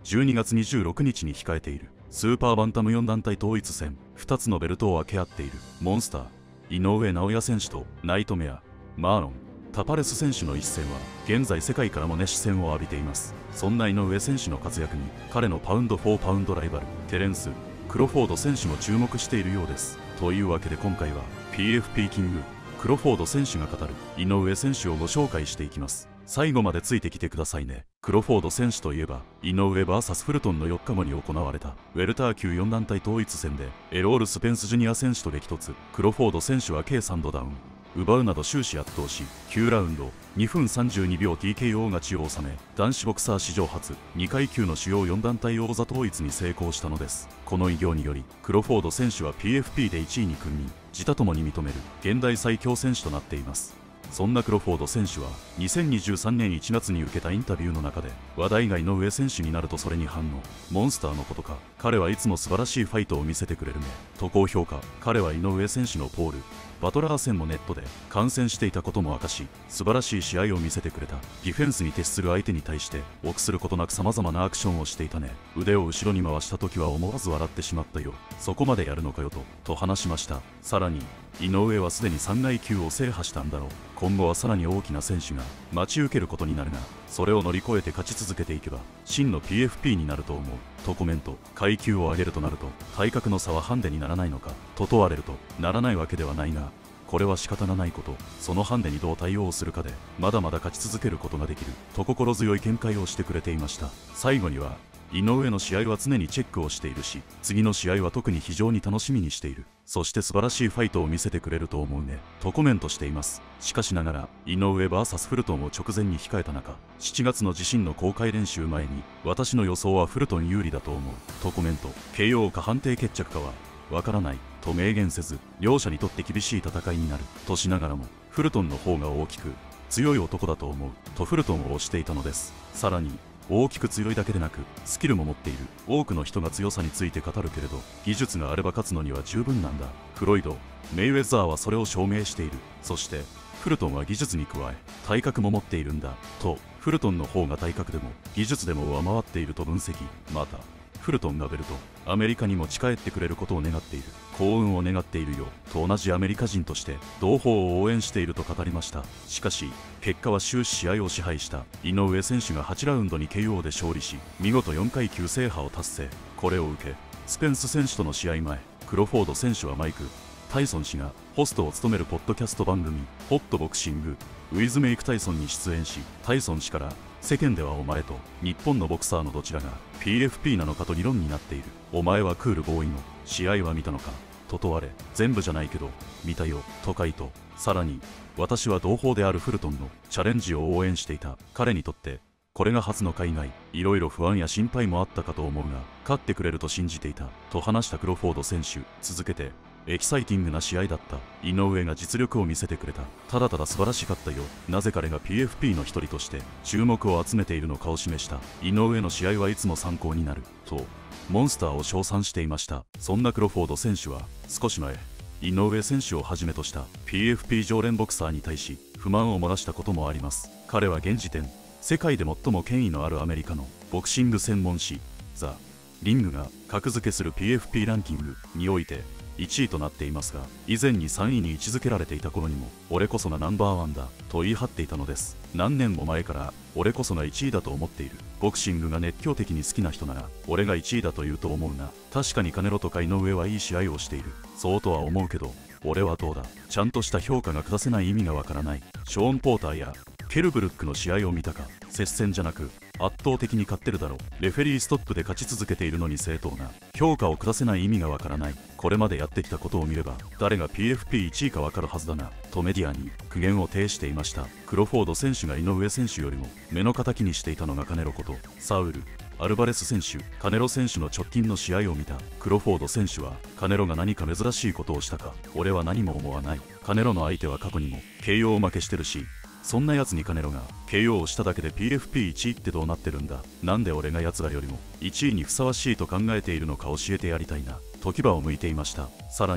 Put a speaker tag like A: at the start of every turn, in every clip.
A: 12月26日に控えているスーパーバンタム4団体統一戦。2つのベルトを分け合っているモンスター井上尚弥選手とナイトメアマーロン・タパレス選手の一戦は現在世界からも熱視線を浴びています。そんな井上選手の活躍に彼のパウンド・フォー・パウンドライバルテレンス・クロフォード選手も注目しているようです。というわけで今回は PFP キングクロフォード選手が語る井上選手をご紹介していきます。最後までついてきてくださいね。クロフォード選手といえば井上 VS フルトンの4日後に行われたウェルター級4団体統一戦でエロール・スペンスジュニア選手と激突。クロフォード選手は計3度ダウン奪うなど終始圧倒し、9ラウンド2分32秒 TKO 勝ちを収め、男子ボクサー史上初2階級の主要4団体王座統一に成功したのです。この偉業によりクロフォード選手は PFP で1位に君臨、自他ともに認める現代最強選手となっています。そんなクロフォード選手は2023年1月に受けたインタビューの中で、話題が井上選手になるとそれに反応、モンスターのことか、彼はいつも素晴らしいファイトを見せてくれるねと高評価。彼は井上選手のポール・バトラー戦もネットで観戦していたことも明かし、素晴らしい試合を見せてくれた。ディフェンスに徹する相手に対して臆することなく様々なアクションをしていたね。腕を後ろに回した時は思わず笑ってしまったよ。そこまでやるのかよと話しました。さらに井上はすでに3階級を制覇したんだろう。今後はさらに大きな選手が待ち受けることになるが、それを乗り越えて勝ち続けていけば真の PFP になると思うとコメント。階級を上げるとなると体格の差はハンデにならないのかと問われると、ならないわけではないが、これは仕方がないこと、そのハンデにどう対応するかでまだまだ勝ち続けることができると心強い見解をしてくれていました。最後には井上の試合は常にチェックをしているし、次の試合は特に非常に楽しみにしている、そして素晴らしいファイトを見せてくれると思うねとコメントしています。しかしながら井上 VS フルトンを直前に控えた中、7月の自身の公開練習前に私の予想はフルトン有利だと思うとコメント。KO か判定決着かはわからないと明言せず、両者にとって厳しい戦いになるとしながらも、フルトンの方が大きく強い男だと思うとフルトンを推していたのです。さらに大きく強いだけでなくスキルも持っている。多くの人が強さについて語るけれど、技術があれば勝つのには十分なんだ。フロイド・メイウェザーはそれを証明している。そしてフルトンは技術に加え体格も持っているんだと、フルトンの方が体格でも技術でも上回っていると分析。またフルトンがベルトアメリカに持ち帰ってくれることを願っている、幸運を願っているよと同じアメリカ人として同胞を応援していると語りました。しかし結果は終始試合を支配した井上選手が8ラウンドに KO で勝利し、見事4階級制覇を達成。これを受けスペンス選手との試合前、クロフォード選手はマイク・タイソン氏がホストを務めるポッドキャスト番組ホットボクシングウィズメイクタイソンに出演し、タイソン氏から世間ではお前と日本のボクサーのどちらが PFP なのかと議論になっている。お前はクールボーイの試合は見たのかと問われ、全部じゃないけど見たよと回答。さらに私は同胞であるフルトンのチャレンジを応援していた。彼にとってこれが初の海外、いろいろ不安や心配もあったかと思うが勝ってくれると信じていたと話したクロフォード選手。続けてエキサイティングな試合だった。井上が実力を見せてくれた。ただただ素晴らしかったよ。なぜ彼が PFP の一人として注目を集めているのかを示した井上の試合はいつも参考になるとモンスターを称賛していました。そんなクロフォード選手は少し前、井上選手をはじめとした PFP 常連ボクサーに対し不満を漏らしたこともあります。彼は現時点世界で最も権威のあるアメリカのボクシング専門誌ザ・リングが格付けする PFP ランキングにおいて1位となっていますが、以前に3位に位置づけられていた頃にも俺こそがナンバーワンだと言い張っていたのです。何年も前から俺こそが1位だと思っている。ボクシングが熱狂的に好きな人なら俺が1位だと言うと思うが、確かにカネロとか井上はいい試合をしている、そうとは思うけど俺はどうだ。ちゃんとした評価が下せない意味がわからない。ショーン・ポーターやケルブルックの試合を見たか。接戦じゃなく圧倒的に勝ってるだろう。レフェリーストップで勝ち続けているのに正当な評価を下せない意味がわからない。これまでやってきたことを見れば誰が PFP1 位かわかるはずだなとメディアに苦言を呈していました。クロフォード選手が井上選手よりも目の敵にしていたのがカネロことサウル・アルバレス選手。カネロ選手の直近の試合を見たクロフォード選手は、カネロが何か珍しいことをしたか俺は何も思わない。カネロの相手は過去にも KO 負けしてるし、そんな奴にカネロが KO をしただけで PFP1 位ってどうなってるんだ。なんで俺が奴らよりも1位にふさわしいと考えているのか教えてやりたいなと牙を向いていました。さらに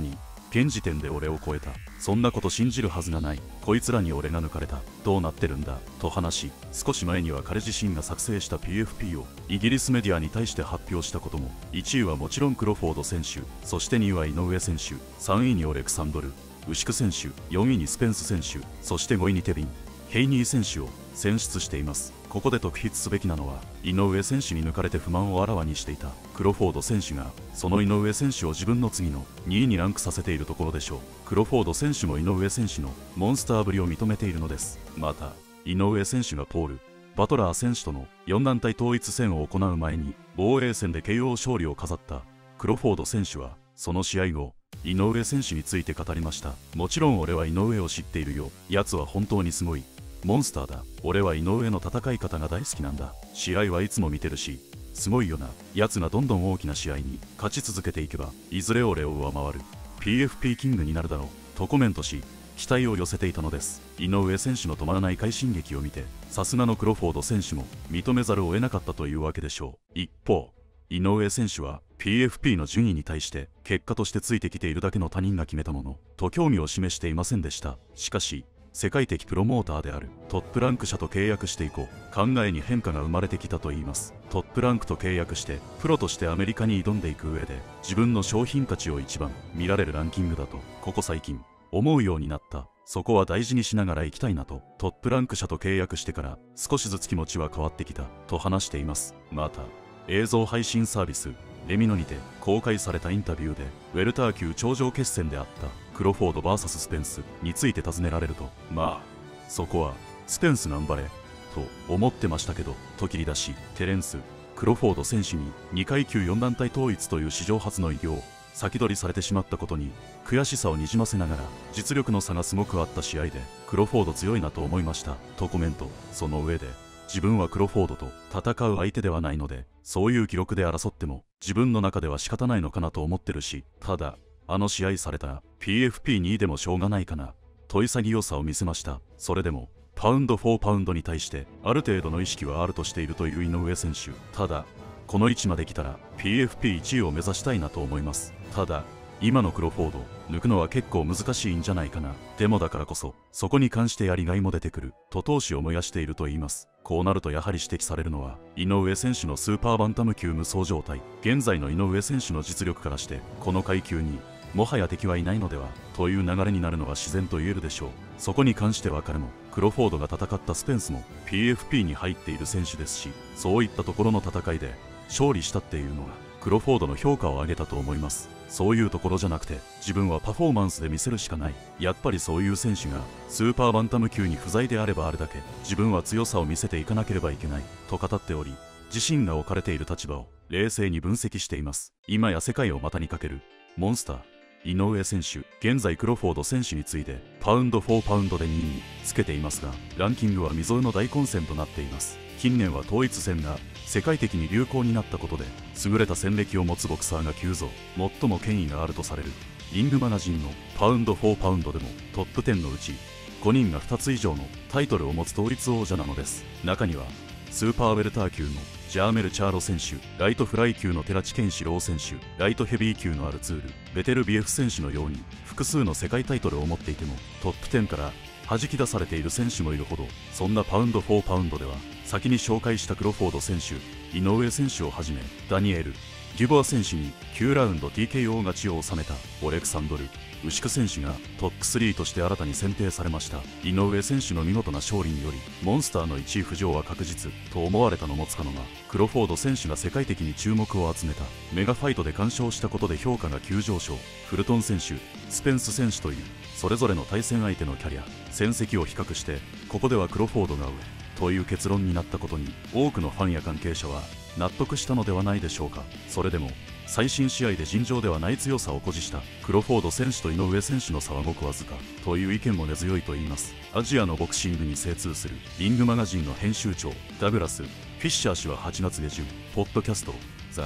A: 現時点で俺を超えた。そんなこと信じるはずがない。こいつらに俺が抜かれた。どうなってるんだと話し、少し前には彼自身が作成した PFP をイギリスメディアに対して発表したことも。1位はもちろんクロフォード選手、そして2位は井上選手、3位にオレクサンドル・ウシク選手、4位にスペンス選手、そして5位にテビン・ヘイニー選手を選出しています。ここで特筆すべきなのは、井上選手に抜かれて不満をあらわにしていたクロフォード選手が、その井上選手を自分の次の2位にランクさせているところでしょう。クロフォード選手も井上選手のモンスターぶりを認めているのです。また、井上選手がポール・バトラー選手との4団体統一戦を行う前に、防衛戦で KO 勝利を飾ったクロフォード選手は、その試合後、井上選手について語りました。もちろん俺は井上を知っているよ。奴は本当にすごい。モンスターだ。俺は井上の戦い方が大好きなんだ。試合はいつも見てるし、すごいよな。奴がどんどん大きな試合に勝ち続けていけば、いずれ俺を上回る PFP キングになるだろうとコメントし、期待を寄せていたのです。井上選手の止まらない快進撃を見て、さすがのクロフォード選手も認めざるを得なかったというわけでしょう。一方、井上選手は PFP の順位に対して結果としてついてきているだけの他人が決めたものと興味を示していませんでした。しかし、世界的プロモーターであるトップランク社と契約して以降、考えに変化が生まれてきたといいます。トップランクと契約してプロとしてアメリカに挑んでいく上で、自分の商品価値を一番見られるランキングだとここ最近思うようになった。そこは大事にしながら行きたいなと。トップランク社と契約してから少しずつ気持ちは変わってきたと話しています。また、映像配信サービスレミノにて公開されたインタビューで、ウェルター級頂上決戦であったクロフォード VS スペンスについて尋ねられると、まあそこはスペンス頑張れと思ってましたけどと切り出し、テレンス・クロフォード選手に2階級4団体統一という史上初の偉業を先取りされてしまったことに悔しさをにじませながら、実力の差がすごくあった試合でクロフォード強いなと思いましたとコメント。その上で、自分はクロフォードと戦う相手ではないので、そういう記録で争っても自分の中では仕方ないのかなと思ってるし、ただあの試合されたら PFP2 位でもしょうがないかなと潔さを見せました。それでもパウンド4パウンドに対してある程度の意識はあるとしているという井上選手。ただこの位置まで来たら PFP1 位を目指したいなと思います。ただ今のクロフォード抜くのは結構難しいんじゃないかな。でもだからこそそこに関してやりがいも出てくると闘志を燃やしていると言います。こうなるとやはり指摘されるのは井上選手のスーパーバンタム級無双状態。現在の井上選手の実力からしてこの階級にもはや敵はいないのではという流れになるのは自然と言えるでしょう。そこに関しては彼もクロフォードが戦ったスペンスも PFP に入っている選手ですし、そういったところの戦いで勝利したっていうのがクロフォードの評価を上げたと思います。そういうところじゃなくて自分はパフォーマンスで見せるしかない。やっぱりそういう選手がスーパーバンタム級に不在であればあるだけ自分は強さを見せていかなければいけないと語っており、自身が置かれている立場を冷静に分析しています。今や世界を股にかけるモンスター井上選手、現在クロフォード選手に次いでパウンド4パウンドで2位につけていますが、ランキングは未曾有の大混戦となっています。近年は統一戦が世界的に流行になったことで、優れた戦歴を持つボクサーが急増。最も権威があるとされるリングマガジンのパウンド4パウンドでもトップ10のうち5人が2つ以上のタイトルを持つ統一王者なのです。中にはスーパーウェルター級のジャーメル・チャーロ選手、ライトフライ級の寺地健志郎選手、ライトヘビー級のアルツール・ベテルビエフ選手のように複数の世界タイトルを持っていてもトップ10から弾き出されている選手もいるほど、そんなパウンド4パウンドでは先に紹介したクロフォード選手、井上選手をはじめダニエル・デュボア選手に9ラウンド TKO 勝ちを収めたオレクサンドル・ウシク選手がトップ3として新たに選定されました。井上選手の見事な勝利によりモンスターの1位浮上は確実と思われたのもつかの間、クロフォード選手が世界的に注目を集めたメガファイトで完勝したことで評価が急上昇。フルトン選手、スペンス選手というそれぞれの対戦相手のキャリア、戦績を比較してここではクロフォードが上という結論になったことに多くのファンや関係者は納得したのではないでしょうか。それでも最新試合で尋常ではない強さを誇示したクロフォード選手と井上選手の差はごくわずかという意見も根強いと言います。アジアのボクシングに精通するリングマガジンの編集長ダグラス・フィッシャー氏は8月下旬ポッドキャストザ・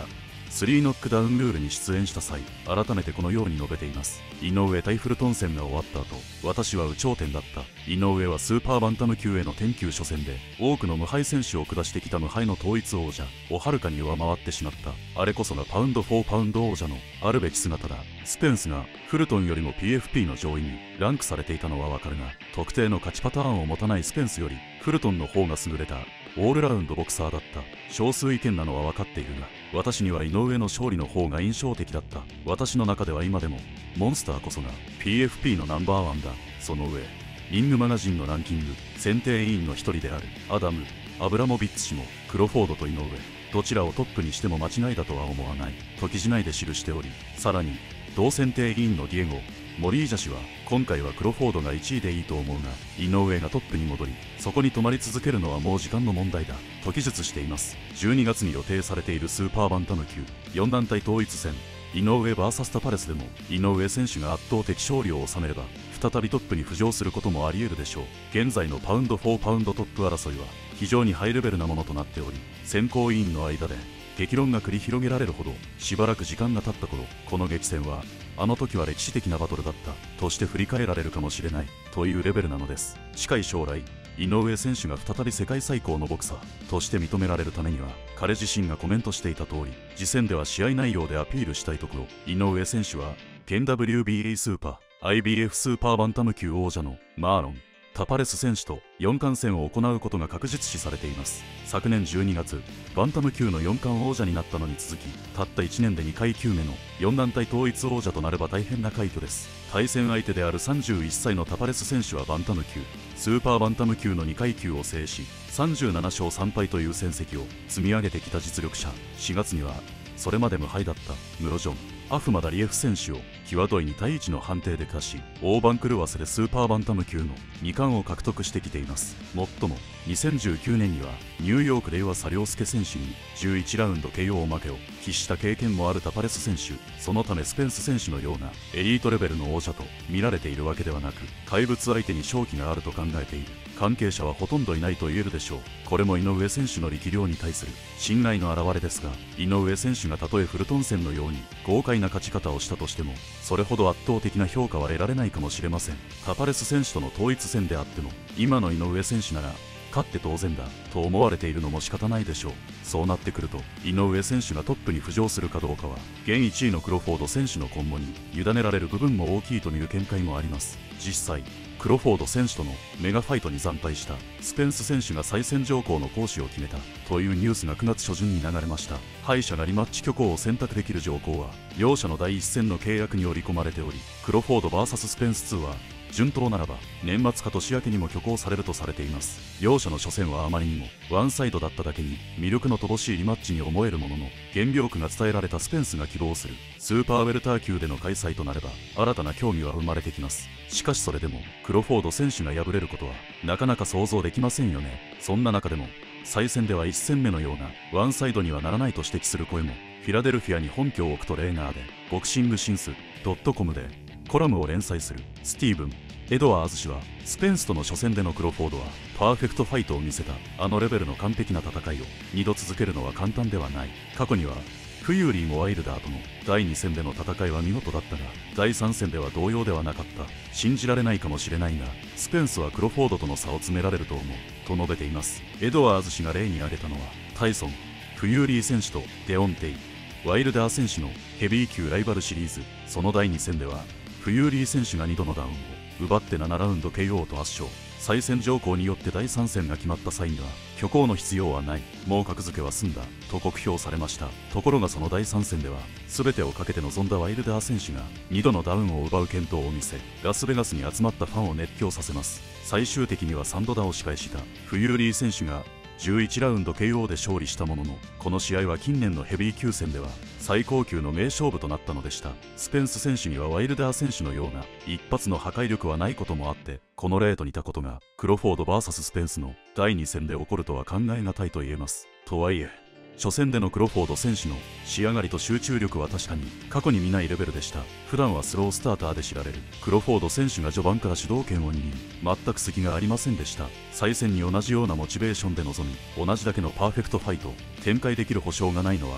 A: 3ノックダウンルールに出演した際、改めてこのように述べています。井上対フルトン戦が終わった後、私は有頂天だった。井上はスーパーバンタム級への転級初戦で多くの無敗選手を下してきた無敗の統一王者をはるかに上回ってしまった。あれこそがパウンド4パウンド王者のあるべき姿だ。スペンスがフルトンよりも PFP の上位にランクされていたのはわかるが、特定の勝ちパターンを持たないスペンスよりフルトンの方が優れたオールラウンドボクサーだった。少数意見なのは分かっているが、私には井上の勝利の方が印象的だった。私の中では今でもモンスターこそが PFP のナンバーワンだ。その上、リングマガジンのランキング選定委員の一人であるアダム・アブラモビッツ氏もクロフォードと井上どちらをトップにしても間違いだとは思わないと記事内で記しており、さらに同選定委員のディエゴ・モリージャ氏は今回はクロフォードが1位でいいと思うが、井上がトップに戻りそこに止まり続けるのはもう時間の問題だと記述しています。12月に予定されているスーパーバンタム級4団体統一戦井上 VS タパレスでも井上選手が圧倒的勝利を収めれば再びトップに浮上することもあり得るでしょう。現在のパウンド4パウンドトップ争いは非常にハイレベルなものとなっており、選考委員の間で激論が繰り広げられるほどしばらく時間が経った頃、この激戦はあの時は歴史的なバトルだったとして振り返られるかもしれないというレベルなのです。近い将来井上選手が再び世界最高のボクサーとして認められるためには、彼自身がコメントしていた通り次戦では試合内容でアピールしたいところ、井上選手は現 WBA スーパー IBF スーパーバンタム級王者のマーロン・タパレス選手と4冠戦を行うことが確実視されています。昨年12月バンタム級の4冠王者になったのに続き、たった1年で2階級目の4団体統一王者となれば大変な快挙です。対戦相手である31歳のタパレス選手はバンタム級スーパーバンタム級の2階級を制し37勝3敗という戦績を積み上げてきた実力者。4月にはそれまで無敗だったムロジョン・アフマダリエフ選手を際どい2対1の判定で下し、大番狂わせでスーパーバンタム級の2冠を獲得してきています。もっとも2019年にはニューヨークで岩佐良介選手に11ラウンド KO 負けを喫した経験もあるタパレス選手。そのためスペンス選手のようなエリートレベルの王者と見られているわけではなく、怪物相手に勝機があると考えている関係者はほとんどいないと言えるでしょう。これも井上選手の力量に対する信頼の表れですが、井上選手がたとえフルトン戦のように豪快な勝ち方をしたとしても、それほど圧倒的な評価は得られないかもしれません。タパレス選手との統一戦であっても、今の井上選手なら勝って当然だと思われているのも仕方ないでしょう。そうなってくると井上選手がトップに浮上するかどうかは現1位のクロフォード選手の今後に委ねられる部分も大きいという見解もあります。実際クロフォード選手とのメガファイトに惨敗したスペンス選手が再戦条項の行使を決めたというニュースが9月初旬に流れました。敗者がリマッチ挙行を選択できる条項は両者の第一戦の契約に織り込まれており、クロフォード VS スペンス2は順当ならば年末か年明けにも挙行されるとされています。両者の初戦はあまりにもワンサイドだっただけに魅力の乏しいリマッチに思えるものの、原病句が伝えられたスペンスが希望するスーパーウェルター級での開催となれば新たな競技は生まれてきます。しかしそれでもクロフォード選手が敗れることはなかなか想像できませんよね。そんな中でも再戦では1戦目のようなワンサイドにはならないと指摘する声も。フィラデルフィアに本拠を置くトレーナーでボクシングシンス .com でコラムを連載するスティーブン・エドワーズ氏は、スペンスとの初戦でのクロフォードはパーフェクトファイトを見せたあのレベルの完璧な戦いを2度続けるのは簡単ではない。過去にはフユーリーもワイルダーとの第2戦での戦いは見事だったが、第3戦では同様ではなかった。信じられないかもしれないが、スペンスはクロフォードとの差を詰められると思うと述べています。エドワーズ氏が例に挙げたのはタイソン・フユーリー選手とデオンテイ・ワイルダー選手のヘビー級ライバルシリーズ。その第2戦ではフユーリー選手が2度のダウンを奪って7ラウンド KO と圧勝。再戦条項によって第3戦が決まった際には挙行の必要はない、もう格付けは済んだと酷評されました。ところがその第3戦では全てをかけて臨んだワイルダー選手が2度のダウンを奪う健闘を見せ、ラスベガスに集まったファンを熱狂させます。最終的には3度倒し返したフユーリー選手が11ラウンド KO で勝利したものの、この試合は近年のヘビー級戦では最高級の名勝負となったのでした。スペンス選手にはワイルダー選手のような一発の破壊力はないこともあって、この例と似たことがクロフォード VS スペンスの第2戦で起こるとは考え難いと言えます。とはいえ初戦でのクロフォード選手の仕上がりと集中力は確かに過去に見ないレベルでした。普段はスロースターターで知られるクロフォード選手が序盤から主導権を握り、全く隙がありませんでした。再戦に同じようなモチベーションで臨み、同じだけのパーフェクトファイトを展開できる保証がないのは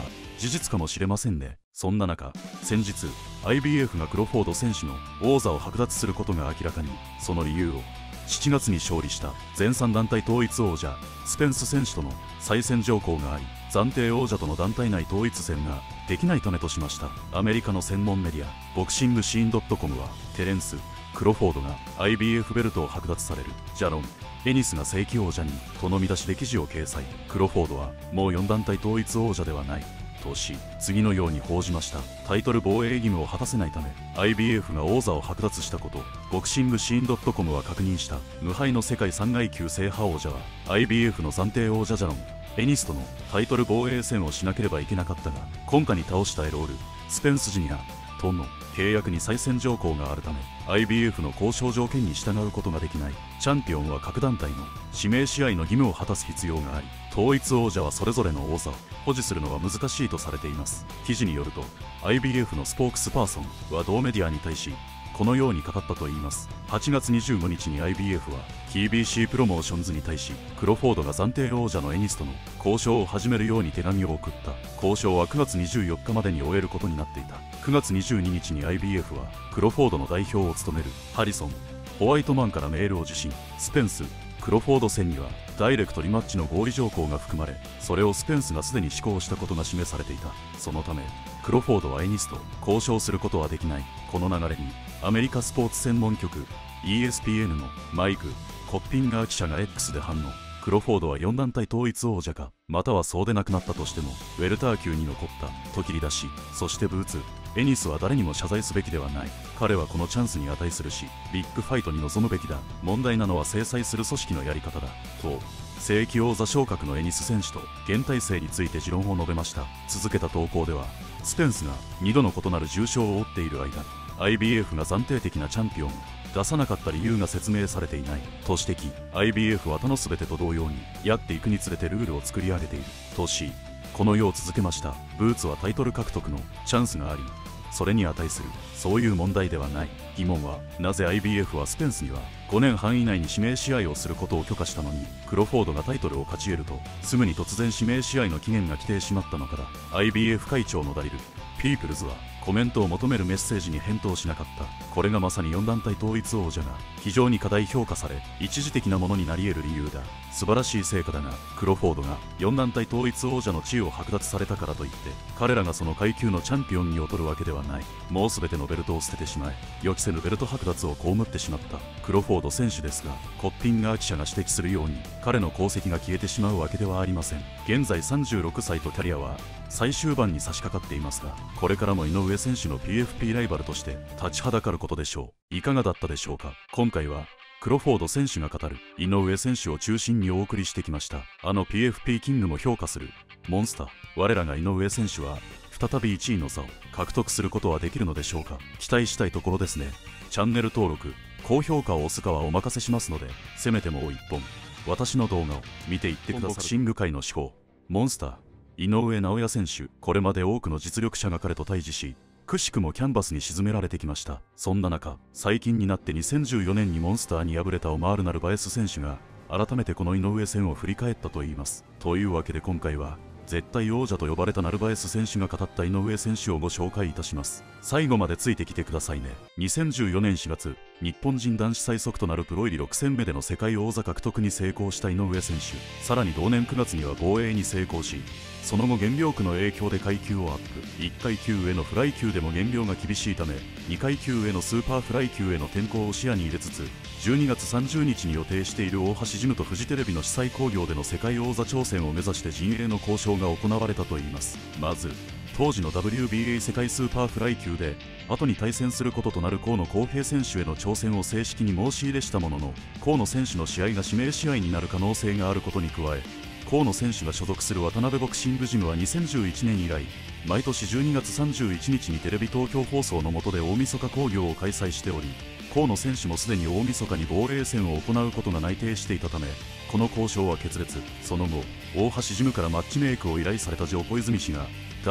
A: 事実かもしれませんね。そんな中、先日 IBF がクロフォード選手の王座を剥奪することが明らかに。その理由を、7月に勝利した全3団体統一王者スペンス選手との再戦条項があり、暫定王者との団体内統一戦ができないためとしました。アメリカの専門メディアボクシングシーン .com は、テレンス・クロフォードが IBF ベルトを剥奪される、ジャロン・エニスが正規王者にとの見出しで記事を掲載。クロフォードはもう4団体統一王者ではないとし、次のように報じました。タイトル防衛義務を果たせないため IBF が王座を剥奪したこと、ボクシングシーン .com は確認した。無敗の世界3階級制覇王者は IBF の暫定王者ジャロン・エニスとのタイトル防衛戦をしなければいけなかったが、今夏に倒したエロール・スペンスジュニアとの契約に再戦条項があるため IBF の交渉条件に従うことができない。チャンピオンは各団体の指名試合の義務を果たす必要があり、統一王者はそれぞれの王座を保持するのは難しいとされています。記事によると IBF のスポークスパーソンは同メディアに対しこのように語ったといいます。8月25日に IBF は TBC プロモーションズに対し、クロフォードが暫定王者のエニスとの交渉を始めるように手紙を送った。交渉は9月24日までに終えることになっていた。9月22日に IBF はクロフォードの代表を務めるハリソン・ホワイトマンからメールを受信。スペンス・クロフォード戦にはダイレクトリマッチの合意条項が含まれ、それをスペンスがすでに施行したことが示されていた。そのためクロフォードはエニスと交渉することはできない。この流れにアメリカスポーツ専門局 ESPN のマイク・コッピンガー記者が X で反応。クロフォードは4団体統一王者か、またはそうでなくなったとしてもウェルター級に残ったと切り出し、そしてブーツ・エニスは誰にも謝罪すべきではない。彼はこのチャンスに値するし、ビッグファイトに臨むべきだ。問題なのは制裁する組織のやり方だと、正規王座昇格のエニス選手と現体制について持論を述べました。続けた投稿では、スペンスが2度の異なる重傷を負っている間、IBF が暫定的なチャンピオンを出さなかった理由が説明されていないと指摘。 IBF は他の全てと同様にやっていくにつれてルールを作り上げているとし、このよう続けました。ブーツはタイトル獲得のチャンスがあり、それに値する、そういう問題ではない。疑問は、なぜ IBF はスペンスには5年半以内に指名試合をすることを許可したのに、クロフォードがタイトルを勝ち得るとすぐに突然指名試合の期限が来てしまったのかだ。 IBF 会長のダリル・ピープルズはコメントを求めるメッセージに返答しなかった。これがまさに4団体統一王者が非常に過大評価され一時的なものになり得る理由だ。素晴らしい成果だが、クロフォードが4団体統一王者の地位を剥奪されたからといって彼らがその階級のチャンピオンに劣るわけではない。もう全てのベルトを捨ててしまえ、予期せぬベルト剥奪を被ってしまったクロフォード選手ですが、コッピンガー記者が指摘するように彼の功績が消えてしまうわけではありません。現在36歳とキャリアは最終盤に差し掛かっていますが、これからも井上選手の PFP ライバルとして立ちはだかることでしょう。いかがだったでしょうか。今回はクロフォード選手が語る井上選手を中心にお送りしてきました。あの PFP キングも評価するモンスター、我らが井上選手は再び1位の座を獲得することはできるのでしょうか。期待したいところですね。チャンネル登録、高評価を押すかはお任せしますので、せめてもう一本私の動画を見ていってください。ボクシング界の至宝モンスター井上尚弥選手、これまで多くの実力者が彼と対峙し、くしくもキャンバスに沈められてきました。そんな中、最近になって2014年にモンスターに敗れたオマール・ナルバエス選手が改めてこの井上戦を振り返ったといいます。というわけで今回は絶対王者と呼ばれたナルバエス選手が語った井上選手をご紹介いたします。最後までついてきてくださいね。2014年4月、日本人男子最速となるプロ入り6戦目での世界王座獲得に成功した井上選手。さらに同年9月には防衛に成功し、その後減量区の影響で階級をアップ。1階級へのフライ級でも減量が厳しいため、2階級へのスーパーフライ級への転向を視野に入れつつ、12月30日に予定している大橋ジムとフジテレビの主催興行での世界王座挑戦を目指して陣営の交渉が行われたといいます。まず当時の WBA 世界スーパーフライ級で後に対戦することとなる河野浩平選手への挑戦を正式に申し入れしたものの、河野選手の試合が指名試合になる可能性があることに加え、河野選手が所属する渡辺ボクシングジムは2011年以来毎年12月31日にテレビ東京放送の下で大晦日興行を開催しており、河野選手もすでに大晦日に防衛戦を行うことが内定していたため、この交渉は決裂。その後、大橋ジムからマッチメイクを依頼されたジョー小泉氏が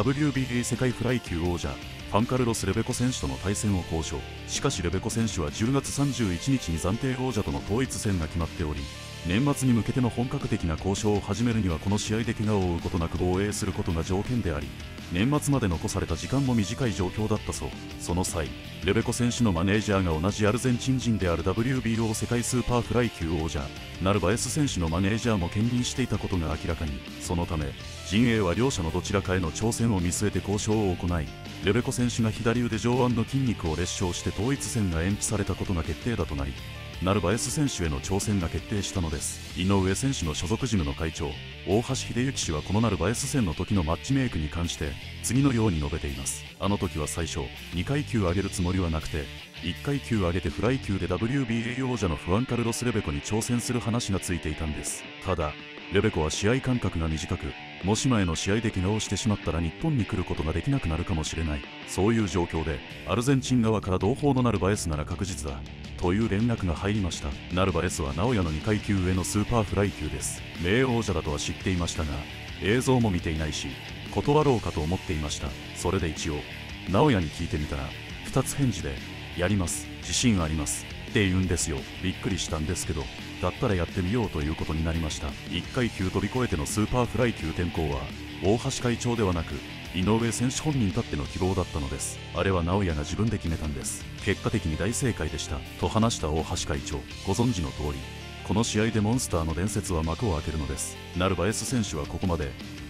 A: WBA 世界フライ級王者ファンカルロス・レベコ選手との対戦を交渉。しかしレベコ選手は10月31日に暫定王者との統一戦が決まっており、年末に向けての本格的な交渉を始めるにはこの試合で怪我を負うことなく防衛することが条件であり、 年末まで残された時間も短い状況だったそう。その際レベコ選手のマネージャーが同じアルゼンチン人である WBO 世界スーパーフライ級王者ナルバエス選手のマネージャーも兼任していたことが明らかに。そのため陣営は両者のどちらかへの挑戦を見据えて交渉を行い、レベコ選手が左腕上腕の筋肉を裂傷して統一戦が延期されたことが決定打となり、ナルバエス選手への挑戦が決定したのです。井上選手の所属ジムの会長大橋秀行氏はこのナルバエス戦の時のマッチメイクに関して次のように述べています。あの時は最初2階級上げるつもりはなくて、1階級上げてフライ級で WBA 王者のフアン・カルロス・レベコに挑戦する話がついていたんです。ただレベコは試合間隔が短く、もし前の試合で怪我をしてしまったら日本に来ることができなくなるかもしれない、そういう状況でアルゼンチン側から同胞のナルバエスなら確実だという連絡が入りました。ナルバエスは直哉の2階級上のスーパーフライ級です。名王者だとは知っていましたが、映像も見ていないし断ろうかと思っていました。それで一応直哉に聞いてみたら2つ返事でやります、自信ありますって言うんですよ。びっくりしたんですけど、だったらやってみようということになりました。1階級飛び越えてのスーパーフライ級転向は大橋会長ではなく井上選手本人たっての希望だったのです。あれは直哉が自分で決めたんです。結果的に大正解でしたと話した大橋会長、ご存知の通りこの試合でモンスターの伝説は幕を開けるのです。ナルバエス選手はここまで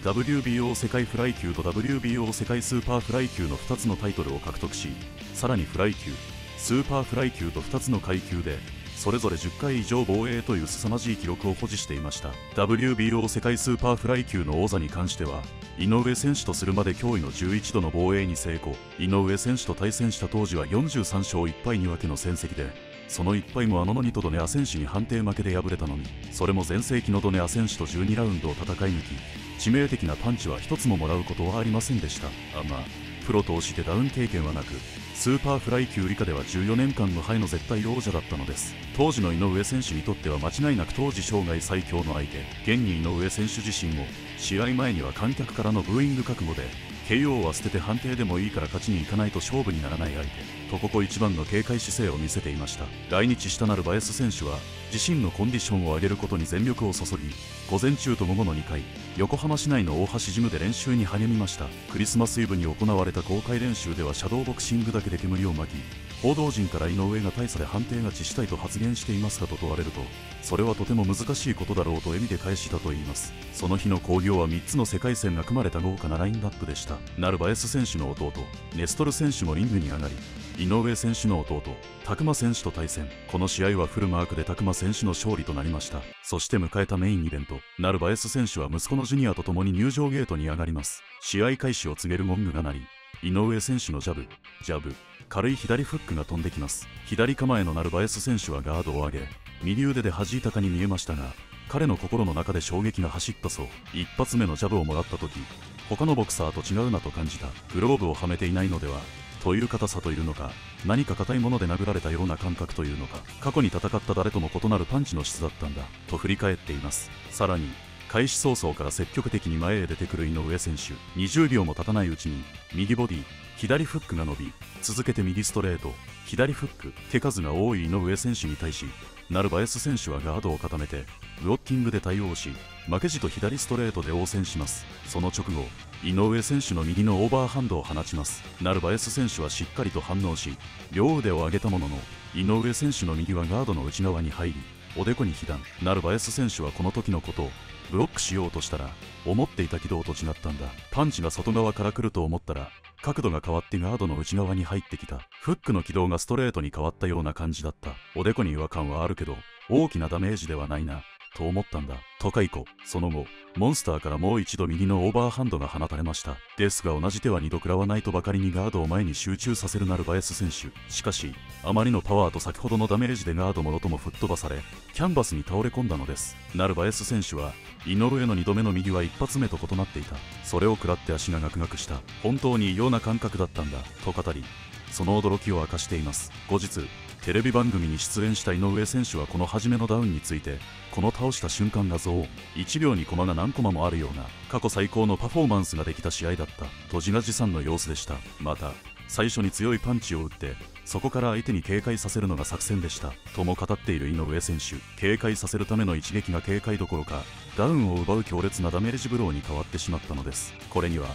A: WBO 世界フライ級と WBO 世界スーパーフライ級の2つのタイトルを獲得し、さらにフライ級スーパーフライ級と2つの階級でそれぞれ10回以上防衛という凄まじい記録を保持していました。 WBO 世界スーパーフライ級の王座に関しては井上選手とするまで驚異の11度の防衛に成功。井上選手と対戦した当時は43勝1敗2分けの戦績で、その1敗もノニとドネア選手に判定負けで敗れたのに、それも全盛期のドネア選手と12ラウンドを戦い抜き、致命的なパンチは一つももらうことはありませんでした。プロとしてダウン経験はなく、スーパーフライ級以下では14年間無敗の絶対王者だったのです。当時の井上選手にとっては間違いなく当時生涯最強の相手。現に井上選手自身も試合前には観客からのブーイング覚悟で KO は捨てて判定でもいいから勝ちに行かないと勝負にならない相手とここ一番の警戒姿勢を見せていました。来日したナルバエス選手は自身のコンディションを上げることに全力を注ぎ、午前中と午後の2回横浜市内の大橋ジムで練習に励みました。クリスマスイブに行われた公開練習ではシャドーボクシングだけで煙を巻き、報道陣から井上が大差で判定勝ちしたいと発言していますかと問われると、それはとても難しいことだろうと笑みで返したといいます。その日の興行は3つの世界戦が組まれた豪華なラインナップでした。ナルバエス選手の弟ネストル選手もリングに上がり、井上選手の弟拓磨選手と対戦。この試合はフルマークで拓磨選手の勝利となりました。そして迎えたメインイベント、ナルバエス選手は息子のジュニアと共に入場ゲートに上がります。試合開始を告げるゴングが鳴り、井上選手のジャブ軽い左フックが飛んできます。左構えのナルバエス選手はガードを上げ右腕で弾いたかに見えましたが、彼の心の中で衝撃が走ったそう。一発目のジャブをもらった時、他のボクサーと違うなと感じた。グローブをはめていないのではという硬さというのか、何か硬いもので殴られたような感覚というのか、過去に戦った誰とも異なるパンチの質だったんだと振り返っています。さらに開始早々から積極的に前へ出てくる井上選手。20秒も経たないうちに右ボディ左フックが伸び、続けて右ストレート左フック、手数が多い井上選手に対しナルバエス選手はガードを固めてブロッキングで対応し、負けじと左ストレートで応戦します。その直後、井上選手の右のオーバーハンドを放ちます。ナルバエス選手はしっかりと反応し両腕を上げたものの、井上選手の右はガードの内側に入りおでこに被弾。ナルバエス選手はこの時のことをブロックしようとしたら思っていた軌道と違ったんだ。パンチが外側から来ると思ったら角度が変わってガードの内側に入ってきた。フックの軌道がストレートに変わったような感じだった。おでこに違和感はあるけど大きなダメージではないなと思ったんだと解雇。その後モンスターからもう一度右のオーバーハンドが放たれました。ですが同じ手は2度食らわないとばかりにガードを前に集中させるナルバエス選手。しかしあまりのパワーと先ほどのダメージでガードもろとも吹っ飛ばされキャンバスに倒れ込んだのです。ナルバエス選手は井上の2度目の右は1発目と異なっていた。それを食らって足がガクガクした。本当に異様な感覚だったんだと語り、その驚きを明かしています。後日テレビ番組に出演した井上選手はこの初めのダウンについて、この倒した瞬間がゾーン1秒にコマが何コマもあるような過去最高のパフォーマンスができた試合だったと自画自賛の様子でした。また最初に強いパンチを打ってそこから相手に警戒させるのが作戦でしたとも語っている井上選手。警戒させるための一撃が警戒どころかダウンを奪う強烈なダメージブローに変わってしまったのです。これには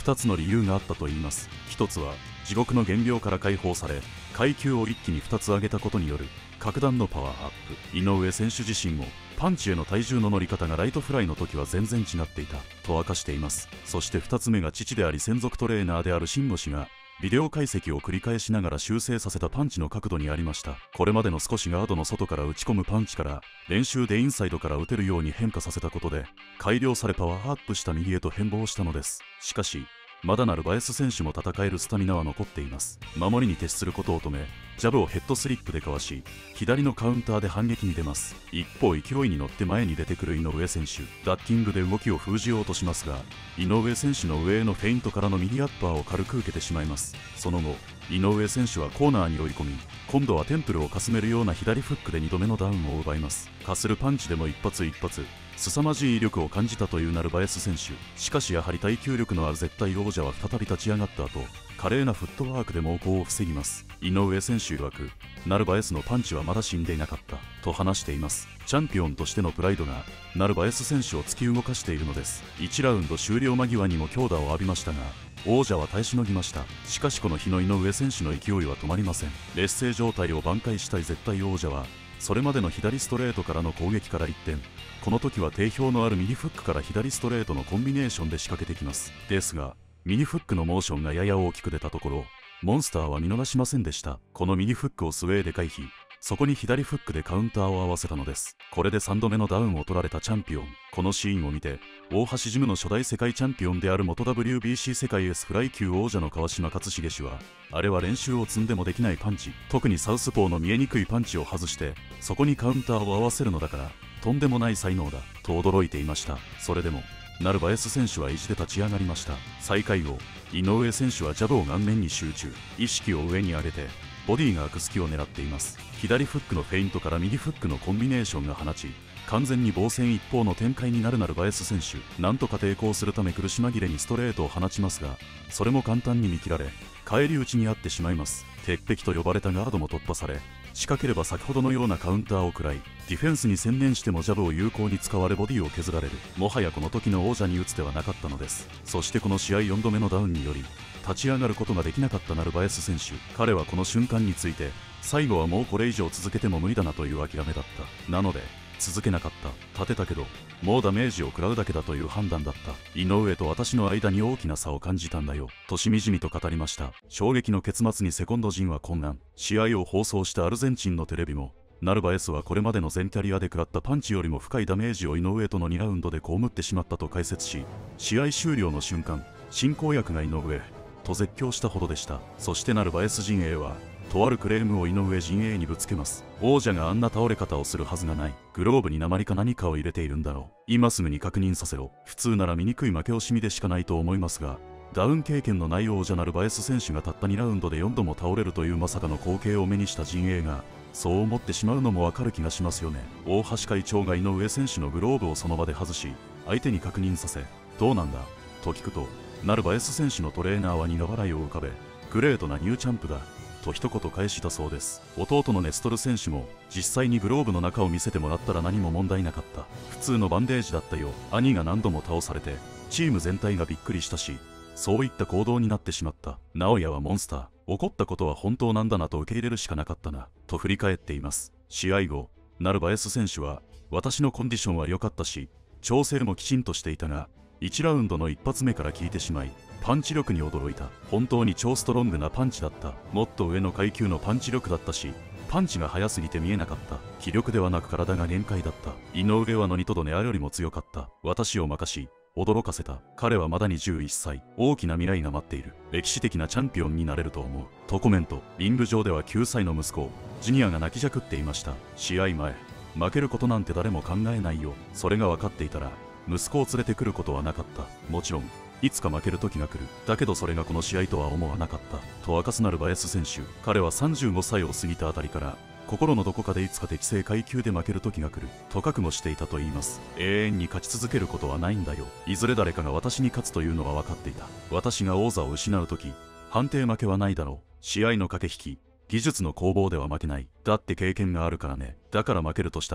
A: 2つの理由があったといいます。1つは地獄の減量から解放され階級を一気に2つ上げたことによる格段のパワーアップ。井上選手自身もパンチへの体重の乗り方がライトフライの時は全然違っていたと明かしています。そして2つ目が父であり専属トレーナーである慎吾氏がビデオ解析を繰り返しながら修正させたパンチの角度にありました。これまでの少しガードの外から打ち込むパンチから練習でインサイドから打てるように変化させたことで改良されパワーアップした右へと変貌したのです。しかしまだナルバエス選手も戦えるスタミナは残っています。守りに徹することを止めジャブをヘッドスリップでかわし左のカウンターで反撃に出ます。一方勢いに乗って前に出てくる井上選手、ダッキングで動きを封じようとしますが井上選手の上へのフェイントからの右アッパーを軽く受けてしまいます。その後井上選手はコーナーに追い込み今度はテンプルをかすめるような左フックで2度目のダウンを奪います。かするパンチでも一発一発凄まじい威力を感じたというナルバエス選手。しかしやはり耐久力のある絶対王者は再び立ち上がった後華麗なフットワークで猛攻を防ぎます。井上選手曰くナルバエスのパンチはまだ死んでいなかったと話しています。チャンピオンとしてのプライドがナルバエス選手を突き動かしているのです。1ラウンド終了間際にも強打を浴びましたが王者は耐えしのぎました。しかしこの日の井上選手の勢いは止まりません。劣勢状態を挽回したい絶対王者はそれまでの左ストレートからの攻撃から一転この時は定評のある右フックから左ストレートのコンビネーションで仕掛けてきます。ですが右フックのモーションがやや大きく出たところモンスターは見逃しませんでした。この右フックをスウェーで回避、そこに左フックでカウンターを合わせたのです。これで3度目のダウンを取られたチャンピオン。このシーンを見て大橋ジムの初代世界チャンピオンである元 WBC 世界 S フライ級王者の川島克重氏はあれは練習を積んでもできないパンチ、特にサウスポーの見えにくいパンチを外してそこにカウンターを合わせるのだからとんでもない才能だと驚いていました。それでもナルバエス選手は意地で立ち上がりました。再開後井上選手はジャブを顔面に集中、意識を上に上げてボディが空く隙を狙っています。左フックのフェイントから右フックのコンビネーションが放ち完全に防戦一方の展開になるナルバエス選手。なんとか抵抗するため苦し紛れにストレートを放ちますがそれも簡単に見切られ返り討ちにあってしまいます。鉄壁と呼ばれたガードも突破され仕掛ければ先ほどのようなカウンターを食らいディフェンスに専念してもジャブを有効に使われボディを削られる。もはやこの時の王者に打つ手はなかったのです。そしてこの試合4度目のダウンにより立ち上がることができなかったナルバエス選手。彼はこの瞬間について最後はもうこれ以上続けても無理だなという諦めだった。なので続けなかった。立てたけどもうダメージを食らうだけだという判断だった。井上と私の間に大きな差を感じたんだよとしみじみと語りました。衝撃の結末にセコンド陣は混乱。試合を放送したアルゼンチンのテレビもナルバエスはこれまでの全キャリアで食らったパンチよりも深いダメージを井上との2ラウンドで被ってしまったと解説し試合終了の瞬間進行役が井上と絶叫したほどでした。そしてナルバエス陣営はとあるクレームを井上陣営にぶつけます。王者があんな倒れ方をするはずがない。グローブに鉛か何かを入れているんだろう。今すぐに確認させろ。普通なら醜い負け惜しみでしかないと思いますがダウン経験のない王者ナルバエス選手がたった2ラウンドで4度も倒れるというまさかの光景を目にした陣営がそう思ってしまうのもわかる気がしますよね。大橋会長が井上選手のグローブをその場で外し相手に確認させどうなんだと聞くとナルバエス選手のトレーナーは苦笑いを浮かべグレートなニューチャンプだと一言返したそうです。弟のネストル選手も実際にグローブの中を見せてもらったら何も問題なかった。普通のバンデージだったよ。兄が何度も倒されてチーム全体がびっくりしたしそういった行動になってしまった。直哉はモンスター。起こったことは本当なんだなと受け入れるしかなかったなと振り返っています。試合後ナルバエス選手は私のコンディションは良かったし調整もきちんとしていたが1ラウンドの一発目から効いてしまいパンチ力に驚いた。本当に超ストロングなパンチだった。もっと上の階級のパンチ力だったしパンチが速すぎて見えなかった。気力ではなく体が限界だった。井上はノニトドネアよりも強かった。私を任し驚かせた。彼はまだ21歳。大きな未来が待っている。歴史的なチャンピオンになれると思うとコメント。リング上では9歳の息子ジュニアが泣きじゃくっていました。試合前負けることなんて誰も考えないよ。それが分かっていたら息子を連れてくることはなかった。もちろんいつか負ける時が来る。だけどそれがこの試合とは思わなかったと明かすナルバエス選手。彼は35歳を過ぎたあたりから心のどこかでいつか適正階級で負ける時が来ると覚悟していたと言います。永遠に勝ち続けることはないんだよ。いずれ誰かが私に勝つというのは分かっていた。私が王座を失う時判定負けはないだろう。試合の駆け引き技術の攻防では負けない。だって経験があるからね。だから負けるとしたら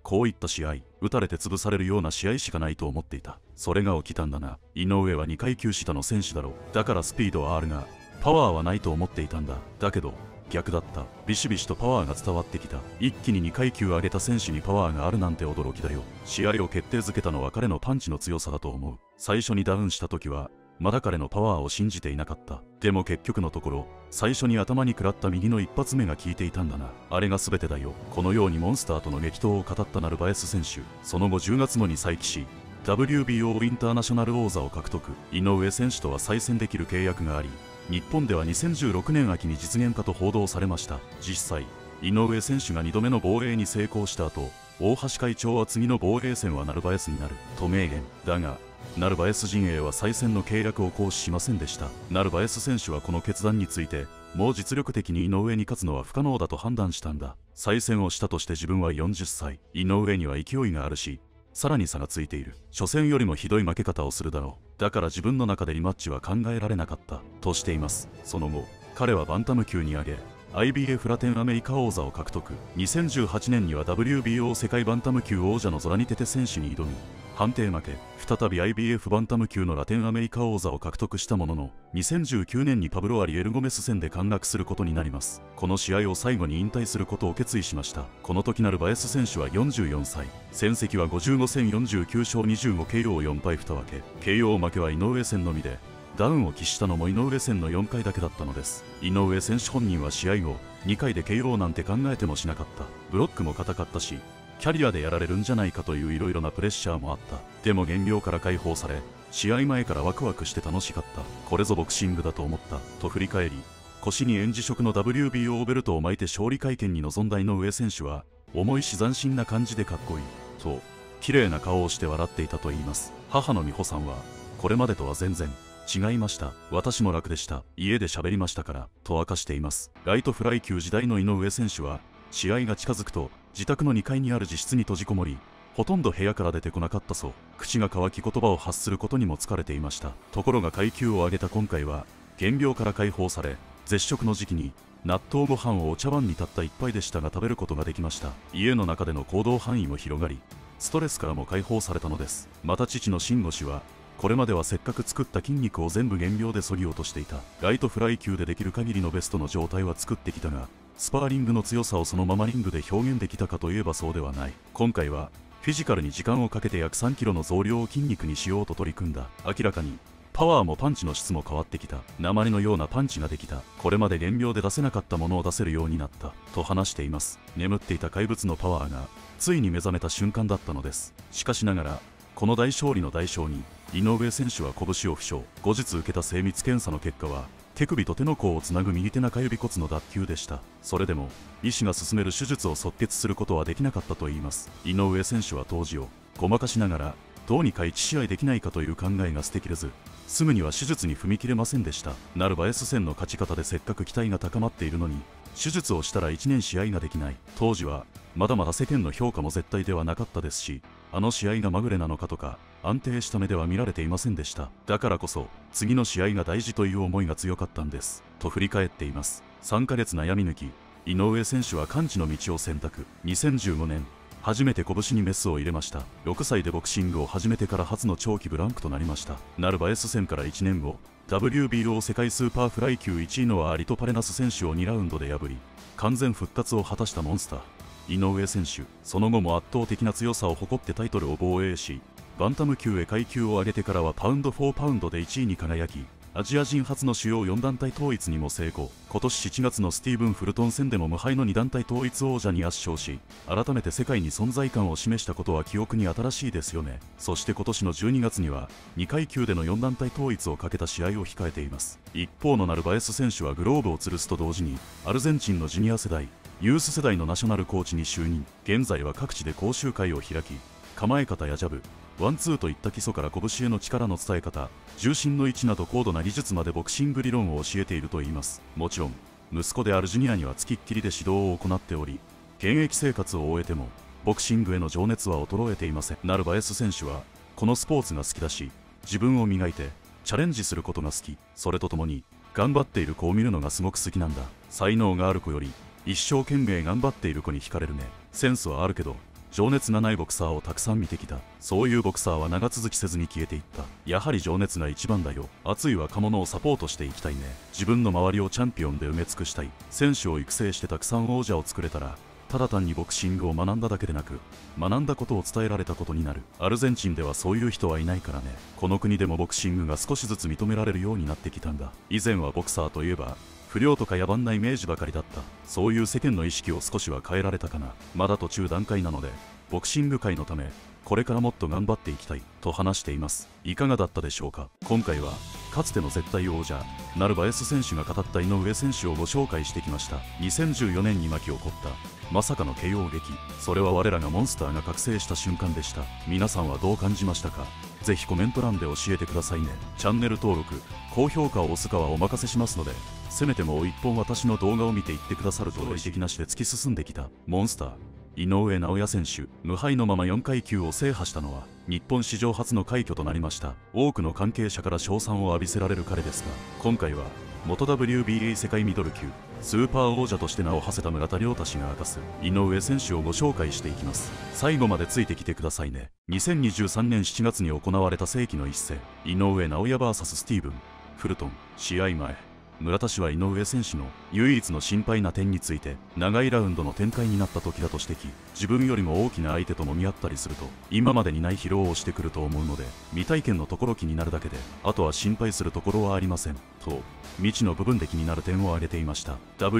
A: こういった試合、打たれて潰されるような試合しかないと思っていた。それが起きたんだな。井上は2階級下の選手だろう。だからスピードはあるがパワーはないと思っていたんだ。だけど逆だった。ビシビシとパワーが伝わってきた。一気に2階級上げた選手にパワーがあるなんて驚きだよ。試合を決定づけたのは彼のパンチの強さだと思う。最初にダウンした時はまだ彼のパワーを信じていなかった。でも結局のところ最初に頭に食らった右の一発目が効いていたんだな。あれが全てだよ。このようにモンスターとの激闘を語ったナルバエス選手、その後10月後に再起し WBO インターナショナル王座を獲得。井上選手とは再戦できる契約があり、日本では2016年秋に実現かと報道されました。実際井上選手が2度目の防衛に成功した後、大橋会長は次の防衛戦はナルバエスになると明言。だがナルバエス陣営は再戦の契約を行使しませんでした。ナルバエス選手はこの決断について、もう実力的に井上に勝つのは不可能だと判断したんだ。再戦をしたとして自分は40歳。井上には勢いがあるし、さらに差がついている。初戦よりもひどい負け方をするだろう。だから自分の中でリマッチは考えられなかったとしています。その後、彼はバンタム級に上げ、IBF ラテンアメリカ王座を獲得。2018年には WBO 世界バンタム級王者のゾラニテテ選手に挑み判定負け、再び IBF バンタム級のラテンアメリカ王座を獲得したものの、2019年にパブロ・アリエルゴメス戦で陥落することになります。この試合を最後に引退することを決意しました。この時ナルバエス選手は44歳。戦績は55戦49勝 25KO4 敗2分け。KO 負けは井上戦のみで、ダウンを喫したのも井上戦の4回だけだったのです。井上選手本人は試合後、2回で KO なんて考えてもしなかった。ブロックも硬かったし、キャリアでやられるんじゃないかといういろいろなプレッシャーもあった。でも減量から解放され、試合前からワクワクして楽しかった。これぞボクシングだと思ったと振り返り、腰に胭脂色の WBO ベルトを巻いて勝利会見に臨んだ井上選手は、重いし斬新な感じでかっこいいと綺麗な顔をして笑っていたといいます。母の美穂さんは、これまでとは全然違いました。私も楽でした。家で喋りましたからと明かしています。ライトフライ級時代の井上選手は、試合が近づくと自宅の2階にある自室に閉じこもり、ほとんど部屋から出てこなかったそう。口が乾き言葉を発することにも疲れていました。ところが階級を上げた今回は減量から解放され、絶食の時期に納豆ご飯をお茶碗にたった一杯でしたが食べることができました。家の中での行動範囲も広がり、ストレスからも解放されたのです。また父の慎吾氏は、これまではせっかく作った筋肉を全部減量で削ぎ落としていた。ライトフライ級でできる限りのベストの状態は作ってきたが、スパーリングの強さをそのままリングで表現できたかといえばそうではない。今回はフィジカルに時間をかけて約3キロの増量を筋肉にしようと取り組んだ。明らかにパワーもパンチの質も変わってきた。鉛のようなパンチができた。これまで減量で出せなかったものを出せるようになったと話しています。眠っていた怪物のパワーがついに目覚めた瞬間だったのです。しかしながらこの大勝利の代償に井上選手は拳を負傷。後日受けた精密検査の結果は手首と手の甲をつなぐ右手中指骨の脱臼でした。それでも医師が勧める手術を即決することはできなかったといいます。井上選手は当時をごまかしながらどうにか1試合できないかという考えが捨てきれず、すぐには手術に踏み切れませんでした。ナルバエス戦の勝ち方でせっかく期待が高まっているのに、手術をしたら1年試合ができない。当時はまだまだ世間の評価も絶対ではなかったですし、あの試合がまぐれなのかとか安定した目では見られていませんでした。だからこそ次の試合が大事という思いが強かったんですと振り返っています。3ヶ月悩み抜き、井上選手は完治の道を選択。2015年初めて拳にメスを入れました。6歳でボクシングを始めてから初の長期ブランクとなりました。ナルバエス戦から1年後、 WBO 世界スーパーフライ級1位のアリト・パレナス選手を2ラウンドで破り完全復活を果たしたモンスター井上選手。その後も圧倒的な強さを誇ってタイトルを防衛し、バンタム級へ階級を上げてからはパウンド4パウンドで1位に輝き、アジア人初の主要4団体統一にも成功。今年7月のスティーブン・フルトン戦でも無敗の2団体統一王者に圧勝し、改めて世界に存在感を示したことは記憶に新しいですよね。そして今年の12月には2階級での4団体統一をかけた試合を控えています。一方のナルバエス選手はグローブを吊るすと同時にアルゼンチンのジュニア世代、ユース世代のナショナルコーチに就任。現在は各地で講習会を開き、構え方やジャブ、ワンツーといった基礎から拳への力の伝え方、重心の位置など高度な技術までボクシング理論を教えているといいます。もちろん息子であるジュニアにはつきっきりで指導を行っており、現役生活を終えてもボクシングへの情熱は衰えていません。ナルバエス選手はこのスポーツが好きだし、自分を磨いてチャレンジすることが好き。それとともに頑張っている子を見るのがすごく好きなんだ。才能がある子より一生懸命頑張っている子に惹かれるね。センスはあるけど情熱がないボクサーをたくさん見てきた。そういうボクサーは長続きせずに消えていった。やはり情熱が一番だよ。熱い若者をサポートしていきたいね。自分の周りをチャンピオンで埋め尽くしたい。選手を育成してたくさん王者を作れたら、ただ単にボクシングを学んだだけでなく、学んだことを伝えられたことになる。アルゼンチンではそういう人はいないからね。この国でもボクシングが少しずつ認められるようになってきたんだ。以前はボクサーといえば不良とか野蛮なイメージばかりだった。そういう世間の意識を少しは変えられたかな。まだ途中段階なので、ボクシング界のためこれからもっと頑張っていきたいと話しています。いかがだったでしょうか。今回はかつての絶対王者ナルバエス選手が語った井上選手をご紹介してきました。2014年に巻き起こったまさかの KO 劇、それは我らがモンスターが覚醒した瞬間でした。皆さんはどう感じましたか。ぜひコメント欄で教えてくださいね。チャンネル登録高評価を押すかはお任せしますので、せめてもう一本私の動画を見ていってくださると累積なしで突き進んできたモンスター井上尚弥選手、無敗のまま4階級を制覇したのは日本史上初の快挙となりました。多くの関係者から称賛を浴びせられる彼ですが、今回は元 WBA 世界ミドル級スーパー王者として名を馳せた村田諒太氏が明かす井上選手をご紹介していきます。最後までついてきてくださいね。2023年7月に行われた世紀の一戦、井上尚弥 VS スティーブン・フルトン。試合前、村田氏は井上選手の唯一の心配な点について、長いラウンドの展開になった時だと指摘。自分よりも大きな相手ともみ合ったりすると今までにない疲労をしてくると思うので、未体験のところ気になるだけであとは心配するところはありませんと未知の部分で気になる点を挙げていました。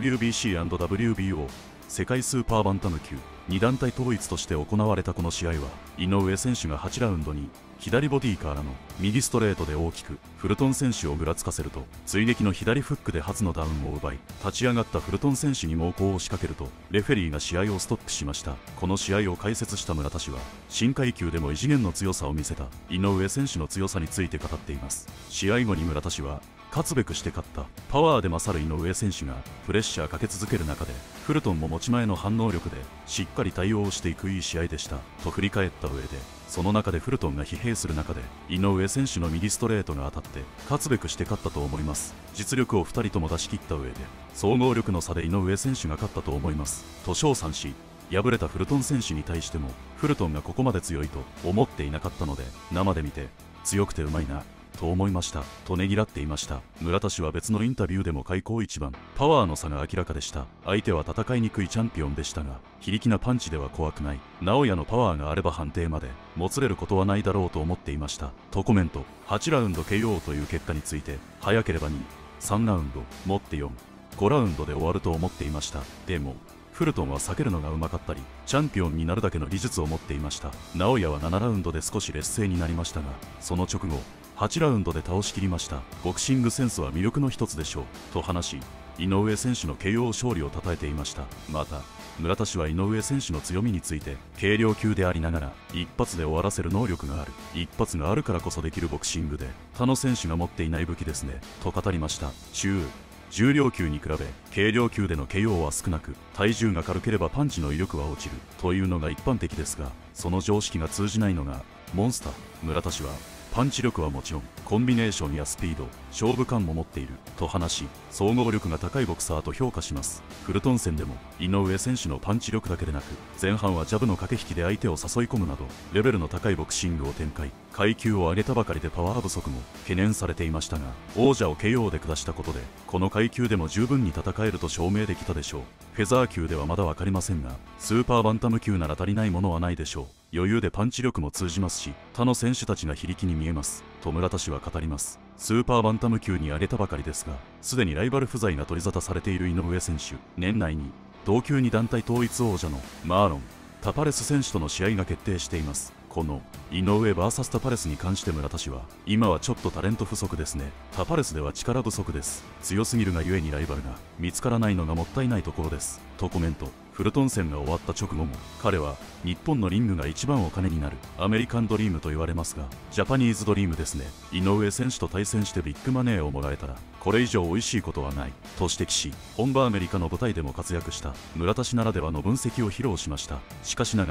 A: WBC&WBO 世界スーパーバンタム級2団体統一として行われたこの試合は、井上選手が8ラウンドに左ボディからの右ストレートで大きくフルトン選手をぐらつかせると、追撃の左フックで初のダウンを奪い、立ち上がったフルトン選手に猛攻を仕掛けるとレフェリーが試合をストップしました。この試合を解説した村田氏は、新階級でも異次元の強さを見せた井上選手の強さについて語っています。試合後に村田氏は、勝つべくして勝ったパワーで勝る井上選手がプレッシャーかけ続ける中で、フルトンも持ち前の反応力でしっかり対応していくいい試合でしたと振り返った上で、その中でフルトンが疲弊する中で井上選手の右ストレートが当たって勝つべくして勝ったと思います。実力を2人とも出し切った上で、総合力の差で井上選手が勝ったと思いますと称賛し、敗れたフルトン選手に対してもフルトンがここまで強いと思っていなかったので、生で見て強くてうまいなと思いましたとねぎらっていました。村田氏は別のインタビューでも開口一番、パワーの差が明らかでした。相手は戦いにくいチャンピオンでしたが、非力なパンチでは怖くない。直哉のパワーがあれば判定までもつれることはないだろうと思っていましたとコメント。8ラウンド KO という結果について、早ければ2、3ラウンド、もって4、5ラウンドで終わると思っていました。でもフルトンは避けるのがうまかったり、チャンピオンになるだけの技術を持っていました。直哉は7ラウンドで少し劣勢になりましたが、その直後8ラウンドで倒しきりました。ボクシングセンスは魅力の一つでしょうと話し、井上選手の KO 勝利を称えていました。また村田氏は井上選手の強みについて、軽量級でありながら一発で終わらせる能力がある、一発があるからこそできるボクシングで他の選手が持っていない武器ですねと語りました。重量級に比べ軽量級での KO は少なく、体重が軽ければパンチの威力は落ちるというのが一般的ですが、その常識が通じないのがモンスター。村田氏は、パンチ力はもちろんコンビネーションやスピード、勝負感も持っていると話し、総合力が高いボクサーと評価します。フルトン戦でも井上選手のパンチ力だけでなく、前半はジャブの駆け引きで相手を誘い込むなどレベルの高いボクシングを展開。階級を上げたばかりでパワー不足も懸念されていましたが、王者を KO で下したことでこの階級でも十分に戦えると証明できたでしょう。フェザー級ではまだ分かりませんが、スーパーバンタム級なら足りないものはないでしょう。余裕でパンチ力も通じますし、他の選手たちが非力に見えますと村田氏は語ります。スーパーバンタム級に上げたばかりですが、すでにライバル不在が取り沙汰されている井上選手。年内に同級2団体統一王者のマーロン・タパレス選手との試合が決定しています。この井上 VS タパレスに関して村田氏は、今はちょっとタレント不足ですね。タパレスでは力不足です。強すぎるがゆえにライバルが見つからないのがもったいないところですとコメント。フルトン戦が終わった直後も、彼は日本のリングが一番お金になるアメリカンドリームと言われますが、ジャパニーズドリームですね。井上選手と対戦してビッグマネーをもらえたらこれ以上美味しいことはないと指摘し、本場アメリカの舞台でも活躍した村田氏ならではの分析を披露しました。しかしながら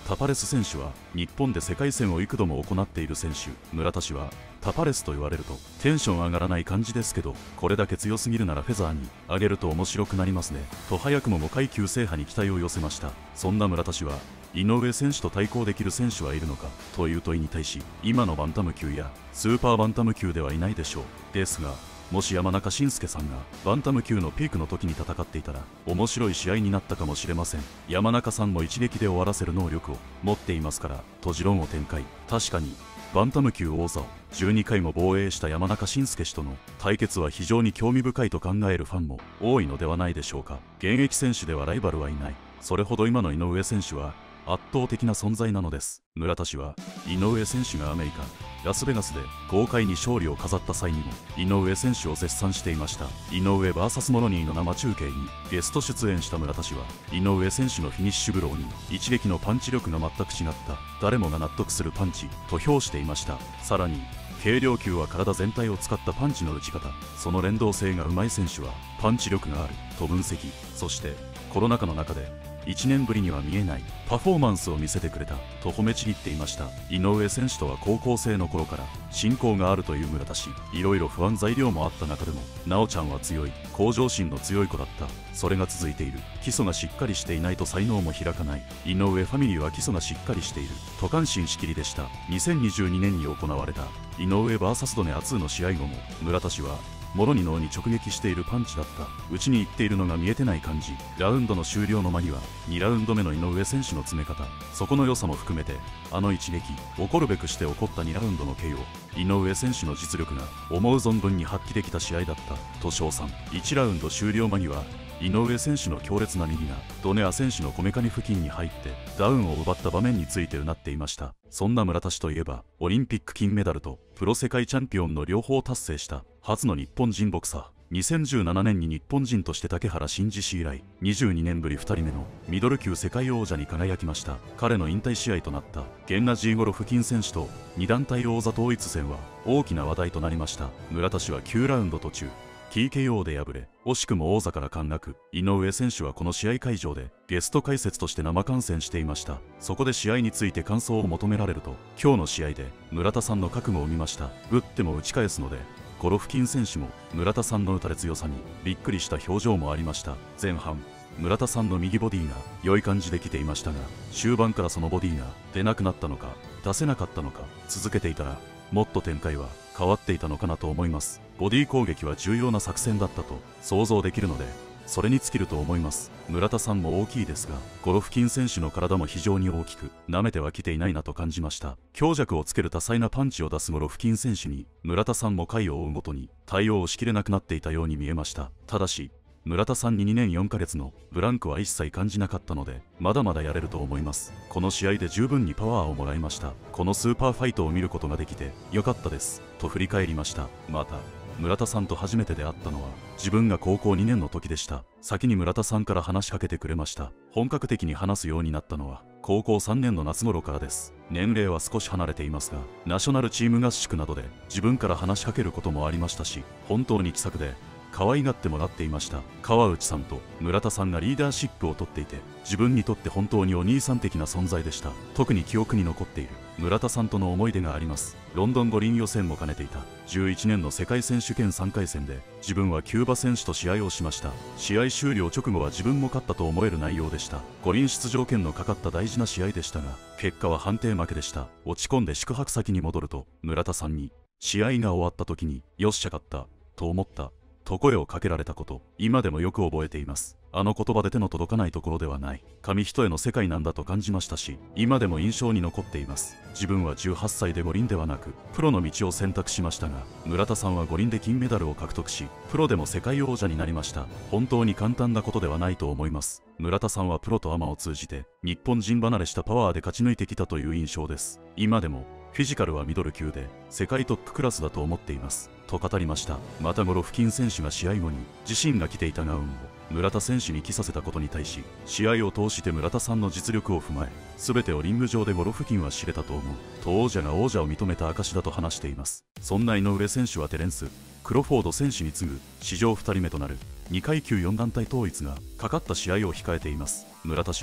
A: タパレス選手は日本で世界戦を幾度も行っている選手。村田氏はタパレスと言われるとテンション上がらない感じですけど、これだけ強すぎるならフェザーに上げると面白くなりますねと早くも5階級制覇に期待を寄せました。そんな村田氏は井上選手と対抗できる選手はいるのかという問いに対し、今のバンタム級やスーパーバンタム級ではいないでしょう。ですがもし山中慎介さんがバンタム級のピークの時に戦っていたら面白い試合になったかもしれません。山中さんも一撃で終わらせる能力を持っていますからと持論を展開。確かにバンタム級王座を12回も防衛した山中慎介氏との対決は非常に興味深いと考えるファンも多いのではないでしょうか。現役選手ではライバルはいない。それほど今の井上選手は圧倒的な存在なのです。村田氏は井上選手がアメリカラスベガスで豪快に勝利を飾った際にも井上選手を絶賛していました。井上 VS モロニーの生中継にゲスト出演した村田氏は井上選手のフィニッシュブローに一撃のパンチ力が全く違った誰もが納得するパンチと評していました。さらに軽量級は体全体を使ったパンチの打ち方、その連動性が上手い選手はパンチ力があると分析。そしてコロナ禍の中で1年ぶりには見えないパフォーマンスを見せてくれたと褒めちぎっていました。井上選手とは高校生の頃から親交があるという村田氏。いろいろ不安材料もあった中でも奈緒ちゃんは強い、向上心の強い子だった。それが続いている。基礎がしっかりしていないと才能も開かない。井上ファミリーは基礎がしっかりしていると感心しきりでした。2022年に行われた井上 VS ドネア2の試合後も村田氏はもろに脳に直撃しているパンチだった。打ちに行っているのが見えてない感じ。ラウンドの終了の間には2ラウンド目の井上選手の詰め方、そこの良さも含めてあの一撃、起こるべくして起こった2ラウンドの KO、井上選手の実力が思う存分に発揮できた試合だったと称賛。1ラウンド終了間には井上選手の強烈な右がドネア選手のこめかみ付近に入ってダウンを奪った場面についてうなっていました。そんな村田氏といえばオリンピック金メダルとプロ世界チャンピオンの両方を達成した初の日本人ボクサー。2017年に日本人として竹原慎二氏以来22年ぶり2人目のミドル級世界王者に輝きました。彼の引退試合となったゲンナジー・ゴロフキン選手と2団体王座統一戦は大きな話題となりました。村田氏は9ラウンド途中TKO で敗れ惜しくも王座から陥落。井上選手はこの試合会場でゲスト解説として生観戦していました。そこで試合について感想を求められると今日の試合で村田さんの覚悟を見ました。打っても打ち返すのでゴロフキン選手も村田さんの打たれ強さにびっくりした表情もありました。前半村田さんの右ボディが良い感じで来ていましたが終盤からそのボディが出なくなったのか出せなかったのか、続けていたらもっと展開は変わっていたのかなと思います。ボディ攻撃は重要な作戦だったと想像できるのでそれに尽きると思います。村田さんも大きいですがゴロフキン選手の体も非常に大きく舐めてはきていないなと感じました。強弱をつける多彩なパンチを出すゴロフキン選手に村田さんも回を追うごとに対応をしきれなくなっていたように見えました。ただし村田さんに2年4ヶ月のブランクは一切感じなかったのでまだまだやれると思います。この試合で十分にパワーをもらいました。このスーパーファイトを見ることができてよかったですと振り返りました。また村田さんと初めて出会ったのは自分が高校2年の時でした。先に村田さんから話しかけてくれました。本格的に話すようになったのは高校3年の夏頃からです。年齢は少し離れていますがナショナルチーム合宿などで自分から話しかけることもありましたし本当に気さくで可愛がってもらっていました。川内さんと村田さんがリーダーシップをとっていて自分にとって本当にお兄さん的な存在でした。特に記憶に残っている村田さんとの思い出があります。ロンドン五輪予選も兼ねていた11年の世界選手権3回戦で自分はキューバ選手と試合をしました。試合終了直後は自分も勝ったと思える内容でした。五輪出場権のかかった大事な試合でしたが結果は判定負けでした。落ち込んで宿泊先に戻ると村田さんに試合が終わった時によっしゃ勝ったと思ったと声をかけられたこと、今でもよく覚えています。あの言葉で手の届かないところではない紙一重の世界なんだと感じましたし今でも印象に残っています。自分は18歳で五輪ではなくプロの道を選択しましたが村田さんは五輪で金メダルを獲得しプロでも世界王者になりました。本当に簡単なことではないと思います。村田さんはプロとアマを通じて日本人離れしたパワーで勝ち抜いてきたという印象です。今でもフィジカルはミドル級で世界トップクラスだと思っていますと語りました。またゴロフキン選手が試合後に自身が着ていたガウンを村田選手に着させたことに対し試合を通して村田さんの実力を踏まえ全てをリング上でゴロフキンは知れたと思うと王者が王者を認めた証だと話しています。そんな井上選手はテレンス・クロフォード選手に次ぐ史上2人目となる2階級4団体統一がかかった試合を控えています。村田氏は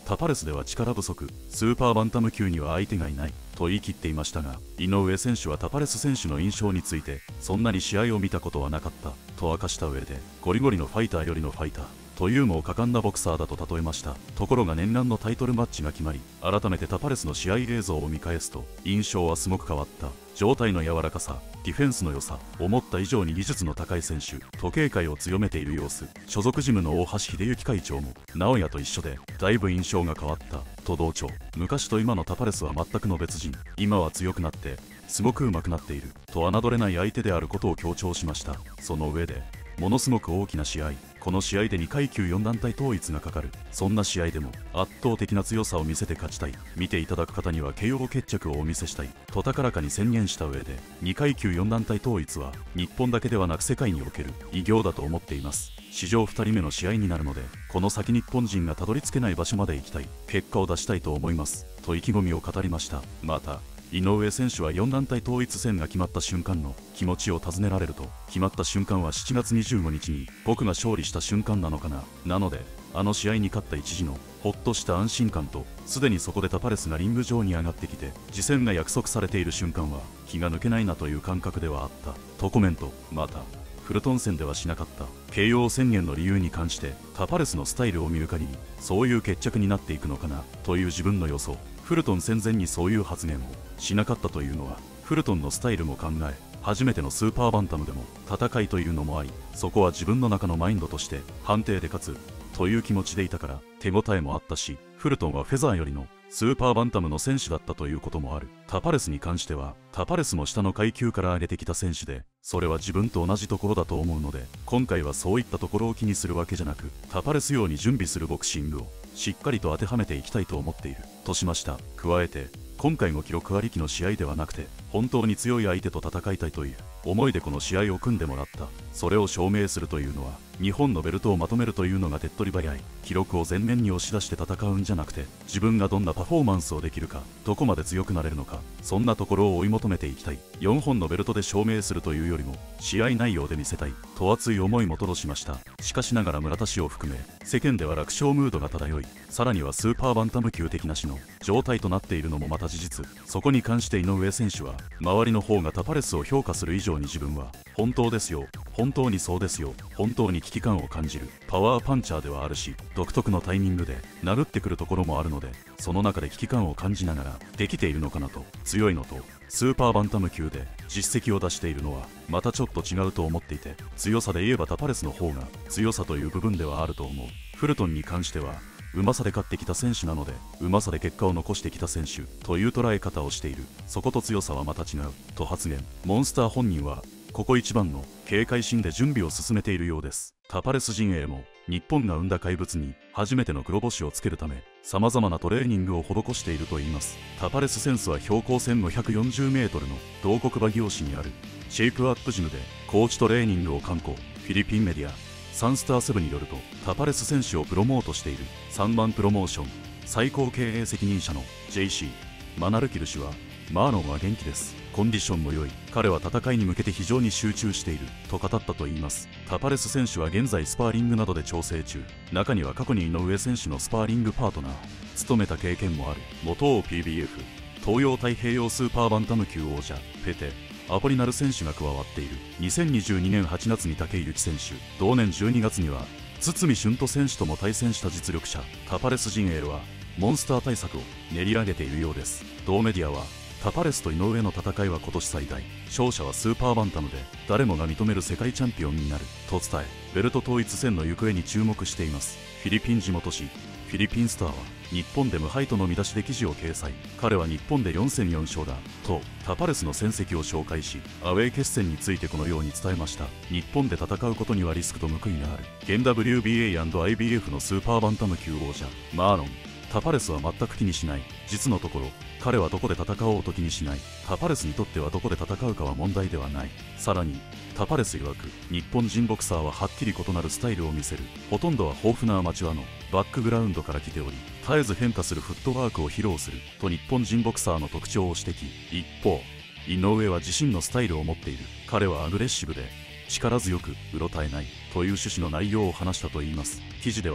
A: タパレスでは力不足、スーパーバンタム級には相手がいないと言い切っていましたが、井上選手はタパレス選手の印象について、そんなに試合を見たことはなかったと明かした上で、ゴリゴリのファイターよりのファイターというも果敢なボクサーだと例えました。ところが念願のタイトルマッチが決まり、改めてタパレスの試合映像を見返すと印象はすごく変わった。状態の柔らかさ、ディフェンスの良さ、思った以上に技術の高い選手、時計界を強めている様子、所属ジムの大橋秀幸会長も直哉と一緒でだいぶ印象が変わったと同調。昔と今のタパレスは全くの別人、今は強くなってすごく上手くなっていると侮れない相手であることを強調しました。その上で、ものすごく大きな試合、この試合で2階級4団体統一がかかる、そんな試合でも圧倒的な強さを見せて勝ちたい、見ていただく方には KO 決着をお見せしたいと高らかに宣言した上で、2階級4団体統一は日本だけではなく世界における偉業だと思っています。史上2人目の試合になるので、この先日本人がたどり着けない場所まで行きたい、結果を出したいと思いますと意気込みを語りました。また井上選手は4団体統一戦が決まった瞬間の気持ちを尋ねられると、決まった瞬間は7月25日に僕が勝利した瞬間なのかな、なのであの試合に勝った一時のほっとした安心感と、すでにそこでタパレスがリング上に上がってきて次戦が約束されている瞬間は気が抜けないなという感覚ではあったとコメント。またフルトン戦ではしなかった KO 宣言の理由に関して、タパレスのスタイルを見る限りそういう決着になっていくのかなという自分の予想。フルトン戦前にそういう発言をしなかったというのは、フルトンのスタイルも考え、初めてのスーパーバンタムでも戦いというのもあり、そこは自分の中のマインドとして判定で勝つという気持ちでいたから手応えもあったし、フルトンはフェザーよりのスーパーバンタムの選手だったということもある。タパレスに関しては、タパレスも下の階級から上げてきた選手で、それは自分と同じところだと思うので、今回はそういったところを気にするわけじゃなく、タパレス用に準備するボクシングをしっかりと当てはめていきたいと思っているとしました。加えて、今回も記録ありきの試合ではなくて、本当に強い相手と戦いたいという思いでこの試合を組んでもらった。それを証明するというのは、日本のベルトをまとめるというのが手っ取り早い。記録を前面に押し出して戦うんじゃなくて、自分がどんなパフォーマンスをできるか、どこまで強くなれるのか、そんなところを追い求めていきたい。4本のベルトで証明するというよりも、試合内容で見せたいと熱い思いも吐露しました。しかしながら村田氏を含め、世間では楽勝ムードが漂い、さらにはスーパーバンタム級的な氏の状態となっているのもまた事実。そこに関して井上選手は、周りの方がタパレスを評価する以上に自分は、本当ですよ、本当にそうですよ、本当に危機感を感じるパワーパンチャーではあるし、独特のタイミングで殴ってくるところもあるので、その中で危機感を感じながらできているのかなと。強いのとスーパーバンタム級で実績を出しているのはまたちょっと違うと思っていて、強さで言えばタパレスの方が強さという部分ではあると思う。フルトンに関してはうまさで勝ってきた選手なので、うまさで結果を残してきた選手という捉え方をしている。そこと強さはまた違うと発言。モンスター本人はここ一番の警戒心で準備を進めているようです。タパレス陣営も日本が生んだ怪物に初めての黒星をつけるため、様々なトレーニングを施しているといいます。タパレスセンスは標高1540メートルの同国バギオ市にあるシェイプアップジムでコーチトレーニングを敢行。フィリピンメディアサンスター7によると、タパレス選手をプロモートしている3番プロモーション最高経営責任者の JC マナルキル氏は、マーロンは元気です。コンディションも良い。彼は戦いに向けて非常に集中していると語ったといいます。タパレス選手は現在スパーリングなどで調整中。中には過去に井上選手のスパーリングパートナー務めた経験もある元 OPBF 東洋太平洋スーパーバンタム級王者ペテアポリナル選手が加わっている。2022年8月に武井幸選手、同年12月には堤俊斗選手とも対戦した実力者。タパレス陣営はモンスター対策を練り上げているようです。同メディアはタパレスと井上の戦いは今年最大、勝者はスーパーバンタムで誰もが認める世界チャンピオンになると伝え、ベルト統一戦の行方に注目しています。フィリピン地元紙フィリピンスターは日本で無敗との見出しで記事を掲載。彼は日本で4戦4勝だとタパレスの戦績を紹介し、アウェー決戦についてこのように伝えました。日本で戦うことにはリスクと報いがある。現 WBA&IBF のスーパーバンタム級王者マーロン。タパレスは全く気にしない。実のところ彼はどこで戦おうと気にしない。タパレスにとってはどこで戦うかは問題ではない。さらにタパレス曰く、日本人ボクサーははっきり異なるスタイルを見せる。ほとんどは豊富なアマチュアのバックグラウンドから来ており、絶えず変化するフットワークを披露すると日本人ボクサーの特徴を指摘。一方井上は自身のスタイルを持っている。彼はアグレッシブで力強くうろたえないという趣旨の内容を話したといいます。記事では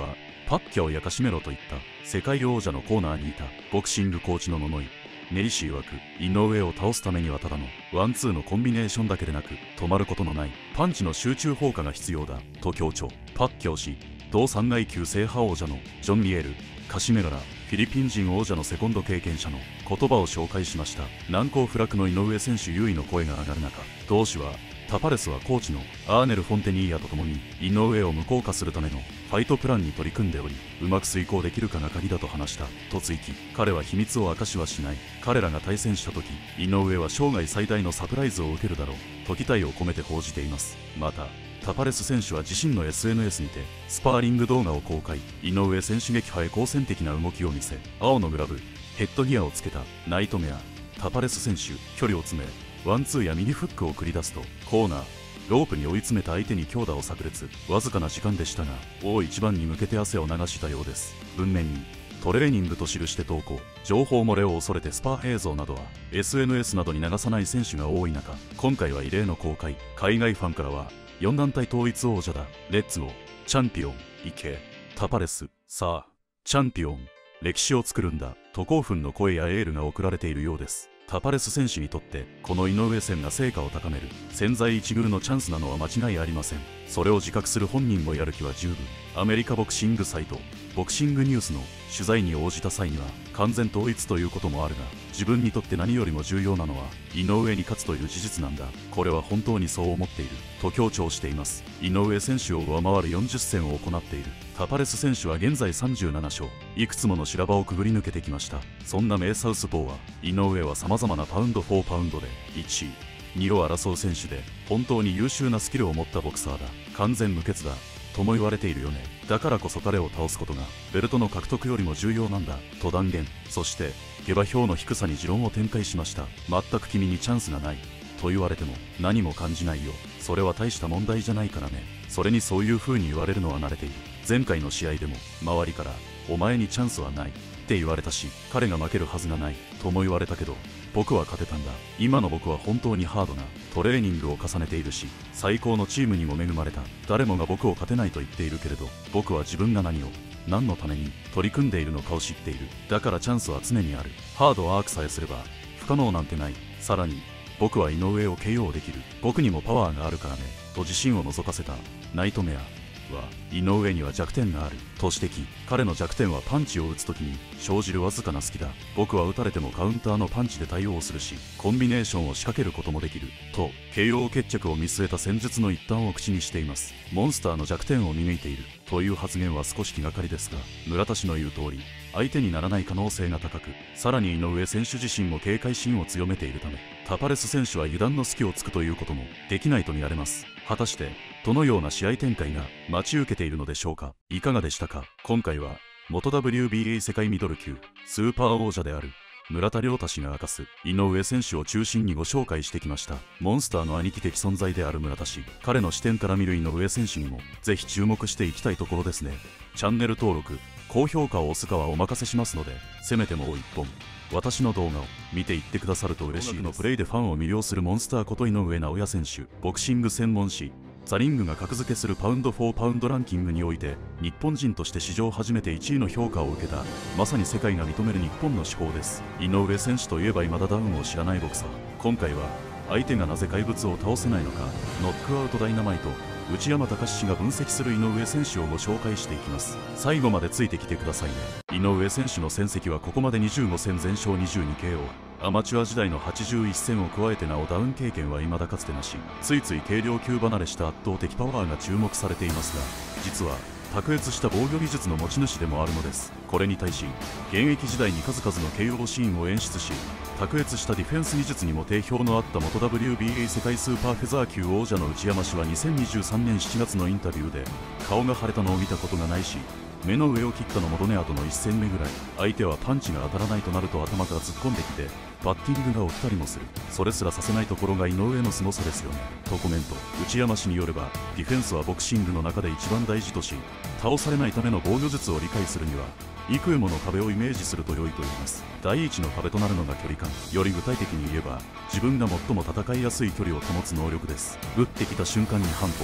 A: パッキャオやカシメロといった世界王者のコーナーにいたボクシングコーチの呪い。ネリシー曰く、井上を倒すためにはただのワンツーのコンビネーションだけでなく、止まることのないパンチの集中砲火が必要だと強調。パッキャオ氏、同3階級制覇王者のジョン・ミエル、カシメロらフィリピン人王者のセコンド経験者の言葉を紹介しました。難攻不落の井上選手優位の声が上がる中、同氏はタパレスはコーチのアーネル・フォンテニーヤと共に井上を無効化するためのファイトプランに取り組んでおり、うまく遂行できるかが鍵だと話したと追記。彼は秘密を明かしはしない。彼らが対戦した時、井上は生涯最大のサプライズを受けるだろうと期待を込めて報じています。またタパレス選手は自身の SNS にてスパーリング動画を公開。井上選手撃破へ好戦的な動きを見せ、青のグラブ、ヘッドギアをつけたナイトメア。タパレス選手、距離を詰めワンツーや右フックを繰り出すと、コーナーロープに追い詰めた相手に強打を炸裂。わずかな時間でしたが大一番に向けて汗を流したようです。文面にトレーニングと記して投稿。情報漏れを恐れてスパー映像などは SNS などに流さない選手が多い中、今回は異例の公開。海外ファンからは4団体統一王者だ、レッツゴー、チャンピオン、いけ、タパレス、さあ、チャンピオン、歴史を作るんだと興奮の声やエールが送られているようです。タパレス選手にとってこの井上戦が成果を高める千載一遇のチャンスなのは間違いありません。それを自覚する本人もやる気は十分。アメリカボクシングサイトボクシングニュースの取材に応じた際には、完全統一ということもあるが、自分にとって何よりも重要なのは井上に勝つという事実なんだ、これは本当にそう思っていると強調しています。井上選手を上回る40戦を行っているタパレス選手は現在37勝、いくつもの修羅場をくぐり抜けてきました。そんな名サウスポーは、井上は様々なパウンド4パウンドで1位2を争う選手で、本当に優秀なスキルを持ったボクサーだ、完全無欠だとも言われているよね。だからこそ彼を倒すことがベルトの獲得よりも重要なんだと断言。そして下馬評の低さに持論を展開しました。全く君にチャンスがないと言われても何も感じないよ、それは大した問題じゃないからね。それにそういう風に言われるのは慣れている。前回の試合でも周りからお前にチャンスはないって言われたし、彼が負けるはずがないとも言われたけど、僕は勝てたんだ。今の僕は本当にハードなトレーニングを重ねているし、最高のチームにも恵まれた。誰もが僕を勝てないと言っているけれど、僕は自分が何を何のために取り組んでいるのかを知っている。だからチャンスは常にある。ハードワークさえすれば不可能なんてない。さらに僕は井上を KO できる。僕にもパワーがあるからねと自信を覗かせたナイトメアは、井上には弱点があると指摘。彼の弱点はパンチを打つ時に生じるわずかな隙だ。僕は打たれてもカウンターのパンチで対応するし、コンビネーションを仕掛けることもできると KO 決着を見据えた戦術の一端を口にしています。モンスターの弱点を見抜いているという発言は少し気がかりですが、村田氏の言う通り相手にならない可能性が高く、さらに井上選手自身も警戒心を強めているため、タパレス選手は油断の隙を突くということもできないと見られます。果たしてどのような試合展開が待ち受けているのでしょうか。いかがでしたか。今回は元 WBA 世界ミドル級スーパー王者である村田亮太氏が明かす井上選手を中心にご紹介してきました。モンスターの兄貴的存在である村田氏、彼の視点から見る井上選手にもぜひ注目していきたいところですね。チャンネル登録高評価を押すかはお任せしますので、せめてもう一本私の動画を見ていってくださると嬉しいです。のプレイでファンを魅了するモンスターこと井上尚弥選手、ボクシング専門誌ザリングが格付けするパウンド4パウンドランキングにおいて、日本人として史上初めて1位の評価を受けた、まさに世界が認める日本の至宝です。井上選手といえば未だダウンを知らないボクサー。今回は相手がなぜ怪物を倒せないのか、ノックアウトダイナマイト内山隆氏が分析する井上選手をご紹介していきます。最後までついてきてくださいね。井上選手の戦績はここまで25戦全勝 22KO、アマチュア時代の81戦を加えてなおダウン経験は未だかつてなし、ついつい軽量級離れした圧倒的パワーが注目されていますが、実は卓越した防御技術の持ち主でもあるのです。これに対し現役時代に数々の KO シーンを演出し、卓越したディフェンス技術にも定評のあった元 WBA 世界スーパーフェザー級王者の内山氏は2023年7月のインタビューで、顔が腫れたのを見たことがないし、目の上を切ったのもドネアとの1戦目ぐらい、相手はパンチが当たらないとなると頭から突っ込んできてバッティングが起きたりもする。それすらさせないところが井上の凄さですよねとコメント。内山氏によれば、ディフェンスはボクシングの中で一番大事とし、倒されないための防御術を理解するには幾重もの壁をイメージすると良いと言います。第一の壁となるのが距離感。より具体的に言えば、自分が最も戦いやすい距離を保つ能力です。打ってきた瞬間に半歩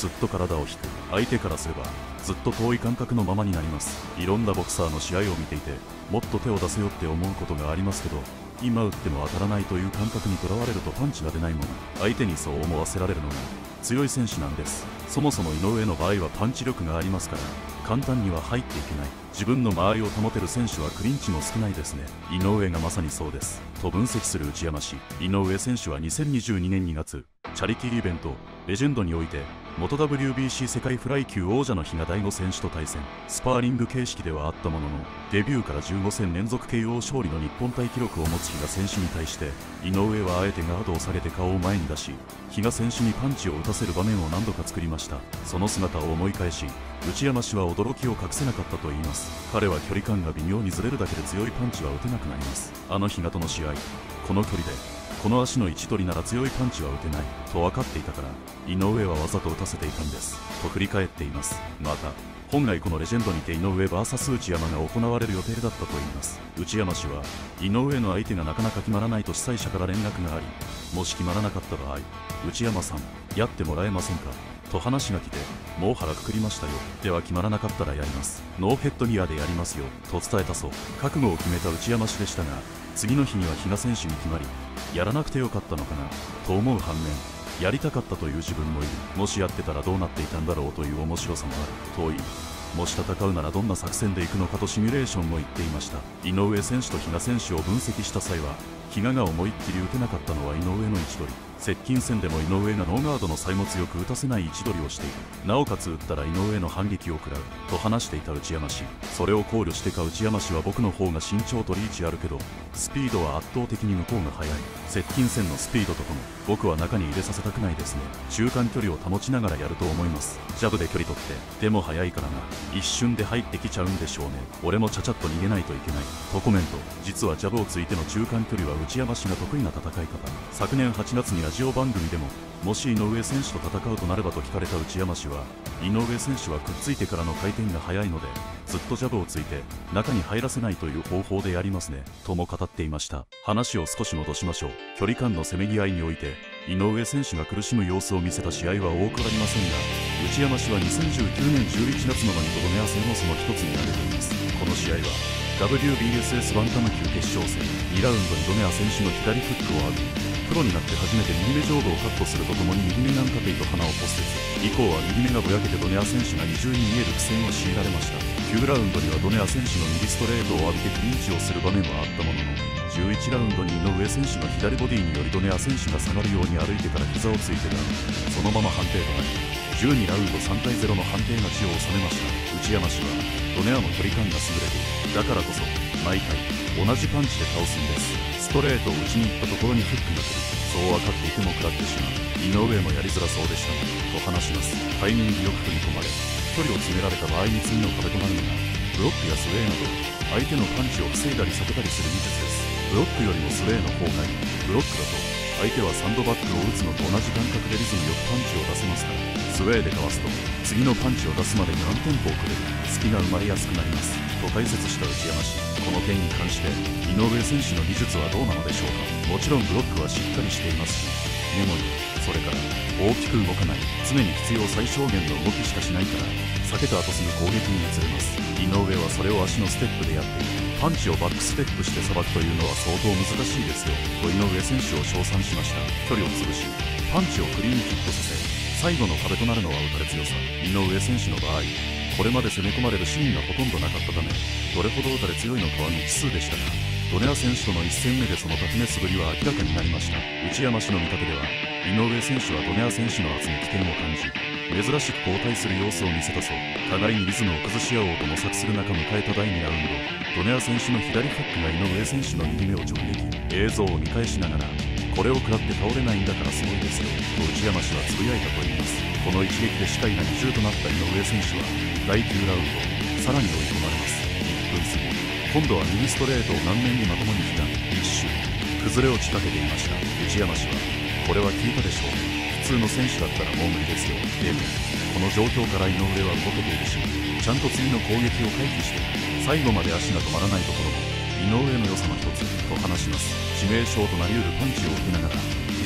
A: すっと体を引く。相手からすればずっと遠い感覚のままになります。いろんなボクサーの試合を見ていて、もっと手を出せよって思うことがありますけど、今打っても当たらないという感覚にとらわれるとパンチが出ないもの、相手にそう思わせられるのが強い選手なんです。そもそも井上の場合はパンチ力がありますから、簡単には入っていけない。自分の間合いを保てる選手はクリンチも少ないですね。井上がまさにそうです。と分析する内山氏。井上選手は2022年2月、チャリティーイベント、レジェンドにおいて、元 WBC 世界フライ級王者の比嘉大吾選手と対戦。スパーリング形式ではあったものの、デビューから15戦連続 KO 勝利の日本タイ記録を持つ比嘉選手に対して、井上はあえてガードを下げて顔を前に出し、比嘉選手にパンチを打たせる場面を何度か作りました。その姿を思い返し、内山氏は驚きを隠せなかったといいます。彼は距離感が微妙にずれるだけで強いパンチは打てなくなります。あの比嘉との試合、この距離でこの足の位置取りなら強いパンチは打てないと分かっていたから、井上はわざと打たせていたんですと振り返っています。また本来このレジェンドにて井上 VS 内山が行われる予定だったといいます。内山氏は井上の相手がなかなか決まらないと主催者から連絡があり、もし決まらなかった場合、内山さんやってもらえませんかと話が来て、もう腹くくりましたよ。では決まらなかったらやります。ノーヘッドギアでやりますよと伝えたそう。覚悟を決めた内山氏でしたが、次の日には比嘉選手に決まり、やらなくてよかったのかなと思う反面、やりたかったという自分もいる。もしやってたらどうなっていたんだろうという面白さもあるといい、もし戦うならどんな作戦でいくのかとシミュレーションも言っていました。井上選手と比嘉選手を分析した際は、比嘉が思いっきり打てなかったのは井上の位置取り。接近戦でも井上がノーガードの際も強く打たせない位置取りをしている。なおかつ打ったら井上の反撃を食らうと話していた内山氏。それを考慮してか内山氏は僕の方が身長とリーチあるけど、スピードは圧倒的に向こうが速い。接近戦のスピードととも僕は中に入れさせたくないですね。中間距離を保ちながらやると思います。ジャブで距離取ってでも速いからな、一瞬で入ってきちゃうんでしょうね。俺もちゃちゃっと逃げないといけないとコメント。実はジャブをついての中間距離は内山氏が得意な戦い方。昨年8月にラジオ番組でも、もし井上選手と戦うとなればと聞かれた内山氏は、井上選手はくっついてからの回転が速いのでずっとジャブをついて中に入らせないという方法でやりますねとも語っていました。話を少し戻しましょう。距離感のせめぎ合いにおいて井上選手が苦しむ様子を見せた試合は多くありませんが、内山氏は2019年11月のマニとドネア戦をその一つに挙げています。この試合は WBSS バンタム級決勝戦2ラウンドにドネア選手の左フックを浴び、プロになって初めて右目上部をカットするとともに右目軟化テと鼻を骨折。以降は右目がぼやけてドネア選手が二重に見える苦戦を強いられました。9ラウンドにはドネア選手の右ストレートを浴びてクリンチをする場面はあったものの、11ラウンドに井上選手の左ボディによりドネア選手が下がるように歩いてから膝をついてがそのまま判定となり、12ラウンド3対0の判定勝ちを収めました。内山氏はドネアの距離感が優れている。だからこそ毎回同じパンチで倒すんです。ストレートを打ちに行ったところにフックが来る。そう分かっていても食らってしまう。井上もやりづらそうでしたと話します。タイミングよく踏み込まれ距離を詰められた場合に次の壁となるのがブロックやスウェーなど相手のパンチを防いだり避けたりする技術です。ブロックよりもスウェーの方がいい。ブロックだと相手はサンドバッグを打つのと同じ感覚でリズムよくパンチを出せますから、スウェーでかわすと次のパンチを出すまでに何テンポをくれる隙が生まれやすくなりますと解説した内山氏。この件に関して井上選手の技術はどうなのでしょうか。もちろんブロックはしっかりしていますし、メモリ、それから大きく動かない、常に必要最小限の動きしかしないから避けた後すぐ攻撃に移れます。井上はそれを足のステップでやっている。パンチをバックステップしてさばくというのは相当難しいですよと井上選手を称賛しました。距離を潰しパンチをクリーンヒットさせ最後の壁となるのは打たれ強さ。井上選手の場合これまで攻め込まれるシーンがほとんどなかったため、どれほど打たれ強いのかは未知数でしたが、ドネア選手との1戦目でそのタフネスぶりは明らかになりました。内山氏の見立てでは井上選手はドネア選手の圧に危険を感じ珍しく後退する様子を見せたそう。互いにリズムを崩し合おうと模索する中迎えた第2ラウンド、ドネア選手の左フックが井上選手の右目を直撃。映像を見返しながらこれを食らって倒れないんだからすごいですよと内山氏はつぶやいたといいます。この一撃で視界が二重となった井上選手は第9ラウンドさらに追い込まれます。1分過ぎ今度は右ストレートを顔面にまともに被弾、一瞬崩れ落ちかけていました。内山氏はこれは効いたでしょう、普通の選手だったらもう無理ですよ。でもこの状況から井上は動けているし、ちゃんと次の攻撃を回避して最後まで足が止まらないところも井上の良さの一つと話します。致命傷となりうるパンチを受けながら膝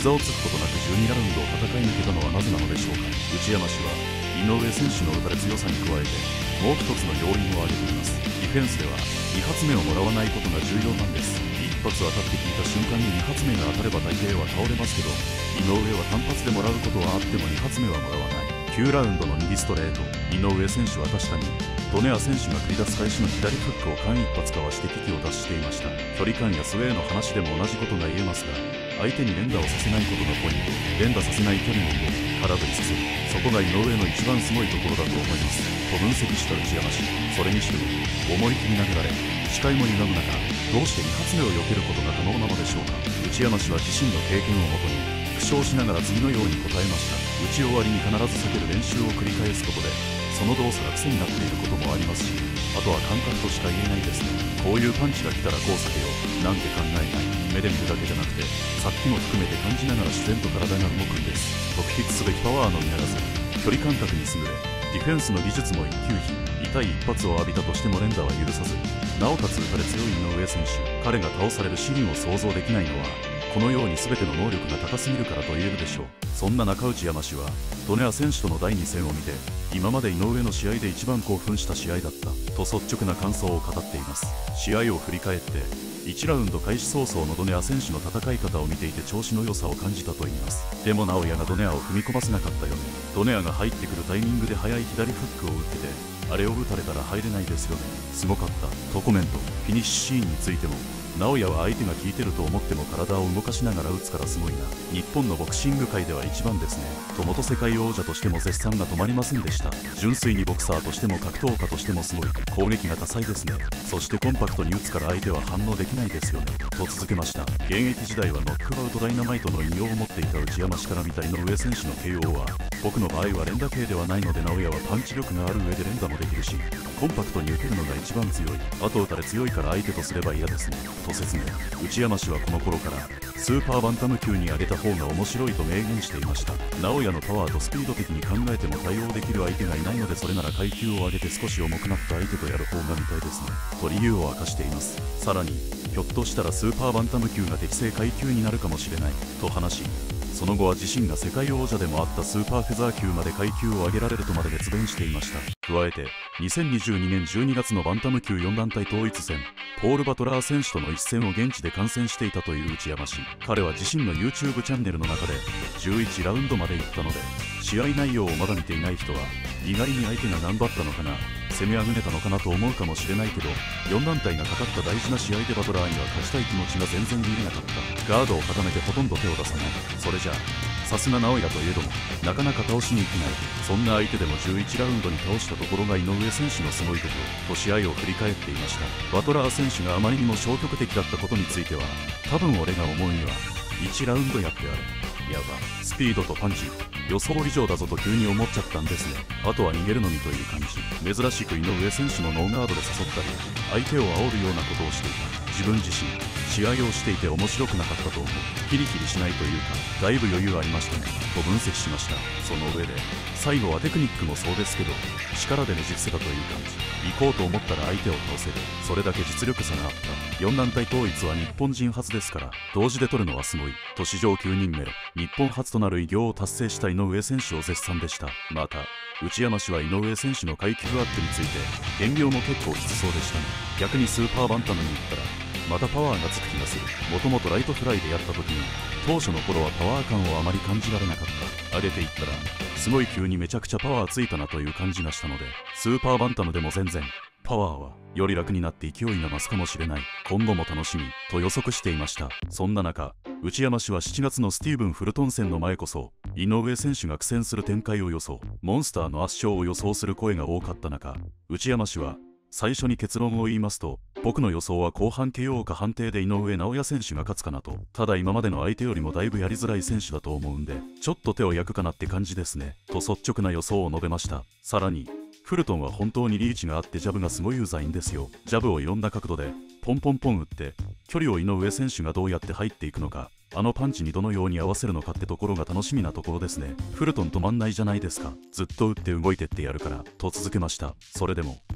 A: 膝をつくことなく12ラウンドを戦い抜けたのはなぜなのでしょうか。内山氏は井上選手の打たれ強さに加えてもう一つの要因を挙げています。ディフェンスでは2発目をもらわないことが重要なんです。1発当たって効いた瞬間に2発目が当たれば大抵は倒れますけど、井上は単発でもらうことはあっても2発目はもらわない。9ラウンドの右ストレート。井上選手は確かにドネア選手が繰り出す開始の左フックを間一髪かわして危機を脱していました。距離感やスウェーの話でも同じことが言えますが、相手に連打をさせないことがポイント。連打させない距離も空振りさせる。そこが井上の一番すごいところだと思いますと分析した内山氏。それにしても思い切り殴られ視界も歪む中、どうして2発目を避けることが可能なのでしょうか。内山氏は自身の経験をもとに苦笑しながら次のように答えました。打ち終わりに必ず避ける練習を繰り返すことでその動作が癖になっていることもありますし、あとは感覚としか言えないですね。こういうパンチが来たらこう避けようなんて考えない。目で見るだけじゃなくてさっきも含めて感じながら自然と体が動くんです。特筆すべきパワーのみならず距離感覚に優れ、ディフェンスの技術も一級品。痛い一発を浴びたとしても連打は許さず、なおかつ打たれ強い井上選手。彼が倒されるシーンを想像できないのはこのように全ての能力が高すぎるからと言えるでしょう。そんな中内山氏はドネア選手との第2戦を見て今まで井上の試合で一番興奮した試合だったと率直な感想を語っています。試合を振り返って1ラウンド開始早々のドネア選手の戦い方を見ていて調子の良さを感じたといいます。でも直哉がドネアを踏み込ませなかったよね。ドネアが入ってくるタイミングで速い左フックを打っててあれを打たれたら入れないですよね。すごかったとコメント。フィニッシュシーンについても直哉は相手が効いてると思っても体を動かしながら打つからすごいな。日本のボクシング界では一番ですねと元世界王者としても絶賛が止まりませんでした。純粋にボクサーとしても格闘家としてもすごい。攻撃が多彩ですね。そしてコンパクトに打つから相手は反応できないですよねと続けました。現役時代はノックアウトダイナマイトの異名を持っていた内山氏から見た井上選手の KO は僕の場合は連打系ではないので、直哉はパンチ力がある上で連打もできるしコンパクトに打てるのが一番強い。あと打たれ強いから相手とすれば嫌ですねと説明。内山氏はこの頃からスーパーバンタム級に上げた方が面白いと明言していました。直哉のパワーとスピード的に考えても対応できる相手がいないので、それなら階級を上げて少し重くなった相手とやる方が見たいですねと理由を明かしています。さらにひょっとしたらスーパーバンタム級が適正階級になるかもしれないと話し、その後は自身が世界王者でもあったスーパーフェザー級まで階級を上げられるとまで熱弁していました。加えて2022年12月のバンタム級4団体統一戦ポール・バトラー選手との一戦を現地で観戦していたという内山氏。彼は自身の YouTube チャンネルの中で11ラウンドまで行ったので、試合内容をまだ見ていない人は意外に相手が頑張ったのかな、攻めあぐねたのかなと思うかもしれないけど、4団体がかかった大事な試合でバトラーには勝ちたい気持ちが全然見えなかった。ガードを固めてほとんど手を出さない。それじゃあさすが直哉といえどもなかなか倒しにいけない。そんな相手でも11ラウンドに倒したところが井上選手のすごいところと試合を振り返っていました。バトラー選手があまりにも消極的だったことについては、多分俺が思うには1ラウンドやってあれ、やばスピードとパンチ予想以上だぞと急に思っちゃったんですね。あとは逃げるのみという感じ。珍しく井上選手のノーガードで誘ったり相手を煽るようなことをしていた。自分自身試合をしていて面白くなかったと思う。ヒリヒリしないというかだいぶ余裕ありましたねと分析しました。その上で最後はテクニックもそうですけど力でねじ伏せたという感じ。行こうと思ったら相手を倒せる、それだけ実力差があった。4団体統一は日本人初ですから同時で取るのはすごいと史上9人目日本初となる偉業を達成した井上選手を絶賛でした。また内山氏は井上選手の階級アップについて減量も結構きつそうでしたね。逆にスーパーバンタムに行ったらまたパワーがつく気がする。もともとライトフライでやった時に当初の頃はパワー感をあまり感じられなかった。上げていったらすごい急にめちゃくちゃパワーついたなという感じがしたので、スーパーバンタムでも全然パワーはより楽になって勢いが増すかもしれない。今後も楽しみと予測していました。そんな中内山氏は7月のスティーブン・フルトン戦の前こそ井上選手が苦戦する展開を予想、モンスターの圧勝を予想する声が多かった中、内山氏は最初に結論を言いますと、僕の予想は後半 KO か判定で井上尚弥選手が勝つかなと。ただ今までの相手よりもだいぶやりづらい選手だと思うんでちょっと手を焼くかなって感じですねと率直な予想を述べました。さらにフルトンは本当にリーチがあってジャブがすごいうざいんですよ。ジャブをいろんな角度でポンポンポン打って距離を井上選手がどうやって入っていくのか、あのパンチにどのように合わせるのかってところが楽しみなところですね。フルトン止まんないじゃないですか。ずっと打って動いてってやるからと続けました。それでも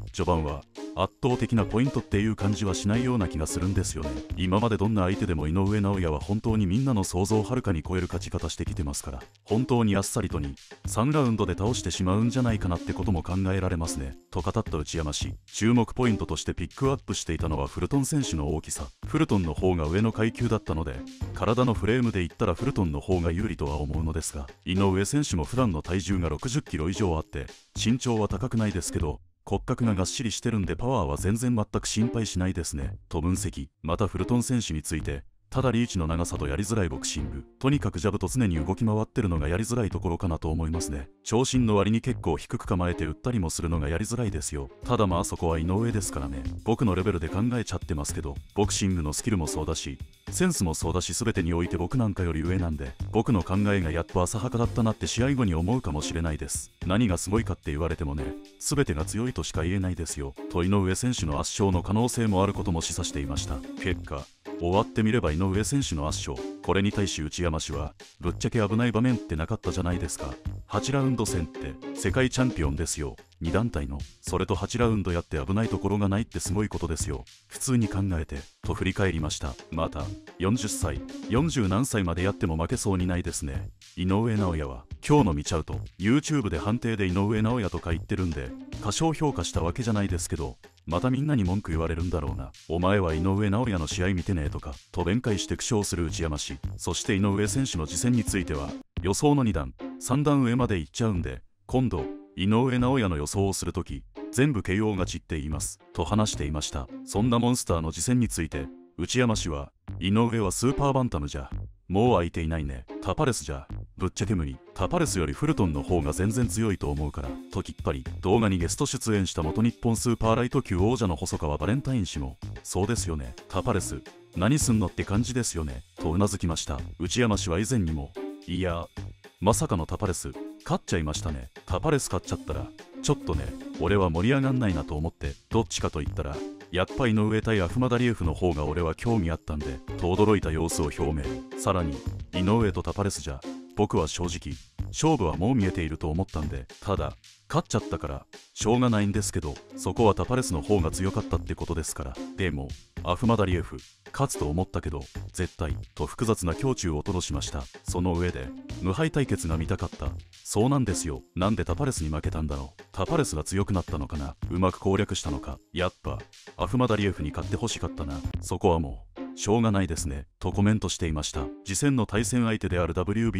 A: 序盤は圧倒的なポイントっていう感じはしないような気がするんですよね。今までどんな相手でも井上尚弥は本当にみんなの想像をはるかに超える勝ち方してきてますから、本当にあっさりとに3ラウンドで倒してしまうんじゃないかなってことも考えられますね。と語った内山氏、注目ポイントとしてピックアップしていたのはフルトン選手の大きさ。フルトンの方が上の階級だったので、体のフレームで言ったらフルトンの方が有利とは思うのですが、井上選手も普段の体重が60キロ以上あって身長は高くないですけど骨格ががっしりしてるんでパワーは全然全く心配しないですねと分析。またフルトン選手について、ただリーチの長さとやりづらいボクシング、とにかくジャブと常に動き回ってるのがやりづらいところかなと思いますね。長身の割に結構低く構えて打ったりもするのがやりづらいですよ。ただまあそこは井上ですからね。僕のレベルで考えちゃってますけど、ボクシングのスキルもそうだしセンスもそうだし、全てにおいて僕なんかより上なんで、僕の考えがやっと浅はかだったなって試合後に思うかもしれないです。何がすごいかって言われてもね、全てが強いとしか言えないですよと井上選手の圧勝の可能性もあることも示唆していました。結果終わってみれば井上選手の圧勝。これに対し内山氏は、ぶっちゃけ危ない場面ってなかったじゃないですか。8ラウンド戦って世界チャンピオンですよ、2団体の。それと8ラウンドやって危ないところがないってすごいことですよ、普通に考えてと振り返りました。また40歳40何歳までやっても負けそうにないですね。井上尚弥は今日の見ちゃうと YouTube で判定で井上尚弥とか言ってるんで過小評価したわけじゃないですけど、またみんなに文句言われるんだろうな。お前は井上尚弥の試合見てねえとかと弁解して苦笑する内山氏。そして井上選手の次戦については、予想の2段3段上まで行っちゃうんで、今度井上尚弥の予想をするとき全部 KO 勝ちって言いますと話していました。そんなモンスターの次戦について内山氏は、井上はスーパーバンタムじゃもう相手いないね。タパレスじゃぶっちゃけ無理。タパレスよりフルトンの方が全然強いと思うからときっぱり。動画にゲスト出演した元日本スーパーライト級王者の細川バレンタイン氏も、そうですよね、タパレス何すんのって感じですよねとうなずきました。内山氏は以前にも、いやまさかのタパレス勝っちゃいましたね。タパレス勝っちゃったらちょっとね、俺は盛り上がんないなと思って、どっちかと言ったらやっぱ井上対アフマダリエフの方が俺は興味あったんでと驚いた様子を表明。さらに井上とタパレスじゃ僕は正直勝負はもう見えていると思ったんで、ただ勝っちゃったからしょうがないんですけど、そこはタパレスの方が強かったってことですから。でもアフマダリエフ勝つと思ったけど絶対と複雑な胸中を吐露しました。その上で無敗対決が見たかった。そうなんですよ。なんでタパレスに負けたんだろう。タパレスが強くなったのかな、うまく攻略したのか、やっぱアフマダリエフに勝ってほしかったな、そこはもうしょうがないですねとコメントしていました。次戦の対戦相手である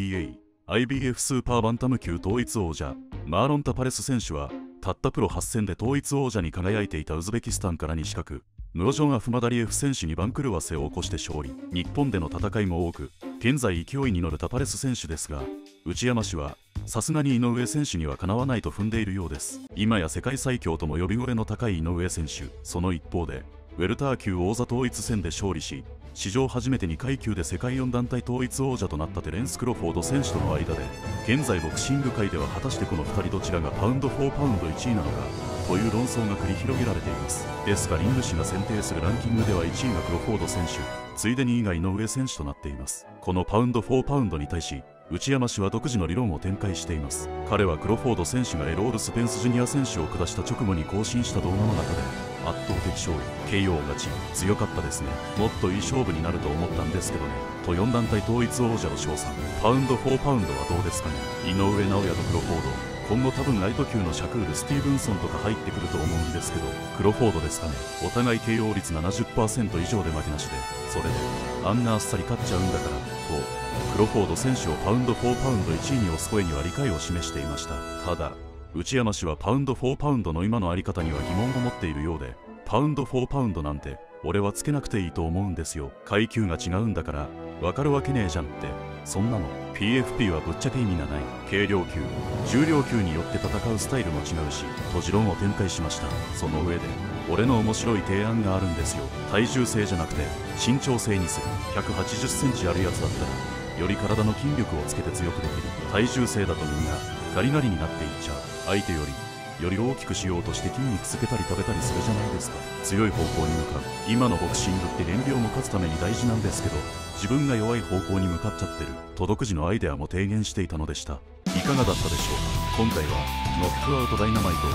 A: WBA、IBF スーパーバンタム級統一王者マーロン・タパレス選手は、たったプロ8戦で統一王者に輝いていたウズベキスタンから西角ムロジョン・アフマダリエフ選手に番狂わせを起こして勝利。日本での戦いも多く、現在勢いに乗るタパレス選手ですが、内山氏はさすがに井上選手にはかなわないと踏んでいるようです。今や世界最強とも呼び声の高い井上選手、その一方でウェルター級王座統一戦で勝利し、史上初めて2階級で世界4団体統一王者となったテレンス・クロフォード選手との間で、現在ボクシング界では果たしてこの2人どちらがパウンド・フォー・パウンド1位なのかという論争が繰り広げられています。ですがリング誌が選定するランキングでは1位がクロフォード選手、ついでに2位が井上選手となっています。このパウンド・フォー・パウンドに対し内山氏は独自の理論を展開しています。彼はクロフォード選手がエロール・スペンス・ジュニア選手を下した直後に更新した動画の中で、圧倒的勝利 KO 勝ち強かったですね、もっといい勝負になると思ったんですけどねと4団体統一王者を称賛。パウンド・フォー・パウンドはどうですかね。井上尚弥とクロフォード、今後多分ライト級のシャクール・スティーブンソンとか入ってくると思うんですけど、クロフォードですかね。お互い KO 率 70% 以上で負けなしで、それであんなあっさり勝っちゃうんだからとクロフォード選手をパウンド・フォー・パウンド1位に押す声には理解を示していました。ただ内山氏はパウンド・フォー・パウンドの今のあり方には疑問を持っているようで、パウンド・フォー・パウンドなんて俺はつけなくていいと思うんですよ。階級が違うんだからわかるわけねえじゃんって。そんなの PFP はぶっちゃけ意味がない。軽量級重量級によって戦うスタイルも違うしと持論を展開しました。その上で俺の面白い提案があるんですよ。体重制じゃなくて身長制にする。180センチあるやつだったらより体の筋力をつけて強くできる。体重制だとみんなガリガリになっていっちゃう。相手より大きくしようとして筋肉つけたり食べたりするじゃないですか。強い方向に向かう。今のボクシングって減量も勝つために大事なんですけど、自分が弱い方向に向かっちゃってると独自のアイデアも提言していたのでした。いかがだったでしょうか。今回はノックアウトダイナマイト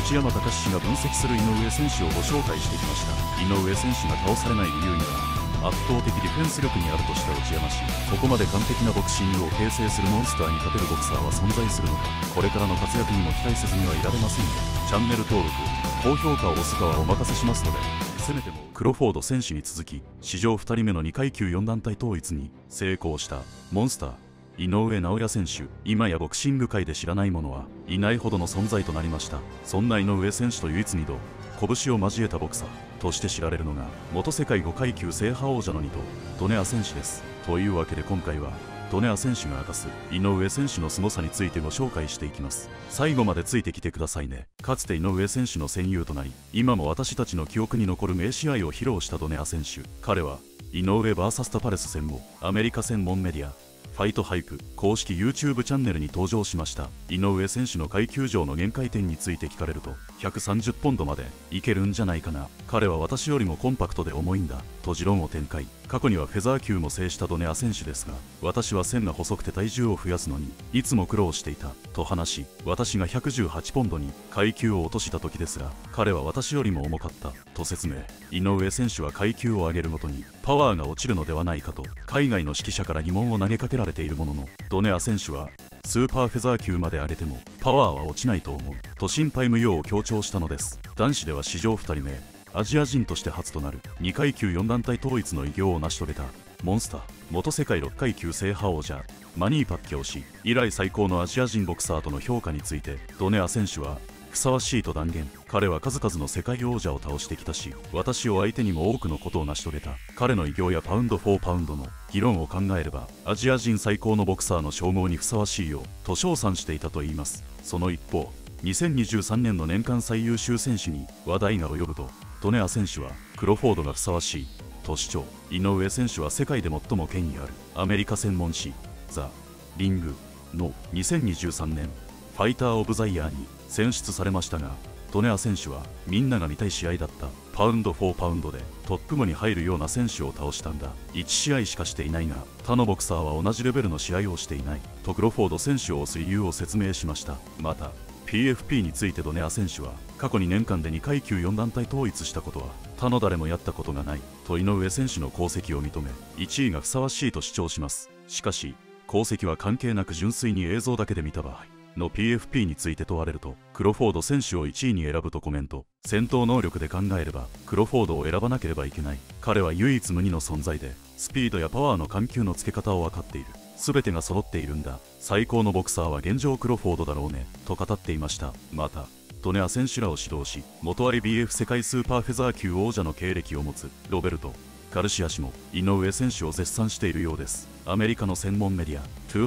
A: 内山隆氏が分析する井上選手をご紹介してきました。井上選手が倒されない理由には圧倒的ディフェンス力にあるとした内山氏、ここまで完璧なボクシングを形成するモンスターに勝てるボクサーは存在するのか。これからの活躍にも期待せずにはいられませんよ。チャンネル登録高評価を押すかはお任せしますので、せめてもクロフォード選手に続き史上2人目の2階級4団体統一に成功したモンスター井上尚弥選手、今やボクシング界で知らない者はいないほどの存在となりました。そんな井上選手と唯一2度拳を交えたボクサーとして知られるのが元世界5階級制覇王者の2頭ドネア選手です。というわけで今回はドネア選手が明かす井上選手の凄さについてご紹介していきます。最後までついてきてくださいね。かつて井上選手の戦友となり、今も私たちの記憶に残る名試合を披露したドネア選手。彼は井上 VS タパレス戦後アメリカ専門メディアファイトハイプ公式 YouTube チャンネルに登場しました。井上選手の階級上の限界点について聞かれると、130ポンドまでいけるんじゃないかな、彼は私よりもコンパクトで重いんだと持論を展開。過去にはフェザー級も制したドネア選手ですが、私は線が細くて体重を増やすのにいつも苦労していたと話し、私が118ポンドに階級を落とした時ですが、彼は私よりも重かったと説明。井上選手は階級を上げるごとにパワーが落ちるのではないかと海外の指揮者から疑問を投げかけられているものの、ドネア選手はスーパーフェザー級まで上げてもパワーは落ちないと思うと心配無用を強調したのです。男子では史上2人目、アジア人として初となる2階級4団体統一の偉業を成し遂げたモンスター、元世界6階級制覇王者マニー・パッキャオ氏以来最高のアジア人ボクサーとの評価について、ドネア選手はふさわしいと断言。彼は数々の世界王者を倒してきたし、私を相手にも多くのことを成し遂げた。彼の偉業やパウンド・フォー・パウンドの議論を考えれば、アジア人最高のボクサーの称号にふさわしいよと称賛していたといいます。その一方、2023年の年間最優秀選手に話題が及ぶと、ドネア選手はクロフォードがふさわしいと主張。井上選手は世界で最も権威あるアメリカ専門誌ザ・リングの2023年ファイター・オブ・ザ・イヤーに選出されましたが、ドネア選手はみんなが見たい試合だった。パウンド・フォー・パウンドでトップ5に入るような選手を倒したんだ。1試合しかしていないが、他のボクサーは同じレベルの試合をしていないとクロフォード選手を推す理由を説明しました。また PFP についてドネア選手は、過去2年間で2階級4団体統一したことは他の誰もやったことがないと井上選手の功績を認め、1位がふさわしいと主張します。しかし功績は関係なく純粋に映像だけで見た場合の PFP について問われると、クロフォード選手を1位に選ぶとコメント。戦闘能力で考えればクロフォードを選ばなければいけない。彼は唯一無二の存在で、スピードやパワーの緩急のつけ方を分かっている。全てが揃っているんだ。最高のボクサーは現状クロフォードだろうねと語っていました。またドネア選手らを指導し、元 IBF 世界スーパーフェザー級王者の経歴を持つロベルト・ガルシア氏も井上選手を絶賛しているようです。アメリカの専門メディア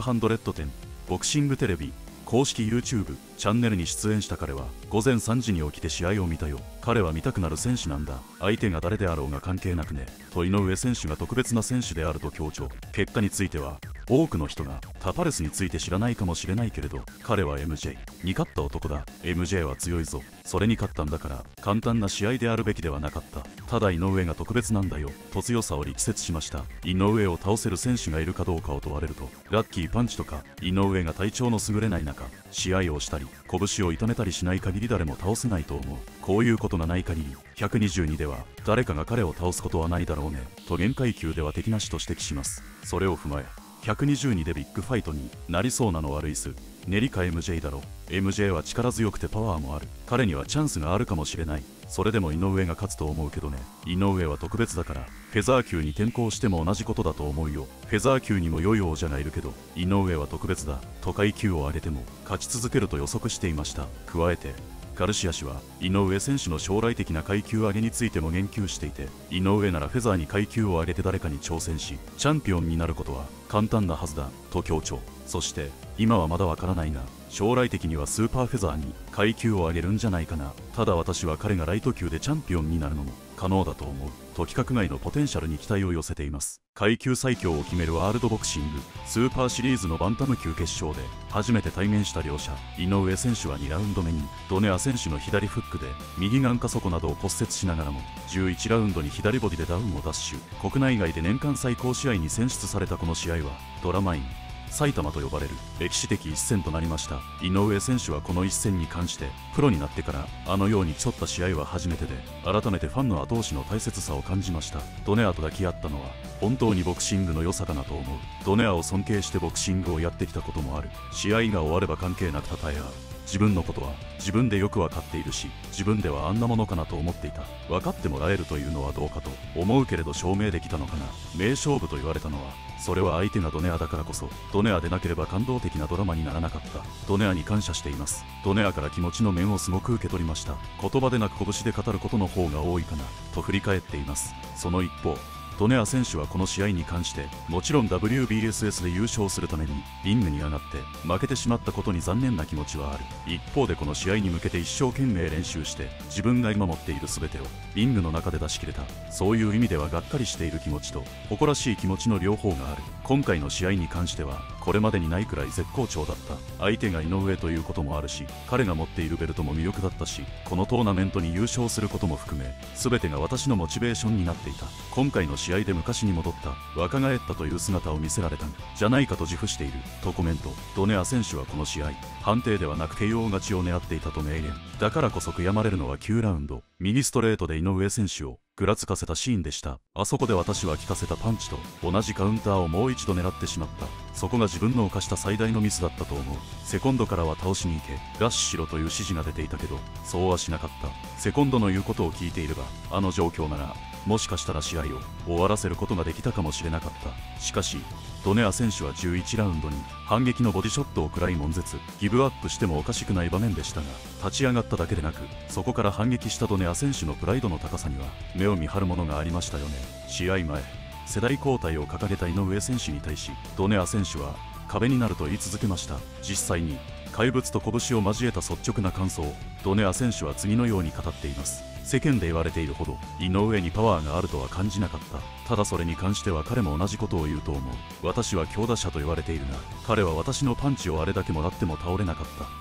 A: 210ボクシングテレビ公式 YouTube チャンネルに出演した彼は、午前3時に起きて試合を見たよ。彼は見たくなる選手なんだ。相手が誰であろうが関係なくねと井上選手が特別な選手であると強調。結果については、多くの人がタパレスについて知らないかもしれないけれど、彼は MJ に勝った男だ。 MJ は強いぞ。それに勝ったんだから簡単な試合であるべきではなかった。ただ井上が特別なんだよと強さを力説しました。井上を倒せる選手がいるかどうかを問われると、ラッキーパンチとか井上が体調の優れない中試合をしたり拳を痛めたりしない限り誰も倒せないと思う。こういうことがない限り122では誰かが彼を倒すことはないだろうねと限界級では敵なしと指摘します。それを踏まえ122でビッグファイトになりそうなのはルイス・ネリか MJ だろ。 MJ は力強くてパワーもある。彼にはチャンスがあるかもしれない。それでも井上が勝つと思うけどね。井上は特別だから、フェザー級に転向しても同じことだと思うよ。フェザー級にも良い王者がいるけど井上は特別だと階級を上げても勝ち続けると予測していました。加えてガルシア氏は井上選手の将来的な階級上げについても言及していて、井上ならフェザーに階級を上げて誰かに挑戦しチャンピオンになることは簡単なはずだと強調。そして今はまだわからないが、将来的にはスーパーフェザーに階級を上げるんじゃないかな。ただ私は彼がライト級でチャンピオンになるのも可能だと思うと規格外のポテンシャルに期待を寄せています。階級最強を決めるワールドボクシングスーパーシリーズのバンタム級決勝で初めて対面した両者。井上選手は2ラウンド目にドネア選手の左フックで右眼下底などを骨折しながらも11ラウンドに左ボディでダウンをダッシュ。国内外で年間最高試合に選出されたこの試合はドラマイン埼玉と呼ばれる歴史的一戦となりました。井上選手はこの一戦に関してプロになってからあのように競った試合は初めてで、改めてファンの後押しの大切さを感じました。ドネアと抱き合ったのは本当にボクシングの良さかなと思う。ドネアを尊敬してボクシングをやってきたこともある。試合が終われば関係なく称え合う。自分のことは自分でよく分かっているし、自分ではあんなものかなと思っていた。分かってもらえるというのはどうかと思うけれど証明できたのかな。名勝負と言われたのはそれは相手がドネアだからこそ。ドネアでなければ感動的なドラマにならなかった。ドネアに感謝しています。ドネアから気持ちの面をすごく受け取りました。言葉でなく拳で語ることの方が多いかなと振り返っています。その一方、ドネア選手はこの試合に関してもちろん WBSS で優勝するためにリングに上がって負けてしまったことに残念な気持ちはある。一方でこの試合に向けて一生懸命練習して自分が今持っている全てをリングの中で出し切れた。そういう意味ではがっかりしている気持ちと誇らしい気持ちの両方がある。今回の試合に関してはこれまでにないくらい絶好調だった。相手が井上ということもあるし、彼が持っているベルトも魅力だったし、このトーナメントに優勝することも含め全てが私のモチベーションになっていた。今回の試合で昔に戻った若返ったという姿を見せられたんじゃないかと自負しているとコメント。ドネア選手はこの試合判定ではなく KO 勝ちを狙っていたと明言。だからこそ悔やまれるのは9ラウンド右ストレートで井上選手をぐらつかせたシーンでした。あそこで私は効かせたパンチと同じカウンターをもう一度狙ってしまった。そこが自分の犯した最大のミスだったと思う。セコンドからは倒しに行け、ラッシュしろという指示が出ていたけどそうはしなかった。セコンドの言うことを聞いていればあの状況ならもしかしたら試合を終わらせることができたかもしれなかった。しかしドネア選手は11ラウンドに反撃のボディショットを食らい悶絶。ギブアップしてもおかしくない場面でしたが、立ち上がっただけでなくそこから反撃したドネア選手のプライドの高さには目を見張るものがありましたよね。試合前、世代交代を掲げた井上選手に対しドネア選手は壁になると言い続けました。実際に怪物と拳を交えた率直な感想をドネア選手は次のように語っています。世間で言われているほど井上にパワーがあるとは感じなかった。ただそれに関しては彼も同じことを言うと思う。私は強打者と言われているが、彼は私のパンチをあれだけもらっても倒れなかった。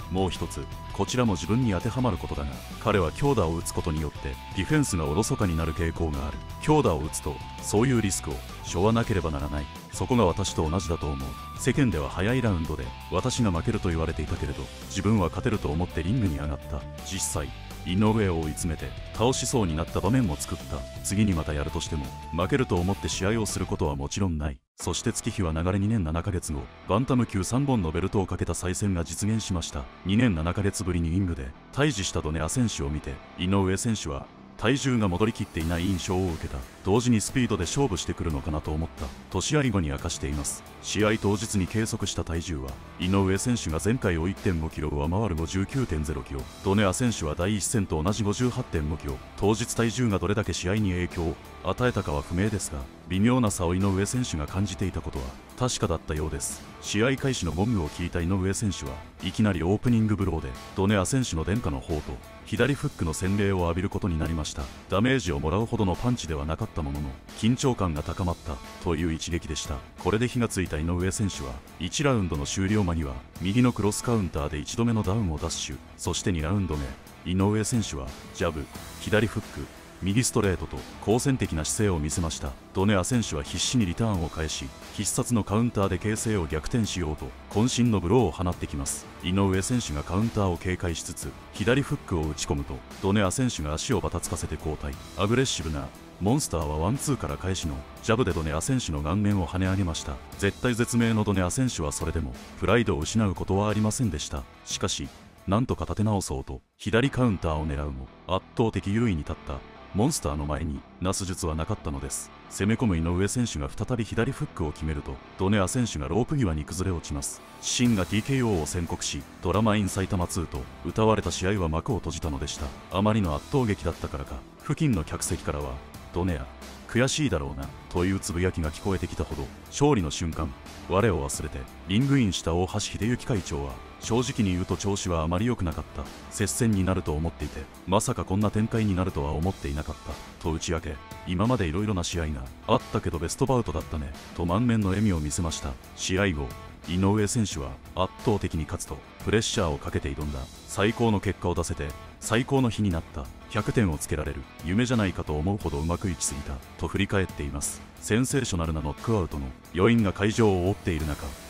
A: もう一つ、こちらも自分に当てはまることだが、彼は強打を打つことによってディフェンスがおろそかになる傾向がある。強打を打つとそういうリスクを背負わなければならない。そこが私と同じだと思う。世間では早いラウンドで私が負けると言われていたけれど、自分は勝てると思ってリングに上がった。実際井上を追い詰めて倒しそうになった場面も作った。次にまたやるとしても負けると思って試合をすることはもちろんない。そして月日は流れ2年7ヶ月後、バンタム級3本のベルトをかけた再戦が実現しました。2年7ヶ月ぶりにリングで対峙したドネア選手を見て井上選手は体重が戻りきっていない印象を受けた。同時にスピードで勝負してくるのかなと思ったと試合後に明かしています。試合当日に計測した体重は井上選手が前回を 1.5 キロ上回る 59.0 キロ、ドネア選手は第1戦と同じ 58.5 キロ。当日体重がどれだけ試合に影響を与えたかは不明ですが、微妙な差を井上選手が感じていたことは確かだったようです。試合開始のゴングを聞いた井上選手はいきなりオープニングブローでドネア選手の伝家の宝と左フックの洗礼を浴びることになりました。ダメージをもらうほどのパンチではなかったものの緊張感が高まったという一撃でした。これで火がついた井上選手は1ラウンドの終了間には右のクロスカウンターで1度目のダウンをダッシュ。そして2ラウンド目、井上選手はジャブ、左フック、右ストレートと好戦的な姿勢を見せました。ドネア選手は必死にリターンを返し、必殺のカウンターで形勢を逆転しようと渾身のブローを放ってきます。井上選手がカウンターを警戒しつつ左フックを打ち込むと、ドネア選手が足をばたつかせて交代。アグレッシブなモンスターはワンツーから返しのジャブでドネア選手の顔面を跳ね上げました。絶体絶命のドネア選手はそれでもプライドを失うことはありませんでした。しかしなんとか立て直そうと左カウンターを狙うも圧倒的優位に立ったモンスターの前になす術はなかったのです。攻め込む井上選手が再び左フックを決めるとドネア選手がロープ際に崩れ落ちます。シンが TKO を宣告しドラマイン埼玉2と歌われた試合は幕を閉じたのでした。あまりの圧倒劇だったからか、付近の客席からはドネア悔しいだろうなというつぶやきが聞こえてきたほど、勝利の瞬間我を忘れてリングインした大橋秀幸会長は正直に言うと調子はあまり良くなかった。接戦になると思っていてまさかこんな展開になるとは思っていなかったと打ち明け、今までいろいろな試合があったけどベストバウトだったねと満面の笑みを見せました。試合後井上選手は圧倒的に勝つとプレッシャーをかけて挑んだ。最高の結果を出せて最高の日になった。100点をつけられる夢じゃないかと思うほどうまくいきすぎたと振り返っています。センセーショナルなノックアウトの余韻が会場を覆っている中、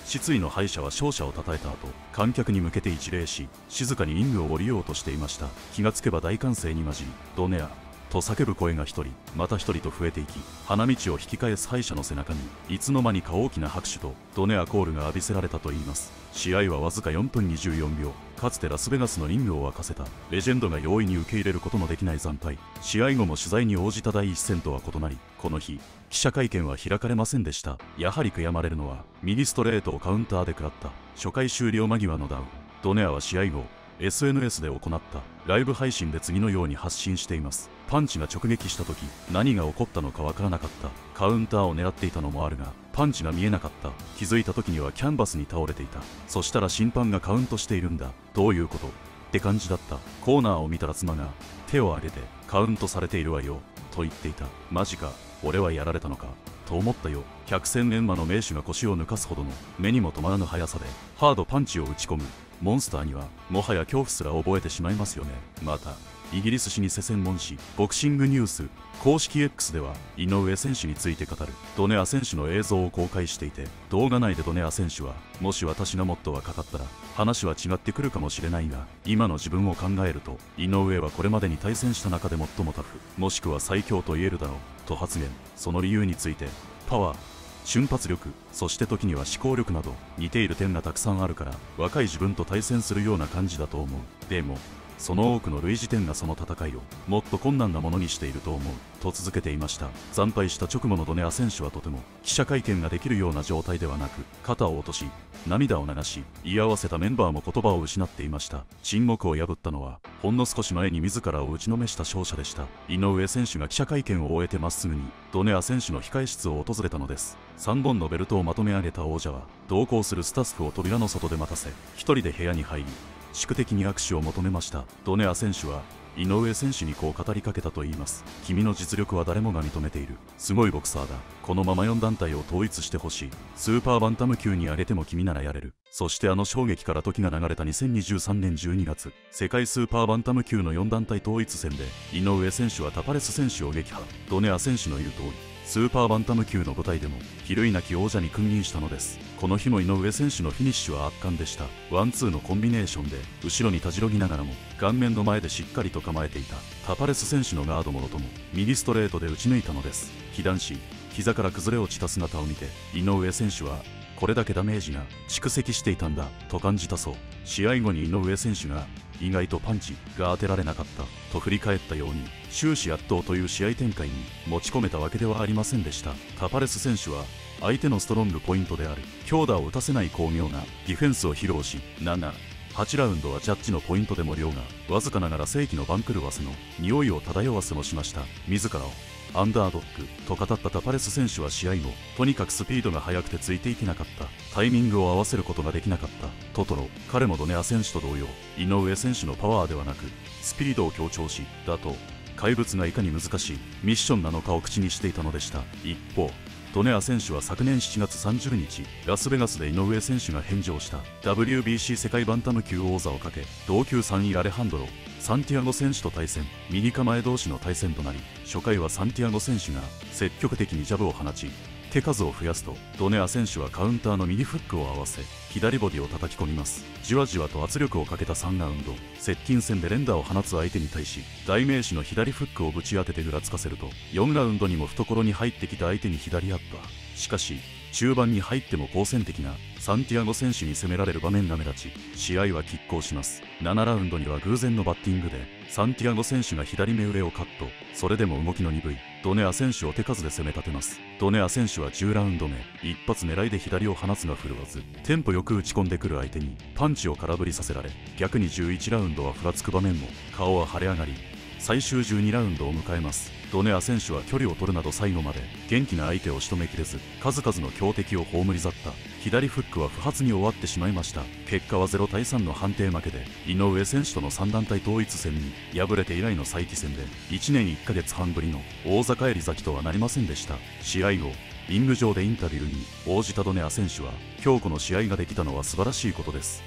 A: 失意の敗者は勝者を称えた後、観客に向けて一礼し、静かにリングを降りようとしていました。気がつけば大歓声に混じり、ドネアと叫ぶ声が一人また一人と増えていき、花道を引き返す敗者の背中にいつの間にか大きな拍手とドネアコールが浴びせられたといいます。試合はわずか4分24秒。かつてラスベガスのリングを沸かせたレジェンドが容易に受け入れることのできない惨敗。試合後も取材に応じた第一戦とは異なり、この日記者会見は開かれませんでした。やはり悔やまれるのは右ストレートをカウンターで食らった初回終了間際のダウン。ドネアは試合後SNS で行ったライブ配信で次のように発信しています。パンチが直撃した時、何が起こったのかわからなかった。カウンターを狙っていたのもあるが、パンチが見えなかった。気づいた時にはキャンバスに倒れていた。そしたら審判がカウントしているんだ。どういうことって感じだった。コーナーを見たら妻が手を挙げてカウントされているわよと言っていた。マジか、俺はやられたのかと思ったよ。百戦錬磨の名手が腰を抜かすほどの目にも止まらぬ速さでハードパンチを打ち込むモンスターにはもはや恐怖すら覚えてしまいますよね。またイギリス老舗専門誌ボクシングニュース公式 X では井上選手について語るドネア選手の映像を公開していて、動画内でドネア選手はもし私がもっと若かったら話は違ってくるかもしれないが、今の自分を考えると井上はこれまでに対戦した中で最もタフもしくは最強と言えるだろうと発言。その理由について、パワー、瞬発力、そして時には思考力など似ている点がたくさんあるから若い自分と対戦するような感じだと思う。でもその多くの類似点がその戦いをもっと困難なものにしていると思うと続けていました。惨敗した直後のドネア選手はとても記者会見ができるような状態ではなく、肩を落とし涙を流し、居合わせたメンバーも言葉を失っていました。沈黙を破ったのはほんの少し前に自らを打ちのめした勝者でした。井上選手が記者会見を終えてまっすぐにドネア選手の控え室を訪れたのです。3本のベルトをまとめ上げた王者は同行するスタッフを扉の外で待たせ、一人で部屋に入り宿敵に握手を求めました。ドネア選手は井上選手にこう語りかけたといいます。君の実力は誰もが認めている。すごいボクサーだ。このまま4団体を統一してほしい。スーパーバンタム級に上げても君ならやれる。そしてあの衝撃から時が流れた2023年12月、世界スーパーバンタム級の4団体統一戦で井上選手はタパレス選手を撃破。ドネア選手の言う通り、スーパーバンタム級の舞台でも比類なき王者に君臨したのです。この日も井上選手のフィニッシュは圧巻でした。ワンツーのコンビネーションで後ろにたじろぎながらも顔面の前でしっかりと構えていたタパレス選手のガードもろとも右ストレートで打ち抜いたのです。被弾し膝から崩れ落ちた姿を見て井上選手はこれだけダメージが蓄積していたんだと感じたそう。試合後に井上選手が意外とパンチが当てられなかったと振り返ったように、終始圧倒という試合展開に持ち込めたわけではありませんでした。タパレス選手は相手のストロングポイントである強打を打たせない巧妙なディフェンスを披露し、7、8ラウンドはジャッジのポイントでも凌駕、わずかながら正規の番狂わせの匂いを漂わせもしました。自らをアンダードッグと語ったタパレス選手は試合後、とにかくスピードが速くてついていけなかった、タイミングを合わせることができなかったトトロ。彼もドネア選手と同様、井上選手のパワーではなくスピードを強調し、だと怪物がいかに難しいミッションなのかを口にしていたのでした。一方ドネア選手は昨年7月30日ラスベガスで井上選手が返上した WBC 世界バンタム級王座をかけ、同級3位アレハンドロ・サンティアゴ選手と対戦。右構え同士の対戦となり、初回はサンティアゴ選手が積極的にジャブを放ち手数を増やすと、ドネア選手はカウンターの右フックを合わせ左ボディを叩き込みます。じわじわと圧力をかけた3ラウンド、接近戦で連打を放つ相手に対し代名詞の左フックをぶち当ててぐらつかせると、4ラウンドにも懐に入ってきた相手に左アッパー。しかし中盤に入っても好戦的なサンティアゴ選手に攻められる場面が目立ち、試合は拮抗します。7ラウンドには偶然のバッティングでサンティアゴ選手が左目上をカット。それでも動きの鈍いドネア選手を手数で攻め立てます。ドネア選手は10ラウンド目、一発狙いで左を放つが振るわず、テンポよく打ち込んでくる相手にパンチを空振りさせられ、逆に11ラウンドはふらつく場面も、顔は腫れ上がり最終12ラウンドを迎えます。ドネア選手は距離を取るなど最後まで元気な相手を仕留めきれず、数々の強敵を葬り去った左フックは不発に終わってしまいました。結果は0対3の判定負けで、井上選手との3団体統一戦に敗れて以来の再起戦で1年1ヶ月半ぶりの王座返り咲きとはなりませんでした。試合後リング上でインタビューに応じたドネア選手は、今日この試合ができたのは素晴らしいことです。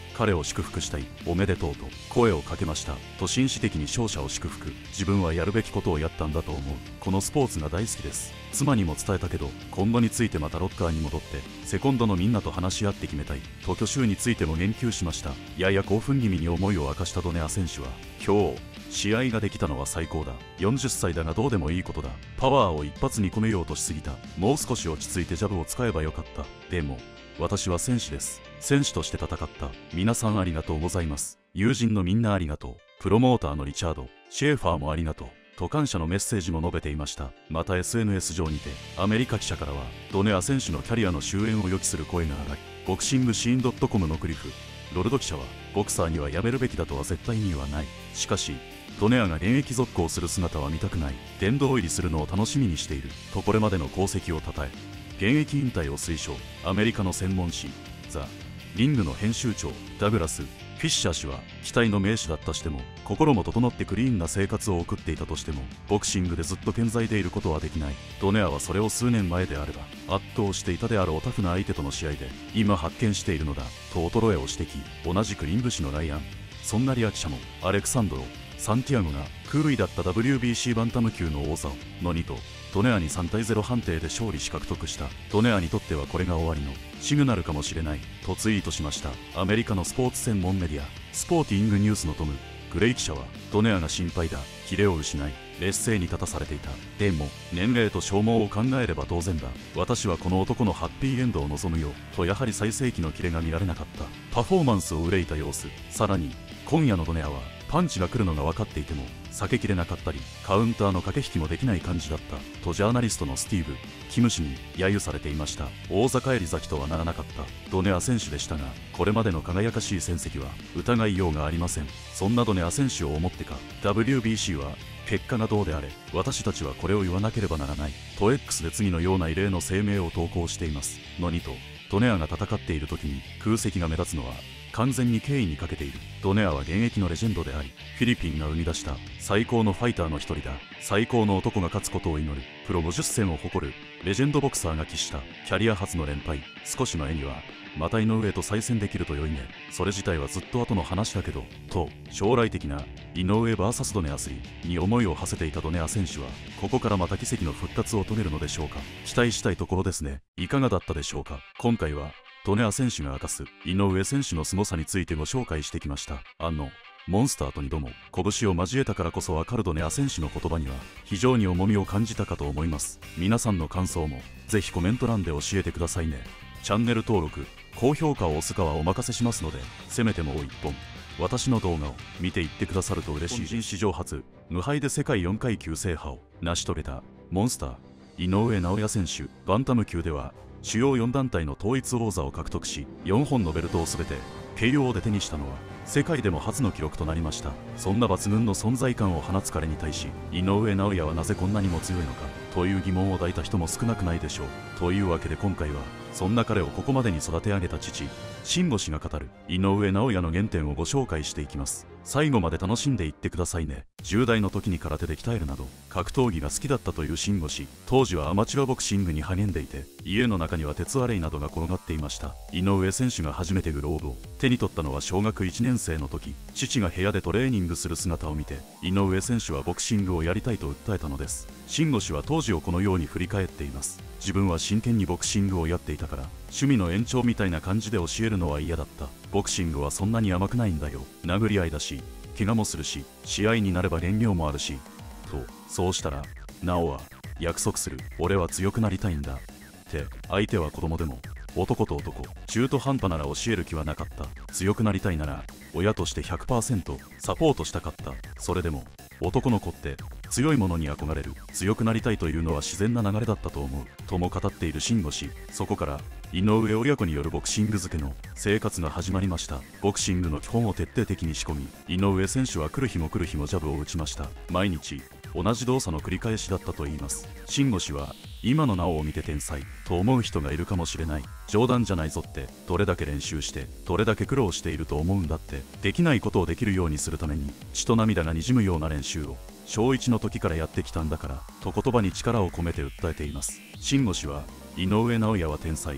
A: 彼を祝福したい。おめでとうと声をかけました。と紳士的に勝者を祝福。自分はやるべきことをやったんだと思う。このスポーツが大好きです。妻にも伝えたけど、今後についてまたロッカーに戻ってセコンドのみんなと話し合って決めたいと去就についても言及しました。やや興奮気味に思いを明かしたドネア選手は、今日試合ができたのは最高だ。40歳だがどうでもいいことだ。パワーを一発に込めようとしすぎた。もう少し落ち着いてジャブを使えばよかった。でも私は選手です。選手として戦った。皆さんありがとうございます。友人のみんなありがとう。プロモーターのリチャード・シェーファーもありがとうと感謝のメッセージも述べていました。また SNS 上にてアメリカ記者からはドネア選手のキャリアの終焉を予期する声が上がり、ボクシングシーン .com のクリフ・ロルド記者は、ボクサーにはやめるべきだとは絶対にはない。しかしドネアが現役続行する姿は見たくない。殿堂入りするのを楽しみにしているとこれまでの功績をたたえ、現役引退を推奨。アメリカの専門誌ザ・リングの編集長ダグラス・フィッシャー氏は、期待の名手だったしても心も整ってクリーンな生活を送っていたとしてもボクシングでずっと健在でいることはできない。ドネアはそれを数年前であれば圧倒していたであろうタフな相手との試合で今発見しているのだと衰えを指摘。同じくリンブ氏のライアン・ソンナリア記者も、アレクサンドロ・サンティアゴが空類だった WBC バンタム級の王座の2とドネアに3対0判定で勝利し獲得した。ドネアにとってはこれが終わりのシグナルかもしれないとツイートしました。アメリカのスポーツ専門メディアスポーティングニュースのトム・グレイ記者は、ドネアが心配だ、キレを失い劣勢に立たされていた。でも年齢と消耗を考えれば当然だ。私はこの男のハッピーエンドを望むよと、やはり最盛期のキレが見られなかった。パフォーマンスを憂いた様子。さらに今夜のドネアはパンチが来るのが分かっていても避けきれなかったり、カウンターの駆け引きもできない感じだったとジャーナリストのスティーブ・キム氏に揶揄されていました。大坂襟咲きとはならなかったドネア選手でしたが、これまでの輝かしい戦績は疑いようがありません。そんなドネア選手を思ってか WBC は結果がどうであれ私たちはこれを言わなければならないと X で次のような異例の声明を投稿しています。のにとドネアが戦っている時に空席が目立つのは完全に敬意に欠けている。ドネアは現役のレジェンドであり、フィリピンが生み出した最高のファイターの一人だ。最高の男が勝つことを祈る。プロ50戦を誇るレジェンドボクサーが喫したキャリア初の連敗。少し前にはまた井上と再戦できると良いね、それ自体はずっと後の話だけどと将来的な井上 VS ドネア3に思いを馳せていたドネア選手は、ここからまた奇跡の復活を遂げるのでしょうか。期待したいところですね。いかがだったでしょうか。今回はドネア選手が明かす井上選手の凄さについてご紹介してきました。モンスターと2度も拳を交えたからこそ分かるドネア選手の言葉には非常に重みを感じたかと思います。皆さんの感想もぜひコメント欄で教えてくださいね。チャンネル登録、高評価を押すかはお任せしますので、せめてもう1本私の動画を見ていってくださると嬉しい。人史上初無敗で世界4階級制覇を成し遂げたモンスター井上尚弥選手。バンタム級では主要4団体の統一王座を獲得し、4本のベルトを全て KO で手にしたのは世界でも初の記録となりました。そんな抜群の存在感を放つ彼に対し、井上尚弥はなぜこんなにも強いのかという疑問を抱いた人も少なくないでしょう。というわけで今回はそんな彼をここまでに育て上げた父慎吾氏が語る井上尚弥の原点をご紹介していきます。最後まで楽しんでいってくださいね。10代の時に空手で鍛えるなど格闘技が好きだったという慎吾氏。当時はアマチュアボクシングに励んでいて、家の中には鉄アレイなどが転がっていました。井上選手が初めてグローブを手に取ったのは小学1年生の時、父が部屋でトレーニングする姿を見て井上選手はボクシングをやりたいと訴えたのです。慎吾氏は当時をこのように振り返っています。自分は真剣にボクシングをやっていたから、趣味の延長みたいな感じで教えるのは嫌だった。ボクシングはそんなに甘くないんだよ。殴り合いだし怪我もするし、試合になれば減量もあるしと。そうしたらなおは約束する、俺は強くなりたいんだって。相手は子供でも男と男、中途半端なら教える気はなかった。強くなりたいなら親として 100% サポートしたかった。それでも男の子って強いものに憧れる。強くなりたいというのは自然な流れだったと思うとも語っている慎吾氏。そこから井上親子によるボクシング漬けの生活が始まりました。ボクシングの基本を徹底的に仕込み、井上選手は来る日も来る日もジャブを打ちました。毎日同じ動作の繰り返しだったといいます。慎吾氏は今のなおを見て天才と思う人がいるかもしれない。冗談じゃないぞって。どれだけ練習してどれだけ苦労していると思うんだって。できないことをできるようにするために血と涙がにじむような練習を小1の時からやってきたんだからと言葉に力を込めて訴えています。慎吾氏は井上尚弥は天才と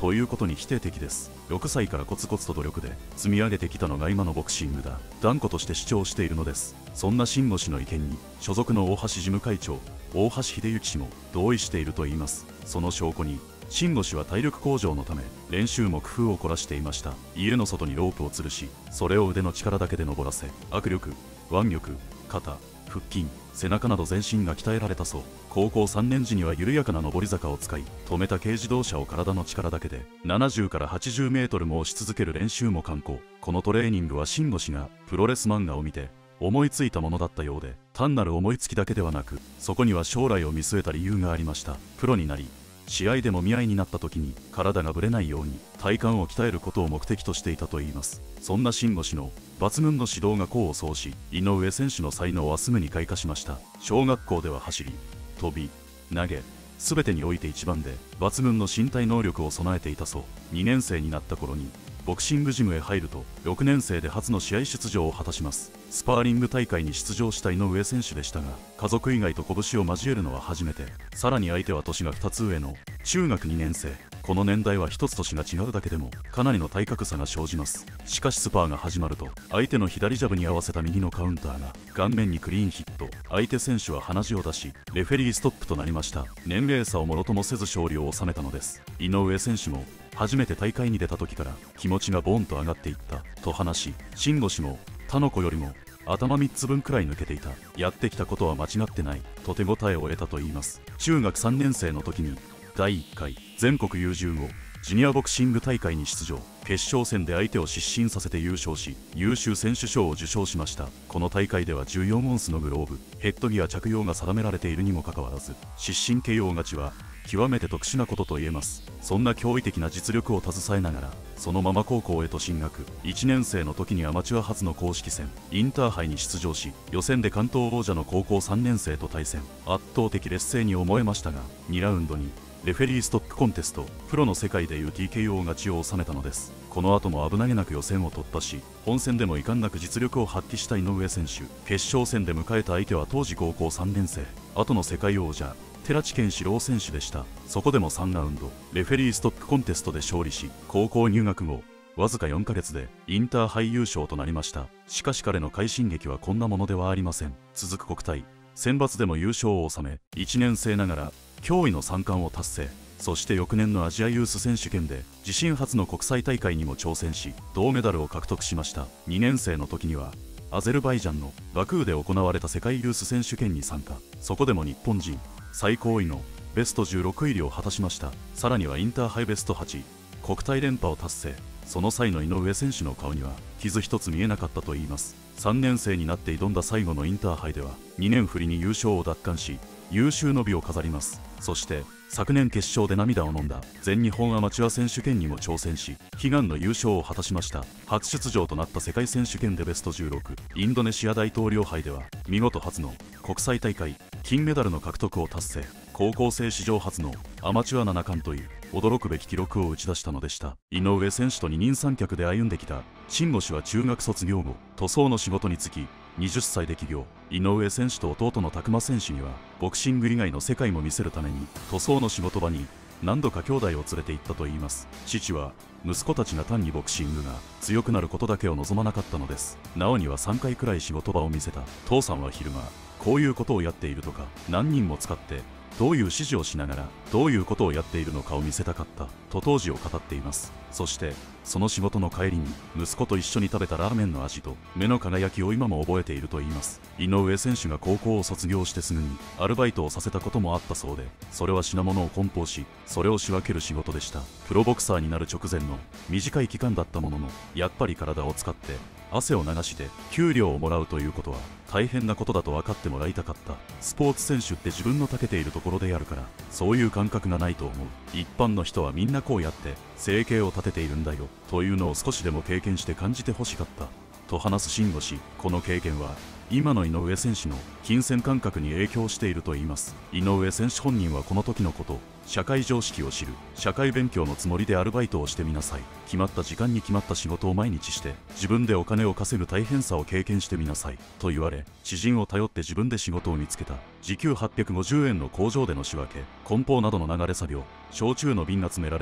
A: ということに否定的です。6歳からコツコツと努力で積み上げてきたのが今のボクシングだ、断固として主張しているのです。そんな慎吾氏の意見に所属の大橋事務会長、大橋秀幸氏も同意しているといいます。その証拠に慎吾氏は体力向上のため練習も工夫を凝らしていました。家の外にロープを吊るし、それを腕の力だけで登らせ、握力、腕力、肩、腹筋、背中など全身が鍛えられたそう。高校3年時には緩やかな上り坂を使い、止めた軽自動車を体の力だけで70から80メートルも押し続ける練習も敢行。このトレーニングは慎吾氏がプロレス漫画を見て思いついたものだったようで、単なる思いつきだけではなく、そこには将来を見据えた理由がありました。プロになり試合でも見合いになった時に体がぶれないように体幹を鍛えることを目的としていたといいます。そんな慎吾氏の抜群の指導が功を奏し、井上選手の才能はすぐに開花しました。小学校では走り、飛び、投げ、全てにおいて一番で抜群の身体能力を備えていたそう。2年生になった頃にボクシングジムへ入ると、6年生で初の試合出場を果たします。スパーリング大会に出場した井上選手でしたが、家族以外と拳を交えるのは初めて。さらに相手は年が2つ上の中学2年生。この年代は1つ年が違うだけでもかなりの体格差が生じます。しかしスパーが始まると、相手の左ジャブに合わせた右のカウンターが顔面にクリーンヒット。相手選手は鼻血を出し、レフェリーストップとなりました。年齢差をもろともせず勝利を収めたのです。井上選手も初めて大会に出た時から気持ちがボーンと上がっていったと話し、慎吾氏も他の子よりも頭3つ分くらい抜けていた、やってきたことは間違ってないと手応えを得たといいます。中学3年生の時に第1回全国U15ジュニアボクシング大会に出場。決勝戦で相手を失神させて優勝し、優秀選手賞を受賞しました。この大会では14オンスのグローブ、ヘッドギア着用が定められているにもかかわらず、失神 KO 勝ちは極めて特殊なことと言えます。そんな驚異的な実力を携えながら、そのまま高校へと進学。1年生の時にアマチュア初の公式戦インターハイに出場し、予選で関東王者の高校3年生と対戦。圧倒的劣勢に思えましたが、2ラウンドにレフェリーストップコンテスト、プロの世界でいう TKO 勝ちを収めたのです。この後も危なげなく予選を突破し、本戦でも遺憾なく実力を発揮した井上選手。決勝戦で迎えた相手は当時高校3年生、後の世界王者寺地健志郎選手でした。そこでも3ラウンドレフェリーストップコンテストで勝利し、高校入学後わずか4ヶ月でインターハイ優勝となりました。しかし彼の快進撃はこんなものではありません。続く国体選抜でも優勝を収め、1年生ながら驚異の3冠を達成。そして翌年のアジアユース選手権で自身初の国際大会にも挑戦し、銅メダルを獲得しました。2年生の時にはアゼルバイジャンのバクーで行われた世界ユース選手権に参加。そこでも日本人最高位のベスト16入りを果たしました。さらにはインターハイベスト8、国体連覇を達成。その際の井上選手の顔には傷一つ見えなかったといいます。3年生になって挑んだ最後のインターハイでは2年振りに優勝を奪還し、有終の美を飾ります。そして昨年決勝で涙を飲んだ全日本アマチュア選手権にも挑戦し、悲願の優勝を果たしました。初出場となった世界選手権でベスト16、インドネシア大統領杯では見事初の国際大会金メダルの獲得を達成。高校生史上初のアマチュア7冠という驚くべき記録を打ち出したのでした。井上選手と二人三脚で歩んできた慎吾氏は中学卒業後、塗装の仕事に就き20歳で起業。井上選手と弟の拓磨選手にはボクシング以外の世界も見せるために塗装の仕事場に何度か兄弟を連れて行ったといいます。父は息子たちが単にボクシングが強くなることだけを望まなかったのです。直には3回くらい仕事場を見せた。父さんは昼間こういうことをやっているとか、何人も使ってどういう指示をしながらどういうことをやっているのかを見せたかったと当時を語っています。そしてその仕事の帰りに息子と一緒に食べたラーメンの味と目の輝きを今も覚えているといいます。井上選手が高校を卒業してすぐにアルバイトをさせたこともあったそうで、それは品物を梱包しそれを仕分ける仕事でした。プロボクサーになる直前の短い期間だったものの、やっぱり体を使って汗を流して給料をもらうということは大変なことだと分かってもらいたかった。スポーツ選手って自分の長けているところでやるから、そういう感覚がないと思う。一般の人はみんなこうやって生計を立てているんだよというのを少しでも経験して感じてほしかったと話す慎吾氏。この経験は今の井上選手の金銭感覚に影響しているといいます。井上選手本人はこの時のこと、社会常識を知る、社会勉強のつもりでアルバイトをしてみなさい、決まった時間に決まった仕事を毎日して自分でお金を稼ぐ大変さを経験してみなさいと言われ、知人を頼って自分で仕事を見つけた。時給850円の工場での仕分け、梱包などの流れ作業、焼酎の瓶が詰められた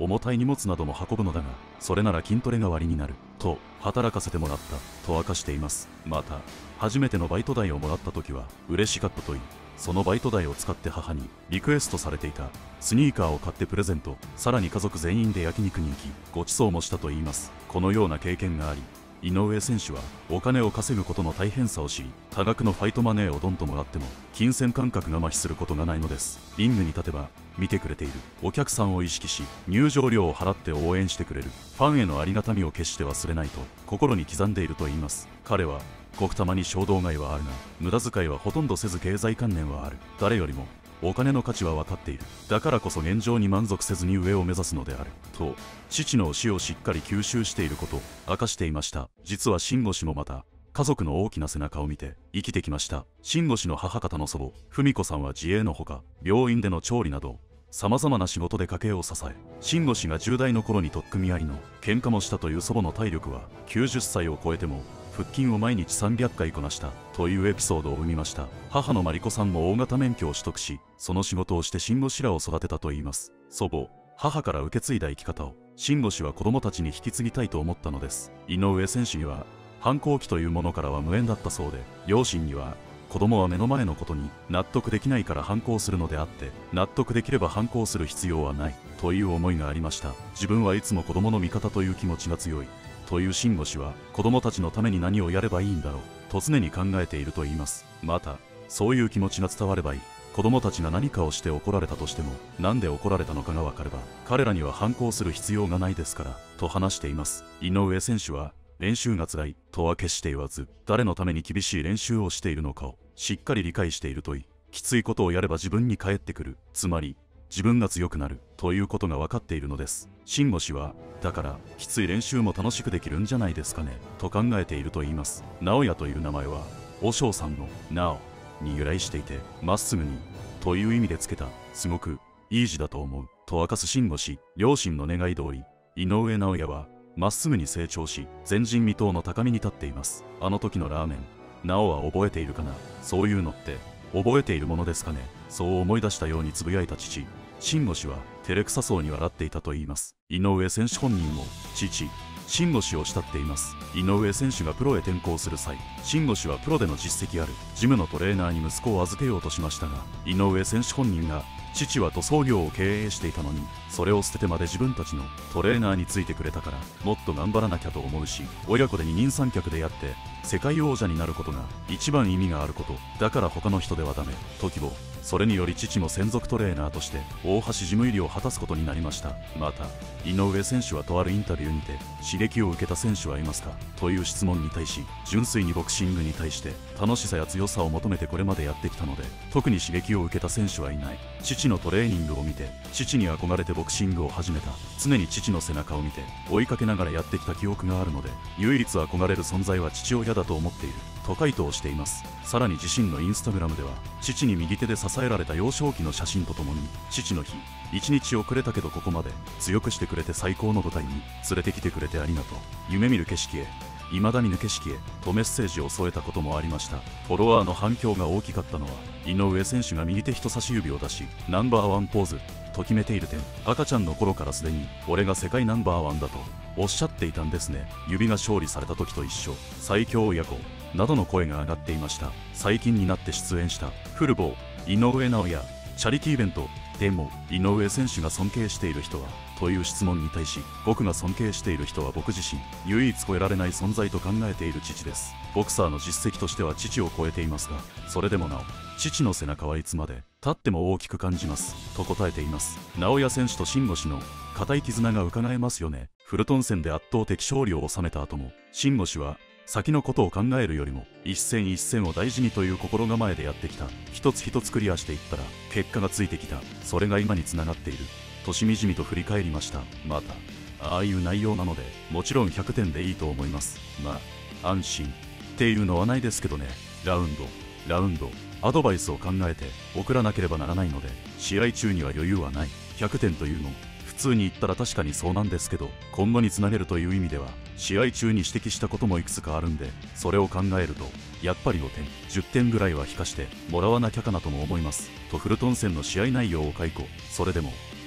A: 重たい荷物なども運ぶのだが、それなら筋トレ代わりになると働かせてもらったと明かしています。また初めてのバイト代をもらった時は嬉しかったといい、そのバイト代を使って母にリクエストされていたスニーカーを買ってプレゼント、さらに家族全員で焼肉に行きご馳走もしたといいます。このような経験があり、井上選手はお金を稼ぐことの大変さを知り、多額のファイトマネーをドンともらっても金銭感覚が麻痺することがないのです。リングに立てば見てくれているお客さんを意識し、入場料を払って応援してくれるファンへのありがたみを決して忘れないと心に刻んでいるといいます。彼はごくたまに衝動買いはあるが、無駄遣いはほとんどせず経済観念はある。誰よりもお金の価値は分かっている。だからこそ現状に満足せずに上を目指すのであると、父の教えをしっかり吸収していることを明かしていました。実は慎吾氏もまた家族の大きな背中を見て生きてきました。慎吾氏の母方の祖母文子さんは自営のほか、病院での調理など様々な仕事で家計を支え、慎吾氏が10代の頃に取っ組み合いの喧嘩もしたという祖母の体力は90歳を超えても腹筋を毎日300回こなしたというエピソードを生みました。母の真理子さんも大型免許を取得し、その仕事をして慎吾氏らを育てたといいます。祖母、母から受け継いだ生き方を慎吾氏は子供たちに引き継ぎたいと思ったのです。井上選手には反抗期というものからは無縁だったそうで、両親には子供は目の前のことに納得できないから反抗するのであって、納得できれば反抗する必要はないという思いがありました。自分はいつも子供の味方という気持ちが強いという慎吾氏は、子供たちのために何をやればいいんだろうと常に考えていると言います。またそういう気持ちが伝わればいい。子供たちが何かをして怒られたとしても、なんで怒られたのかが分かれば彼らには反抗する必要がないですからと話しています。井上選手は練習が辛いとは決して言わず、誰のために厳しい練習をしているのかをしっかり理解しているといい、きついことをやれば自分に返ってくる、つまり自分が強くなるということが分かっているのです。慎吾氏はだからきつい練習も楽しくできるんじゃないですかねと考えていると言います。直哉という名前は和尚さんの直に由来していて、まっすぐにという意味でつけたすごくいい字だと思うと明かす慎吾氏。両親の願い通り井上尚弥はまっすぐに成長し、前人未到の高みに立っています。あの時のラーメン、直は覚えているかな。そういうのって覚えているものですかね。そう思い出したようにつぶやいた父、慎吾氏は照れくさそうに笑っていたといいます。井上選手本人も父、慎吾氏を慕っています。井上選手がプロへ転向する際、慎吾氏はプロでの実績あるジムのトレーナーに息子を預けようとしましたが、井上選手本人が父は塗装業を経営していたのに、それを捨ててまで自分たちのトレーナーについてくれたから、もっと頑張らなきゃと思うし、親子で二人三脚でやって世界王者になることが一番意味があることだから他の人ではダメと希望。それにより父も専属トレーナーとして大橋事務入りを果たすことになりました。また井上選手はとあるインタビューにて、刺激を受けた選手はいますかという質問に対し、純粋にボクシングに対して楽しさや強さを求めてこれまでやってきたので、特に刺激を受けた選手はいない。父のトレーニングを見て父に憧れてボクシングを始めた。常に父の背中を見て追いかけながらやってきた記憶があるので、唯一憧れる存在は父親だと思っていると回答しています。さらに自身のインスタグラムでは、父に右手で支えられた幼少期の写真とともに、父の日一日遅れたけどここまで強くしてくれて最高の舞台に連れてきてくれてありがとう、夢見る景色へ未だ見ぬ景色へとメッセージを添えたこともありました。フォロワーの反響が大きかったのは、井上選手が右手人差し指を出しナンバーワンポーズと決めている点。赤ちゃんの頃からすでに俺が世界ナンバーワンだとおっしゃっていたんですね。指が勝利された時と一緒、最強親子などの声が上がっていました。最近になって出演したフルボー井上尚弥チャリティーイベントでも、井上選手が尊敬している人はという質問に対し、僕が尊敬している人は僕自身、唯一超えられない存在と考えている父です。ボクサーの実績としては父を超えていますが、それでもなお父の背中はいつまで経っても大きく感じますと答えています。直哉選手と慎吾氏の固い絆が伺えますよね。フルトン戦で圧倒的勝利を収めた後も、慎吾氏は先のことを考えるよりも一戦一戦を大事にという心構えでやってきた。一つ一つクリアしていったら結果がついてきた。それが今につながっているとしみじみと振り返りました。またああいう内容なのでもちろん100点でいいと思います。まあ安心っていうのはないですけどね。ラウンドアドバイスを考えて送らなければならないので、試合中には余裕はない。100点というの普通に言ったら確かにそうなんですけど、今後につなげるという意味では試合中に指摘したこともいくつかあるんで、それを考えるとやっぱり5点10点ぐらいは引かしてもらわなきゃかなとも思いますとフルトン戦の試合内容を解雇。それでも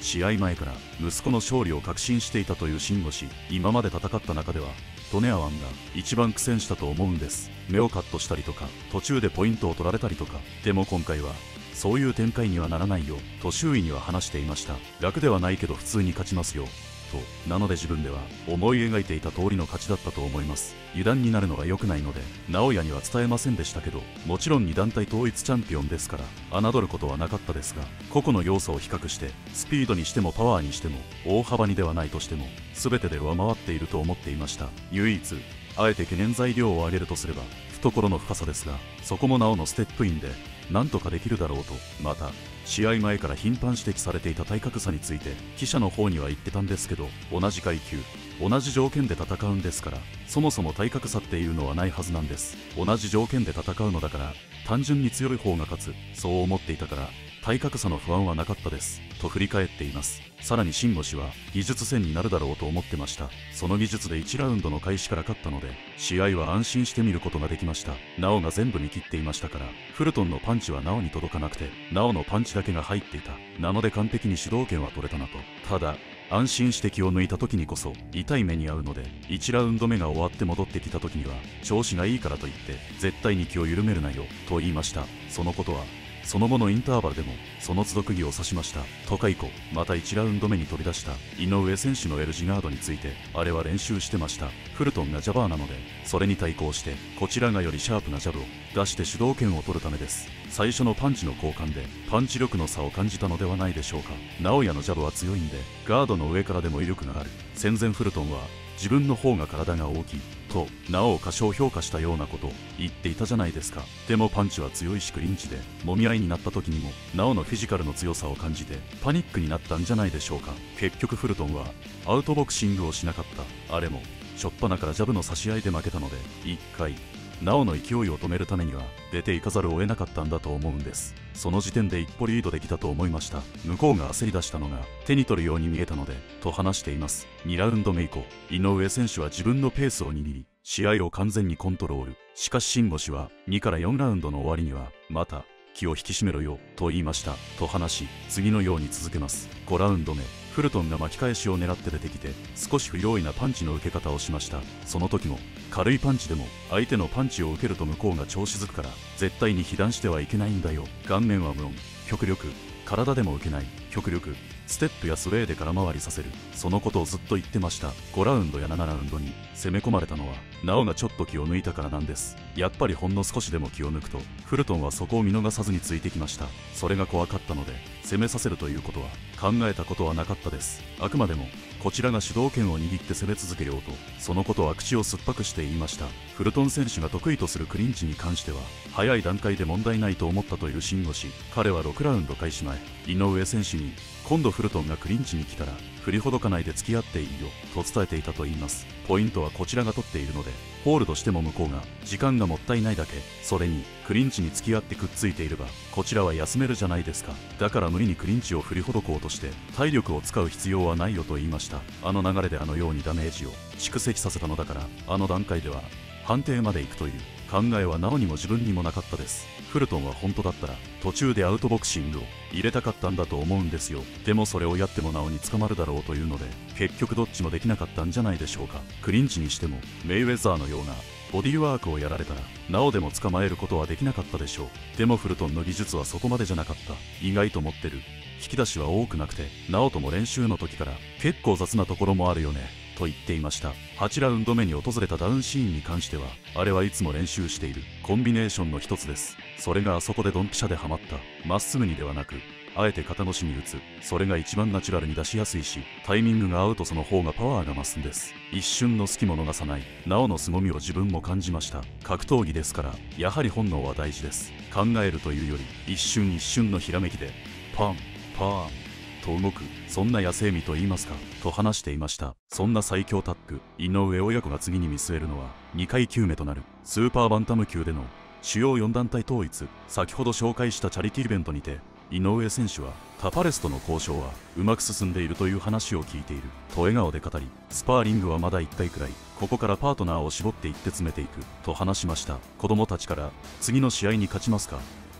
A: 試合前から息子の勝利を確信していたというシンゴ氏。今まで戦った中ではドネアワンが一番苦戦したと思うんです。目をカットしたりとか途中でポイントを取られたりとか。でも今回はそういう展開にはならないよと周囲には話していました。楽ではないけど普通に勝ちますよと。なので自分では思い描いていた通りの勝ちだったと思います。油断になるのが良くないので直哉には伝えませんでしたけど、もちろん2団体統一チャンピオンですから侮ることはなかったですが、個々の要素を比較してスピードにしてもパワーにしても大幅にではないとしても全てで上回っていると思っていました。唯一あえて懸念材料を挙げるとすれば懐の深さですが、そこもなおのステップインでなんとかできるだろうと。また試合前から頻繁指摘されていた体格差について記者の方には言ってたんですけど、同じ階級同じ条件で戦うんですから、そもそも体格差っていうのはないはずなんです。同じ条件で戦うのだから単純に強い方が勝つ、そう思っていたから体格差の不安はなかったですと振り返っています。さらにシンゴ氏は技術戦になるだろうと思ってました。その技術で1ラウンドの開始から勝ったので試合は安心して見ることができました。ナオが全部見切っていましたから、フルトンのパンチはナオに届かなくてナオのパンチだけが入っていた。なので完璧に主導権は取れたなと。ただ安心して気を抜いた時にこそ痛い目に遭うので、1ラウンド目が終わって戻ってきた時には調子がいいからといって絶対に気を緩めるなよと言いました。そのことはその後のインターバルでもその都度釘を刺しました。とか以降また1ラウンド目に取り出した井上選手の L 字ガードについてあれは練習してました。フルトンがジャバーなのでそれに対抗してこちらがよりシャープなジャブを出して主導権を取るためです。最初のパンチの交換でパンチ力の差を感じたのではないでしょうか。直哉のジャブは強いんでガードの上からでも威力がある。戦前フルトンは自分の方が体が大きいとなお過小評価したようなことを言っていたじゃないですか。でもパンチは強いしクリンチで揉み合いになった時にもなおのフィジカルの強さを感じてパニックになったんじゃないでしょうか。結局フルトンはアウトボクシングをしなかった。あれも初っ端からジャブの差し合いで負けたので1回なおの勢いを止めるためには出ていかざるを得なかったんだと思うんです。その時点で一歩リードできたと思いました。向こうが焦り出したのが手に取るように見えたのでと話しています。2ラウンド目以降井上選手は自分のペースを握り試合を完全にコントロール。しかしシンゴ氏は2から4ラウンドの終わりにはまた気を引き締めろよと言いましたと話し、次のように続けます。5ラウンド目フルトンが巻き返しを狙って出てきて少し不用意なパンチの受け方をしました。その時も軽いパンチでも相手のパンチを受けると向こうが調子づくから絶対に被弾してはいけないんだよ。顔面は無論極力体でも受けない。極力ステップやスウェーで空回りさせる。そのことをずっと言ってました。5ラウンドや7ラウンドに攻め込まれたのはなおがちょっと気を抜いたからなんです。やっぱりほんの少しでも気を抜くとフルトンはそこを見逃さずについてきました。それが怖かったので攻めさせるということは考えたことはなかったです。あくまでもこちらが主導権を握って攻め続けようとそのことは口を酸っぱくして言いました。フルトン選手が得意とするクリンチに関しては早い段階で問題ないと思ったというシンゴ氏。彼は6ラウンド開始前井上選手に今度フルトンがクリンチに来たら振りほどかないで付き合っていいよと伝えていたといいます。ポイントはこちらが取っているのでホールドしても向こうが時間がもったいないだけ。それにクリンチに付き合ってくっついていればこちらは休めるじゃないですか。だから無理にクリンチを振りほどこうとして体力を使う必要はないよと言いました。あの流れであのようにダメージを蓄積させたのだからあの段階では判定まで行くという考えはなおにも自分にもなかったです。フルトンは本当だったら途中でアウトボクシングを入れたかったんだと思うんですよ。でもそれをやってもなおに捕まるだろうというので結局どっちもできなかったんじゃないでしょうか。クリンチにしてもメイウェザーのようなボディーワークをやられたらなおでも捕まえることはできなかったでしょう。でもフルトンの技術はそこまでじゃなかった。意外と持ってる引き出しは多くなくてなおとも練習の時から結構雑なところもあるよねと言っていました。8ラウンド目に訪れたダウンシーンに関してはあれはいつも練習しているコンビネーションの一つです。それがあそこでドンピシャでハマった。まっすぐにではなくあえて肩越しに打つ。それが一番ナチュラルに出しやすいしタイミングが合うとその方がパワーが増すんです。一瞬の隙も逃さないなおの凄みを自分も感じました。格闘技ですからやはり本能は大事です。考えるというより一瞬一瞬のひらめきでパンパーンと動く、そんな野生味と言いますかと話していました。そんな最強タッグ井上親子が次に見据えるのは2階級目となるスーパーバンタム級での主要4団体統一。先ほど紹介したチャリティーイベントにて井上選手はタパレスとの交渉はうまく進んでいるという話を聞いていると笑顔で語り、スパーリングはまだ1回くらい、ここからパートナーを絞っていって詰めていくと話しました。子供たちから次の試合に勝ちますか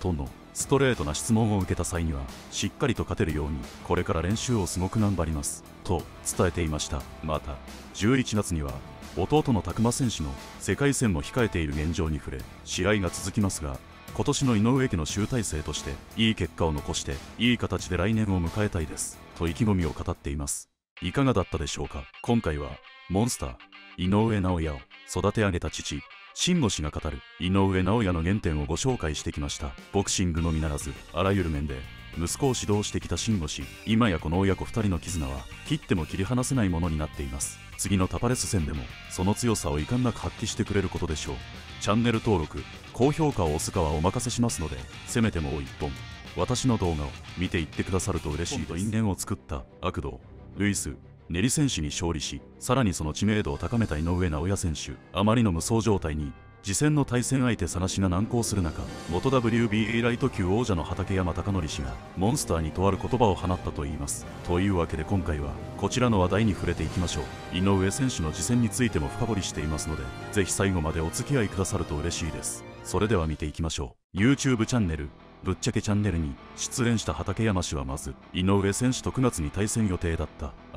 A: とのストレートな質問を受けた際には、しっかりと勝てるようにこれから練習をすごく頑張りますと伝えていました。また11月には弟の拓磨選手の世界戦も控えている現状に触れ、試合が続きますが、今年の井上家の集大成としていい結果を残していい形で来年を迎えたいですと意気込みを語っています。いかがだったでしょうか。今回はモンスター井上尚弥を育て上げた父慎吾氏が語る井上尚弥の原点をご紹介してきました。ボクシングのみならずあらゆる面で息子を指導してきた慎吾氏、今やこの親子2人の絆は切っても切り離せないものになっています。次のタパレス戦でもその強さを遺憾なく発揮してくれることでしょう。チャンネル登録高評価を押すかはお任せしますので、せめてもう一本私の動画を見ていってくださると嬉しいです。因縁を作った悪道ルイスネリ選手に勝利し、さらにその知名度を高めた井上尚弥選手。あまりの無双状態に次戦の対戦相手探しが難航する中、元 WBA ライト級王者の畠山貴則氏がモンスターにとある言葉を放ったといいます。というわけで今回はこちらの話題に触れていきましょう。井上選手の次戦についても深掘りしていますので、ぜひ最後までお付き合いくださると嬉しいです。それでは見ていきましょう。 YouTube チャンネルぶっちゃけチャンネルに出演した畠山氏は、まず井上選手と9月に対戦予定だった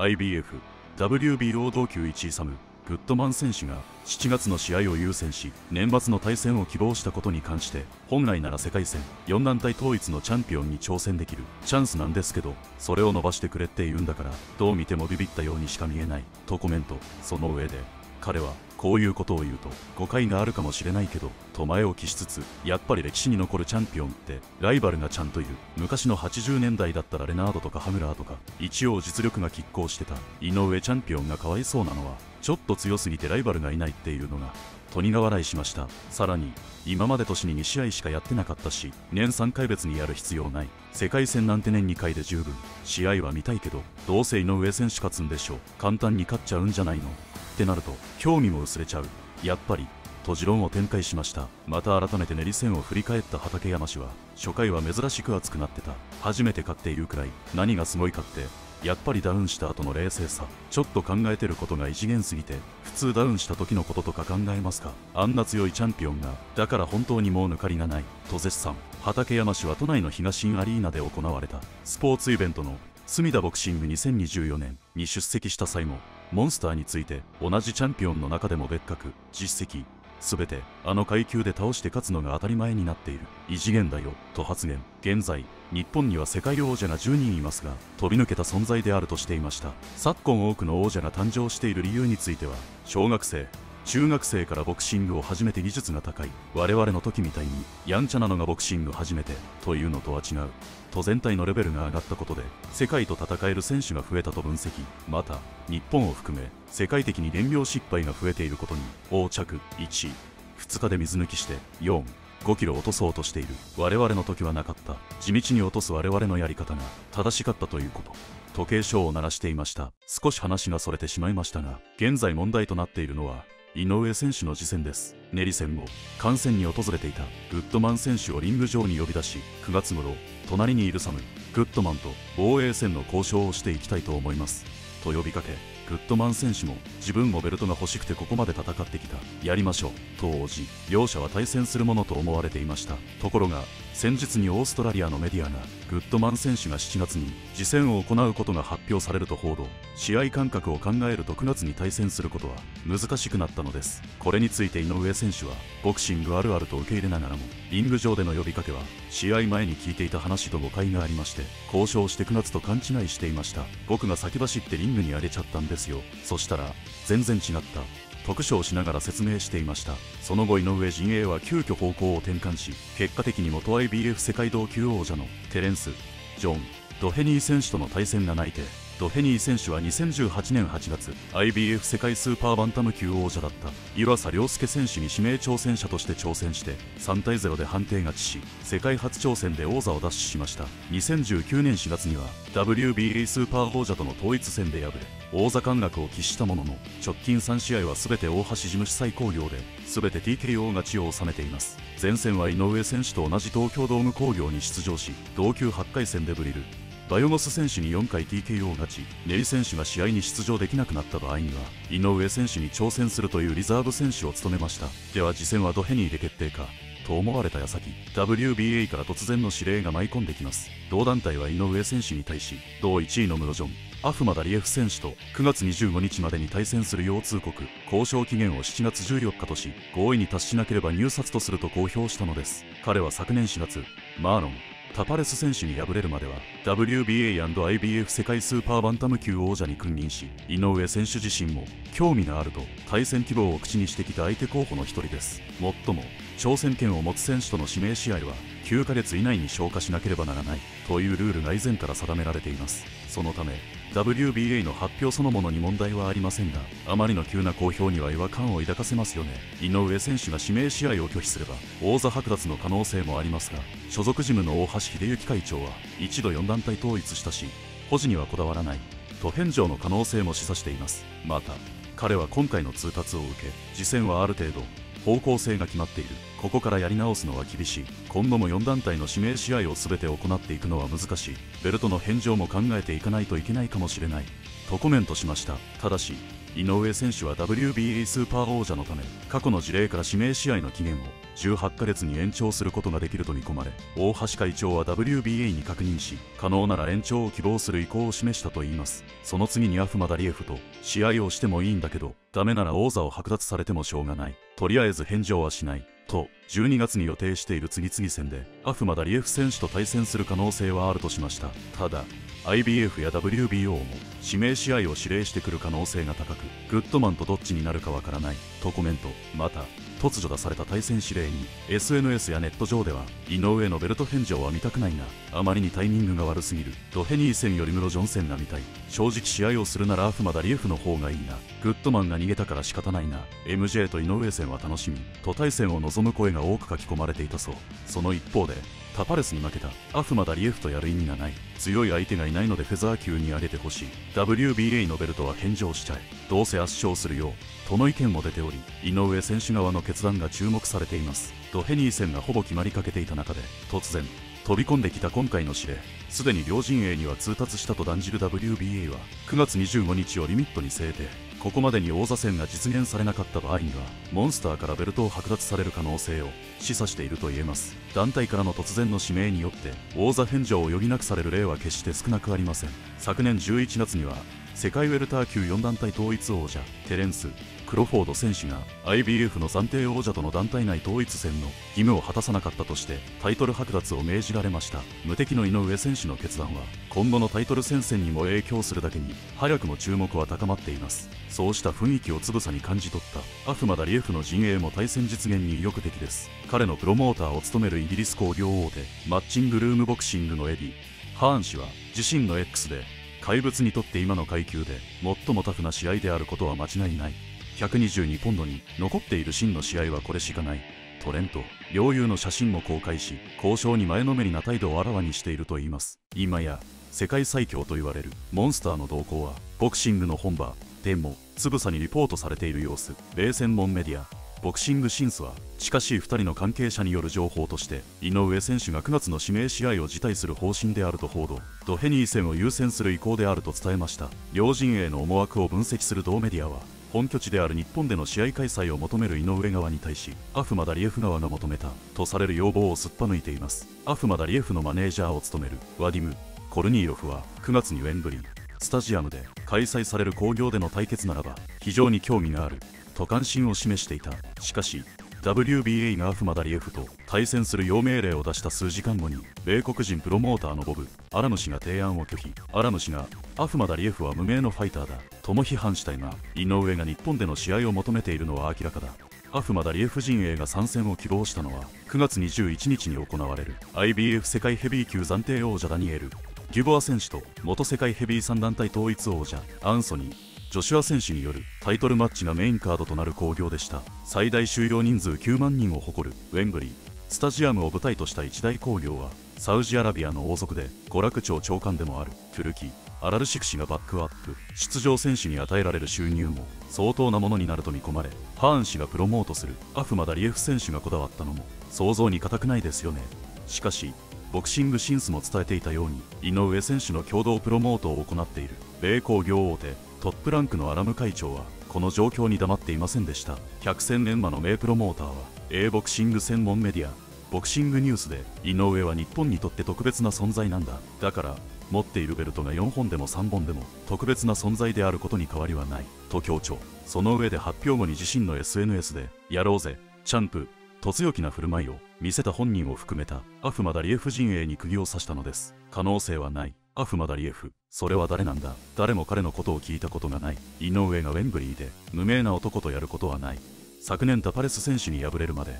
A: IBF、WBO 同級1位サムグッドマン選手が7月の試合を優先し、年末の対戦を希望したことに関して、本来なら世界戦4団体統一のチャンピオンに挑戦できるチャンスなんですけど、それを伸ばしてくれって言うんだから、どう見てもビビったようにしか見えないとコメント。その上で彼はこういうことを言うと誤解があるかもしれないけどと前置きしつつ、やっぱり歴史に残るチャンピオンってライバルがちゃんといる。昔の80年代だったらレナードとかハムラーとか一応実力が拮抗してた井上チャンピオンがかわいそうなのは、ちょっと強すぎてライバルがいないっていうのがと苦笑いしました。さらに今まで年に2試合しかやってなかったし、年3回別にやる必要ない。世界戦なんて年2回で十分。試合は見たいけどどうせ井上選手勝つんでしょう、簡単に勝っちゃうんじゃないのってなると興味も薄れちゃう。やっぱりと持論を展開しました。また改めて練り戦を振り返った畠山氏は、初回は珍しく熱くなってた。初めて勝っているくらい。何がすごいかってやっぱりダウンした後の冷静さ。ちょっと考えてることが異次元すぎて、普通ダウンした時のこととか考えますか。あんな強いチャンピオンがだから本当にもう抜かりがないと絶賛。畠山氏は都内の東新アリーナで行われたスポーツイベントの隅田ボクシング2024年に出席した際も、モンスターについて同じチャンピオンの中でも別格実績全てあの階級で倒して勝つのが当たり前になっている異次元だよと発言。現在日本には世界王者が10人いますが、飛び抜けた存在であるとしていました。昨今多くの王者が誕生している理由については、小学生中学生からボクシングを始めて技術が高い、我々の時みたいにやんちゃなのがボクシング始めてというのとは違うと、全体のレベルが上がったことで世界と戦える選手が増えたと分析。また日本を含め世界的に減量失敗が増えていることに、横着1、2日で水抜きして4、5キロ落とそうとしている。我々の時はなかった。地道に落とす我々のやり方が正しかったということ。時計章を鳴らしていました。少し話がそれてしまいましたが、現在問題となっているのは井上選手の次戦です。練り戦後観戦に訪れていたグッドマン選手をリング上に呼び出し、9月頃隣にいるサムグッドマンと防衛戦の交渉をしていきたいと思いますと呼びかけ、グッドマン選手も自分もベルトが欲しくてここまで戦ってきた、やりましょうと応じ、両者は対戦するものと思われていました。ところが先日にオーストラリアのメディアがグッドマン選手が7月に次戦を行うことが発表されると報道。試合間隔を考えると9月に対戦することは難しくなったのです。これについて井上選手はボクシングあるあると受け入れながらも、リング上での呼びかけは試合前に聞いていた話と誤解がありまして、交渉して9月と勘違いしていました。僕が先走ってリングに上げちゃったんですよ。そしたら全然違った。特賞しながら説明していました。その後井上陣営は急遽方向を転換し、結果的に元 IBF 世界同級王者のテレンス・ジョン・ドヘニー選手との対戦が内定。ドヘニー選手は2018年8月 IBF 世界スーパーバンタム級王者だった湯浅良介選手に指名挑戦者として挑戦して3対0で判定勝ちし、世界初挑戦で王座を奪取しました。2019年4月には WBA スーパー王者との統一戦で敗れ王座陥落を喫したものの、直近3試合は全て大橋事務主催興行で全て TKO 勝ちを収めています。前戦は井上選手と同じ東京ドーム興行に出場し、同級8回戦でブリルバヨゴス選手に4回 TKO 勝ち、ネリ選手が試合に出場できなくなった場合には井上選手に挑戦するというリザーブ選手を務めました。では次戦はドヘニーで決定かと思われた矢先、 WBA から突然の指令が舞い込んできます。同団体は井上選手に対し、同1位のムロジョン・アフマダリエフ選手と9月25日までに対戦するよう通告、交渉期限を7月14日とし、合意に達しなければ入札とすると公表したのです。彼は昨年4月、マーロン・タパレス選手に敗れるまでは WBA&IBF 世界スーパーバンタム級王者に君臨し、井上選手自身も興味があると対戦希望を口にしてきた相手候補の一人です。もっとも挑戦権を持つ選手との指名試合は9ヶ月以内に消化しなければならないというルールが以前から定められています。そのため WBA の発表そのものに問題はありませんが、あまりの急な公表には違和感を抱かせますよね。井上選手が指名試合を拒否すれば王座剥奪の可能性もありますが、所属ジムの大橋秀行会長は一度4団体統一したし保持にはこだわらないと返上の可能性も示唆しています。また彼は今回の通達を受け、次戦はある程度方向性が決まっている、ここからやり直すのは厳しい、今後も4団体の指名試合を全て行っていくのは難しい、ベルトの返上も考えていかないといけないかもしれないとコメントしました。ただし井上選手は WBA スーパー王者のため、過去の事例から指名試合の期限を18ヶ月に延長することができると見込まれ、大橋会長は WBA に確認し、可能なら延長を希望する意向を示したといいます。その次にアフマダリエフと試合をしてもいいんだけど、ダメなら王座を剥奪されてもしょうがない、とりあえず返上はしないと12月に予定している次々戦でアフマダリエフ選手と対戦する可能性はあるとしました。ただIBF や WBO も指名試合を指令してくる可能性が高く、グッドマンとどっちになるかわからないとコメント。また突如出された対戦指令に SNS やネット上では、井上のベルト返上は見たくないがあまりにタイミングが悪すぎる、ドヘニー戦よりムロジョン戦が見たい、正直試合をするならアフマダリエフの方がいいな、グッドマンが逃げたから仕方ないな、 MJ と井上戦は楽しみと対戦を望む声が多く書き込まれていたそう。その一方でタパレスに負けたアフマダリエフとやる意味がない、強い相手がいないのでフェザー級に上げてほしい、 WBA のベルトは返上しちゃえ、どうせ圧勝するよとの意見も出ており、井上選手側の決断が注目されています。ドヘニー戦がほぼ決まりかけていた中で突然飛び込んできた今回の指令、すでに両陣営には通達したと断じる WBA は9月25日をリミットに制定。ここまでに王座戦が実現されなかった場合にはモンスターからベルトを剥奪される可能性を示唆していると言えます。団体からの突然の指名によって王座返上を余儀なくされる例は決して少なくありません。昨年11月には世界ウェルター級4団体統一王者テレンス・クロフォード選手が IBF の暫定王者との団体内統一戦の義務を果たさなかったとしてタイトル剥奪を命じられました。無敵の井上選手の決断は今後のタイトル戦線にも影響するだけに早くも注目は高まっています。そうした雰囲気をつぶさに感じ取ったアフマダリエフの陣営も対戦実現に意欲的です。彼のプロモーターを務めるイギリス興行大手マッチングルームボクシングのエディ・ハーン氏は自身の X で、怪物にとって今の階級で最もタフな試合であることは間違いない、122ポンドに残っている真の試合はこれしかないと連と両雄の写真も公開し、交渉に前のめりな態度をあらわにしているといいます。今や世界最強と言われるモンスターの動向はボクシングの本場でもつぶさにリポートされている様子。米専門メディアボクシングシンスは近しい2人の関係者による情報として、井上選手が9月の指名試合を辞退する方針であると報道、ドヘニー戦を優先する意向であると伝えました。両陣営の思惑を分析する同メディアは、本拠地である日本での試合開催を求める井上側に対し、アフマダリエフ側が求めたとされる要望をすっぱ抜いています。アフマダリエフのマネージャーを務めるワディム・コルニーロフは9月にウェンブリースタジアムで開催される興行での対決ならば非常に興味があると関心を示していた。しかし WBA がアフマダリエフと対戦するよう命令を出した数時間後に、米国人プロモーターのボブ・アラム氏が提案を拒否。アラム氏がアフマダリエフは無名のファイターだとも批判したいが、井上が日本での試合を求めているのは明らかだ。アフマダリエフ陣営が参戦を希望したのは9月21日に行われる IBF 世界ヘビー級暫定王者ダニエル・デュボア選手と元世界ヘビー3団体統一王者アンソニー・ジョシュア選手によるタイトルマッチがメインカードとなる興行でした。最大収容人数9万人を誇るウェンブリースタジアムを舞台とした一大興行は、サウジアラビアの王族で娯楽庁長官でもあるトゥルキ・アラルシク氏がバックアップ。出場選手に与えられる収入も相当なものになると見込まれ、ハーン氏がプロモートするアフマダリエフ選手がこだわったのも想像に難くないですよね。しかしボクシングシンスも伝えていたように、井上選手の共同プロモートを行っている米興行大手トップランクのアラム会長はこの状況に黙っていませんでした。百戦錬磨の名プロモーターはボクシング専門メディアボクシングニュースで、井上は日本にとって特別な存在なんだ、だから持っているベルトが4本でも3本でも特別な存在であることに変わりはないと強調。その上で発表後に自身の SNS で、やろうぜチャンプと強気な振る舞いを見せた本人を含めたアフマダリエフ陣営に釘を刺したのです。可能性はない。アフマダリエフ、それは誰なんだ。誰も彼のことを聞いたことがない。井上がウェンブリーで無名な男とやることはない。昨年タパレス選手に敗れるまで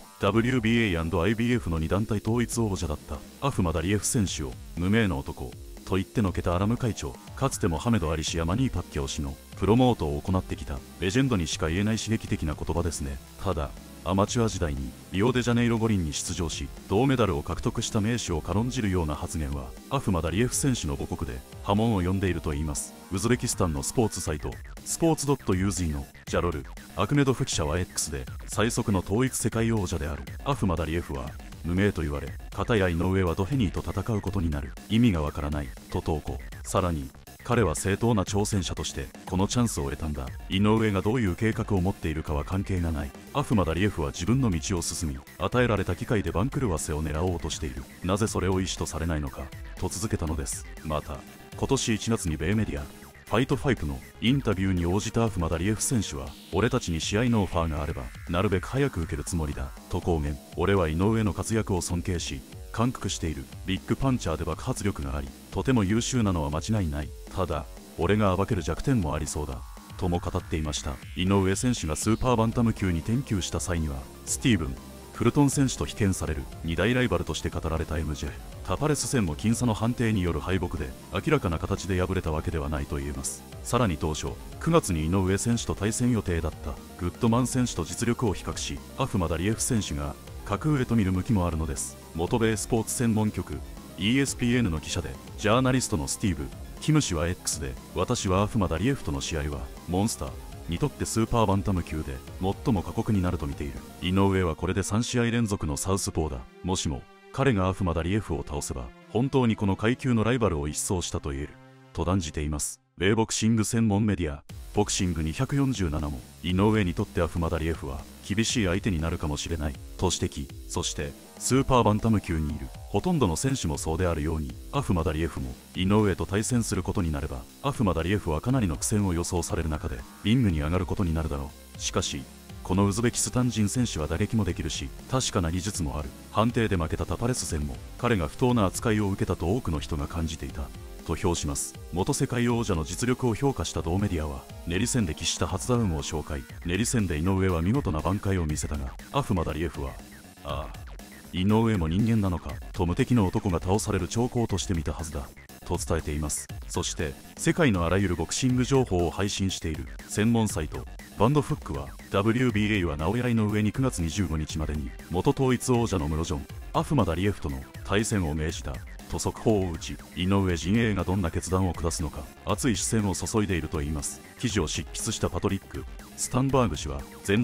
A: WBA&IBF の2団体統一王者だったアフマダリエフ選手を無名な男と言ってのけたアラム会長。かつてモハメド・アリ氏やマニー・パッキャオ氏のプロモートを行ってきたレジェンドにしか言えない刺激的な言葉ですね。ただアマチュア時代にリオデジャネイロ五輪に出場し銅メダルを獲得した名手を軽んじるような発言はアフマダリエフ選手の母国で波紋を呼んでいるといいます。ウズベキスタンのスポーツサイトスポーツ .uz のジャロル・アクメドフ記者は X で、最速の統一世界王者であるアフマダリエフは無名と言われ、片や井上はドヘニーと戦うことになる、意味がわからないと投稿。さらに彼は正当な挑戦者としてこのチャンスを得たんだ。井上がどういう計画を持っているかは関係がない。アフマダリエフは自分の道を進み、与えられた機会で番狂わせを狙おうとしている。なぜそれを意思とされないのかと続けたのです。また今年1月に米メディアファイトファイプのインタビューに応じたアフマダリエフ選手は、俺たちに試合のオファーがあればなるべく早く受けるつもりだと公言。俺は井上の活躍を尊敬し感服している。ビッグパンチャーで爆発力がありとても優秀なのは間違いない。ただ俺が暴ける弱点もありそうだとも語っていました。井上選手がスーパーバンタム級に転級した際にはスティーブン・フルトン選手と比肩される2大ライバルとして語られた MJ。 タパレス戦も僅差の判定による敗北で明らかな形で敗れたわけではないと言えます。さらに当初9月に井上選手と対戦予定だったグッドマン選手と実力を比較し、アフマダリエフ選手が格上と見る向きもあるのです。元米スポーツ専門局 ESPN の記者でジャーナリストのスティーブ・キム氏は X で、私はアフマダリエフとの試合はモンスターにとってスーパーバンタム級で最も過酷になると見ている。井上はこれで3試合連続のサウスポーだ。もしも彼がアフマダリエフを倒せば本当にこの階級のライバルを一掃したと言えると断じています。米ボクシング専門メディアボクシング247も井上にとってアフマダリエフは厳しい相手になるかもしれないと指摘。そしてスーパーバンタム級にいるほとんどの選手もそうであるように、アフマダリエフも井上と対戦することになればアフマダリエフはかなりの苦戦を予想される中でリングに上がることになるだろう。しかしこのウズベキスタン人選手は打撃もできるし確かな技術もある。判定で負けたタパレス戦も彼が不当な扱いを受けたと多くの人が感じていたと評します。元世界王者の実力を評価した同メディアはネリ戦で喫した初ダウンを紹介。ネリ戦で井上は見事な挽回を見せたが、アフマダリエフは井上も人間なのかと無敵の男が倒される兆候として見たはずだと伝えています。そして世界のあらゆるボクシング情報を配信している専門サイトバンドフックは WBA は直合いの上に9月25日までに元統一王者のムロジョン・アフマダリエフとの対戦を命じたと速報を打ち、井上陣営がどんな決断を下すのか熱い視線を注いでいるといいます。記事を執筆したパトリック・スタンバーグ氏は前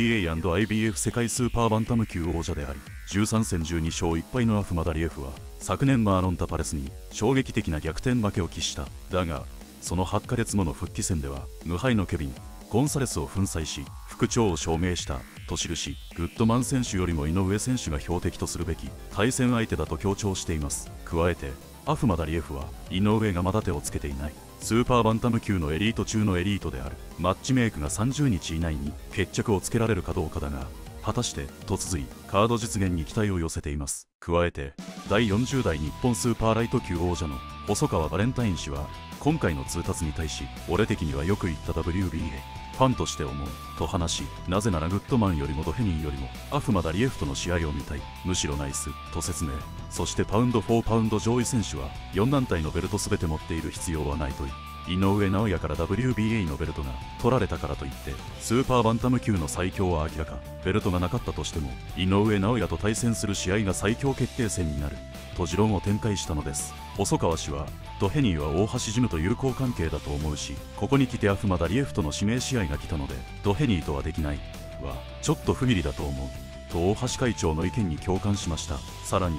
A: WBA&IBF 世界スーパーバンタム級王者であり13戦12勝1敗のアフマダリエフは昨年マーロン・タパレスに衝撃的な逆転負けを喫した。だがその8ヶ月後の復帰戦では無敗のケビン・ゴンサレスを粉砕し復調を証明したと記し、グッドマン選手よりも井上選手が標的とするべき対戦相手だと強調しています。加えてアフマダリエフは井上がまだ手をつけていないスーパーバンタム級のエリート中のエリートである。マッチメイクが30日以内に決着をつけられるかどうかだが、果たしてと続いカード実現に期待を寄せています。加えて第40代日本スーパーライト級王者の細川バレンタイン氏は今回の通達に対し、俺的にはよく言った WBAファンとして思うと話し、なぜならグッドマンよりもドヘニーよりもアフマダリエフとの試合を見たい、むしろナイスと説明。そしてパウンド4パウンド上位選手は4団体のベルト全て持っている必要はないと井上尚弥から WBA のベルトが取られたからといってスーパーバンタム級の最強は明らか。ベルトがなかったとしても井上尚弥と対戦する試合が最強決定戦になると持論を展開したのです。細川氏はドヘニーは大橋ジムと友好関係だと思うし、ここに来てアフマダリエフとの指名試合が来たのでドヘニーとはできないはちょっと不義理だと思うと大橋会長の意見に共感しました。さらに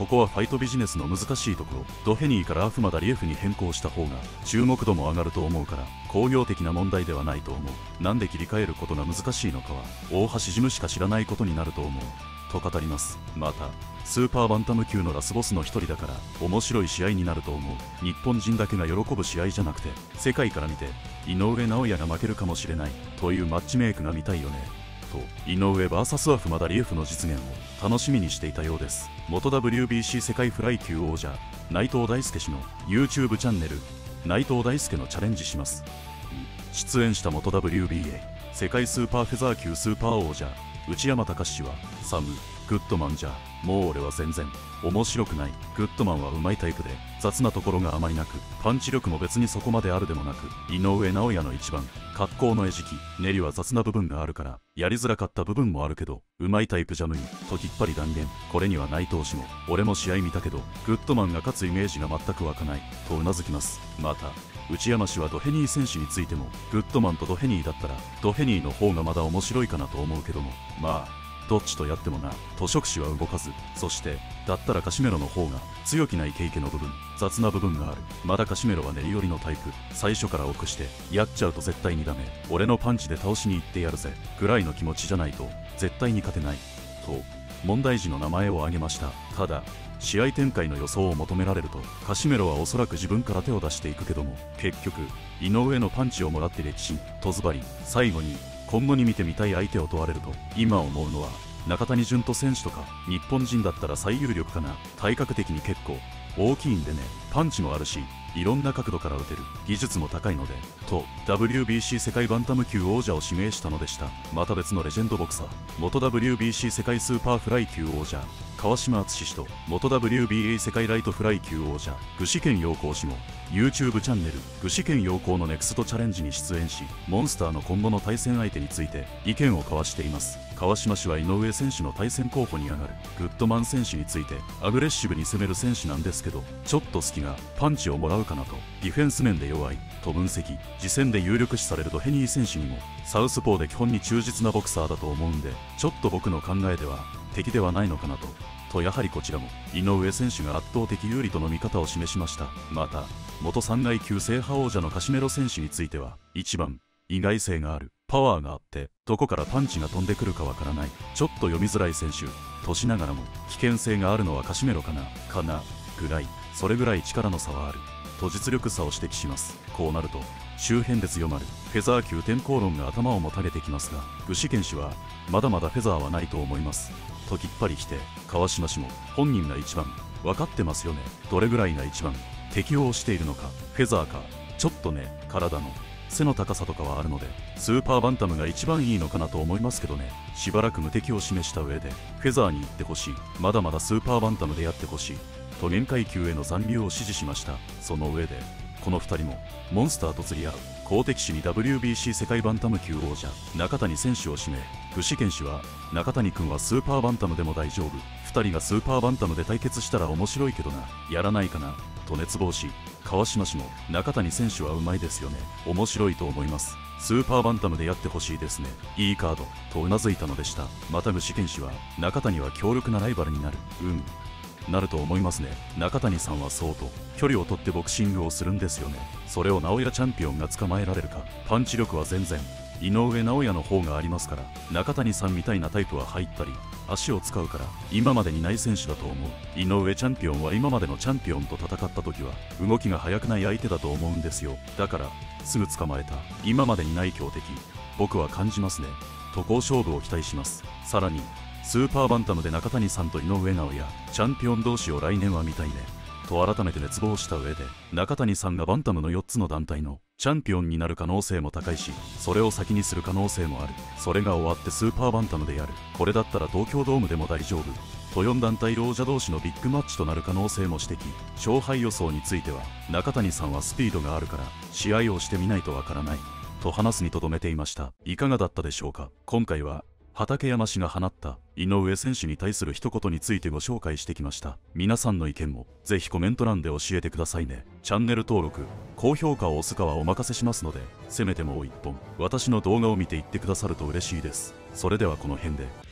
A: ここはファイトビジネスの難しいところ。ドヘニーからアフマダリエフに変更した方が注目度も上がると思うから工業的な問題ではないと思う。なんで切り替えることが難しいのかは大橋事務しか知らないことになると思うと語ります。またスーパーバンタム級のラスボスの一人だから面白い試合になると思う。日本人だけが喜ぶ試合じゃなくて世界から見て井上尚弥が負けるかもしれないというマッチメイクが見たいよねと井上 VS アフマダリエフの実現を楽しみにしていたようです。元 WBC 世界フライ級王者内藤大輔氏の YouTube チャンネル内藤大輔のチャレンジします出演した元 WBA 世界スーパーフェザー級スーパー王者内山隆氏はサムグッドマンじゃもう俺は全然面白くない。グッドマンはうまいタイプで雑なところがあまりなくパンチ力も別にそこまであるでもなく井上尚弥の一番格好の餌食練りは雑な部分があるからやりづらかった部分もあるけどうまいタイプじゃ無理ときっぱり断言。これには内藤氏も俺も試合見たけどグッドマンが勝つイメージが全く湧かないとうなずきます。また内山氏はドヘニー選手についてもグッドマンとドヘニーだったらドヘニーの方がまだ面白いかなと思うけどもまあどっちとやってもなと触手は動かず。そしてだったらカシメロの方が強気なイケイケの部分雑な部分がある。まだカシメロは練り寄りのタイプ最初から奥してやっちゃうと絶対にダメ俺のパンチで倒しに行ってやるぜぐらいの気持ちじゃないと絶対に勝てないと問題児の名前を挙げました。ただ試合展開の予想を求められるとカシメロはおそらく自分から手を出していくけども結局井上のパンチをもらって歴史とズバリ最後に今後に見てみたい相手を問われると今思うのは中谷潤人選手とか日本人だったら最有力かな。体格的に結構大きいんでねパンチもあるしいろんな角度から打てる技術も高いのでと WBC 世界バンタム級王者を指名したのでした。また別のレジェンドボクサー元 WBC 世界スーパーフライ級王者川島敦氏と元 WBA 世界ライトフライ級王者具志堅陽光氏も YouTube チャンネル具志堅陽光のネクストチャレンジに出演しモンスターの今後の対戦相手について意見を交わしています。川島氏は井上選手の対戦候補に上がるグッドマン選手についてアグレッシブに攻める選手なんですけどちょっと隙がパンチをもらうかなとディフェンス面で弱いと分析。次戦で有力視されるドヘニー選手にもサウスポーで基本に忠実なボクサーだと思うんでちょっと僕の考えでは敵ではないのかなとやはりこちらも井上選手が圧倒的有利との見方を示しました。また元3階級制覇王者のカシメロ選手については一番意外性があるパワーがあってどこからパンチが飛んでくるかわからないちょっと読みづらい選手としながらも危険性があるのはカシメロかなぐらいそれぐらい力の差はあると実力差を指摘します。こうなると周辺で強まるフェザー級転向論が頭をもたげてきますが具志堅氏はまだまだフェザーはないと思いますときっぱりして川島氏も本人が一番分かってますよねどれぐらいが一番適応しているのかフェザーかちょっとね体の背の高さとかはあるのでスーパーバンタムが一番いいのかなと思いますけどね。しばらく無敵を示した上でフェザーに行ってほしいまだまだスーパーバンタムでやってほしいと限界級への残留を指示しました。その上でこの2人もモンスターと釣り合う好敵手に WBC 世界バンタム級王者中谷選手を指名。具志堅氏は中谷君はスーパーバンタムでも大丈夫2人がスーパーバンタムで対決したら面白いけどなやらないかなと熱望し川島氏も中谷選手はうまいですよね面白いと思いますスーパーバンタムでやってほしいですねいいカードとうなずいたのでした。また具志堅氏は中谷は強力なライバルになるなると思いますね。中谷さんは相当距離を取ってボクシングをするんですよね。それを直哉チャンピオンが捕まえられるか。パンチ力は全然井上尚弥の方がありますから中谷さんみたいなタイプは入ったり足を使うから今までにない選手だと思う。井上チャンピオンは今までのチャンピオンと戦った時は動きが速くない相手だと思うんですよ。だからすぐ捕まえた今までにない強敵僕は感じますねと好勝負を期待します。さらにスーパーバンタムで中谷さんと井上尚弥チャンピオン同士を来年は見たいねと改めて熱望した上で中谷さんがバンタムの4つの団体のチャンピオンになる可能性も高いしそれを先にする可能性もある。それが終わってスーパーバンタムでやるこれだったら東京ドームでも大丈夫と4団体王者同士のビッグマッチとなる可能性も指摘。勝敗予想については中谷さんはスピードがあるから試合をしてみないとわからないと話すにとどめていました。いかがだったでしょうか。今回は畠山氏が放った井上選手に対する一言についてご紹介してきました。皆さんの意見もぜひコメント欄で教えてくださいね。チャンネル登録高評価を押すかはお任せしますのでせめてもう一本私の動画を見ていってくださると嬉しいです。それではこの辺で。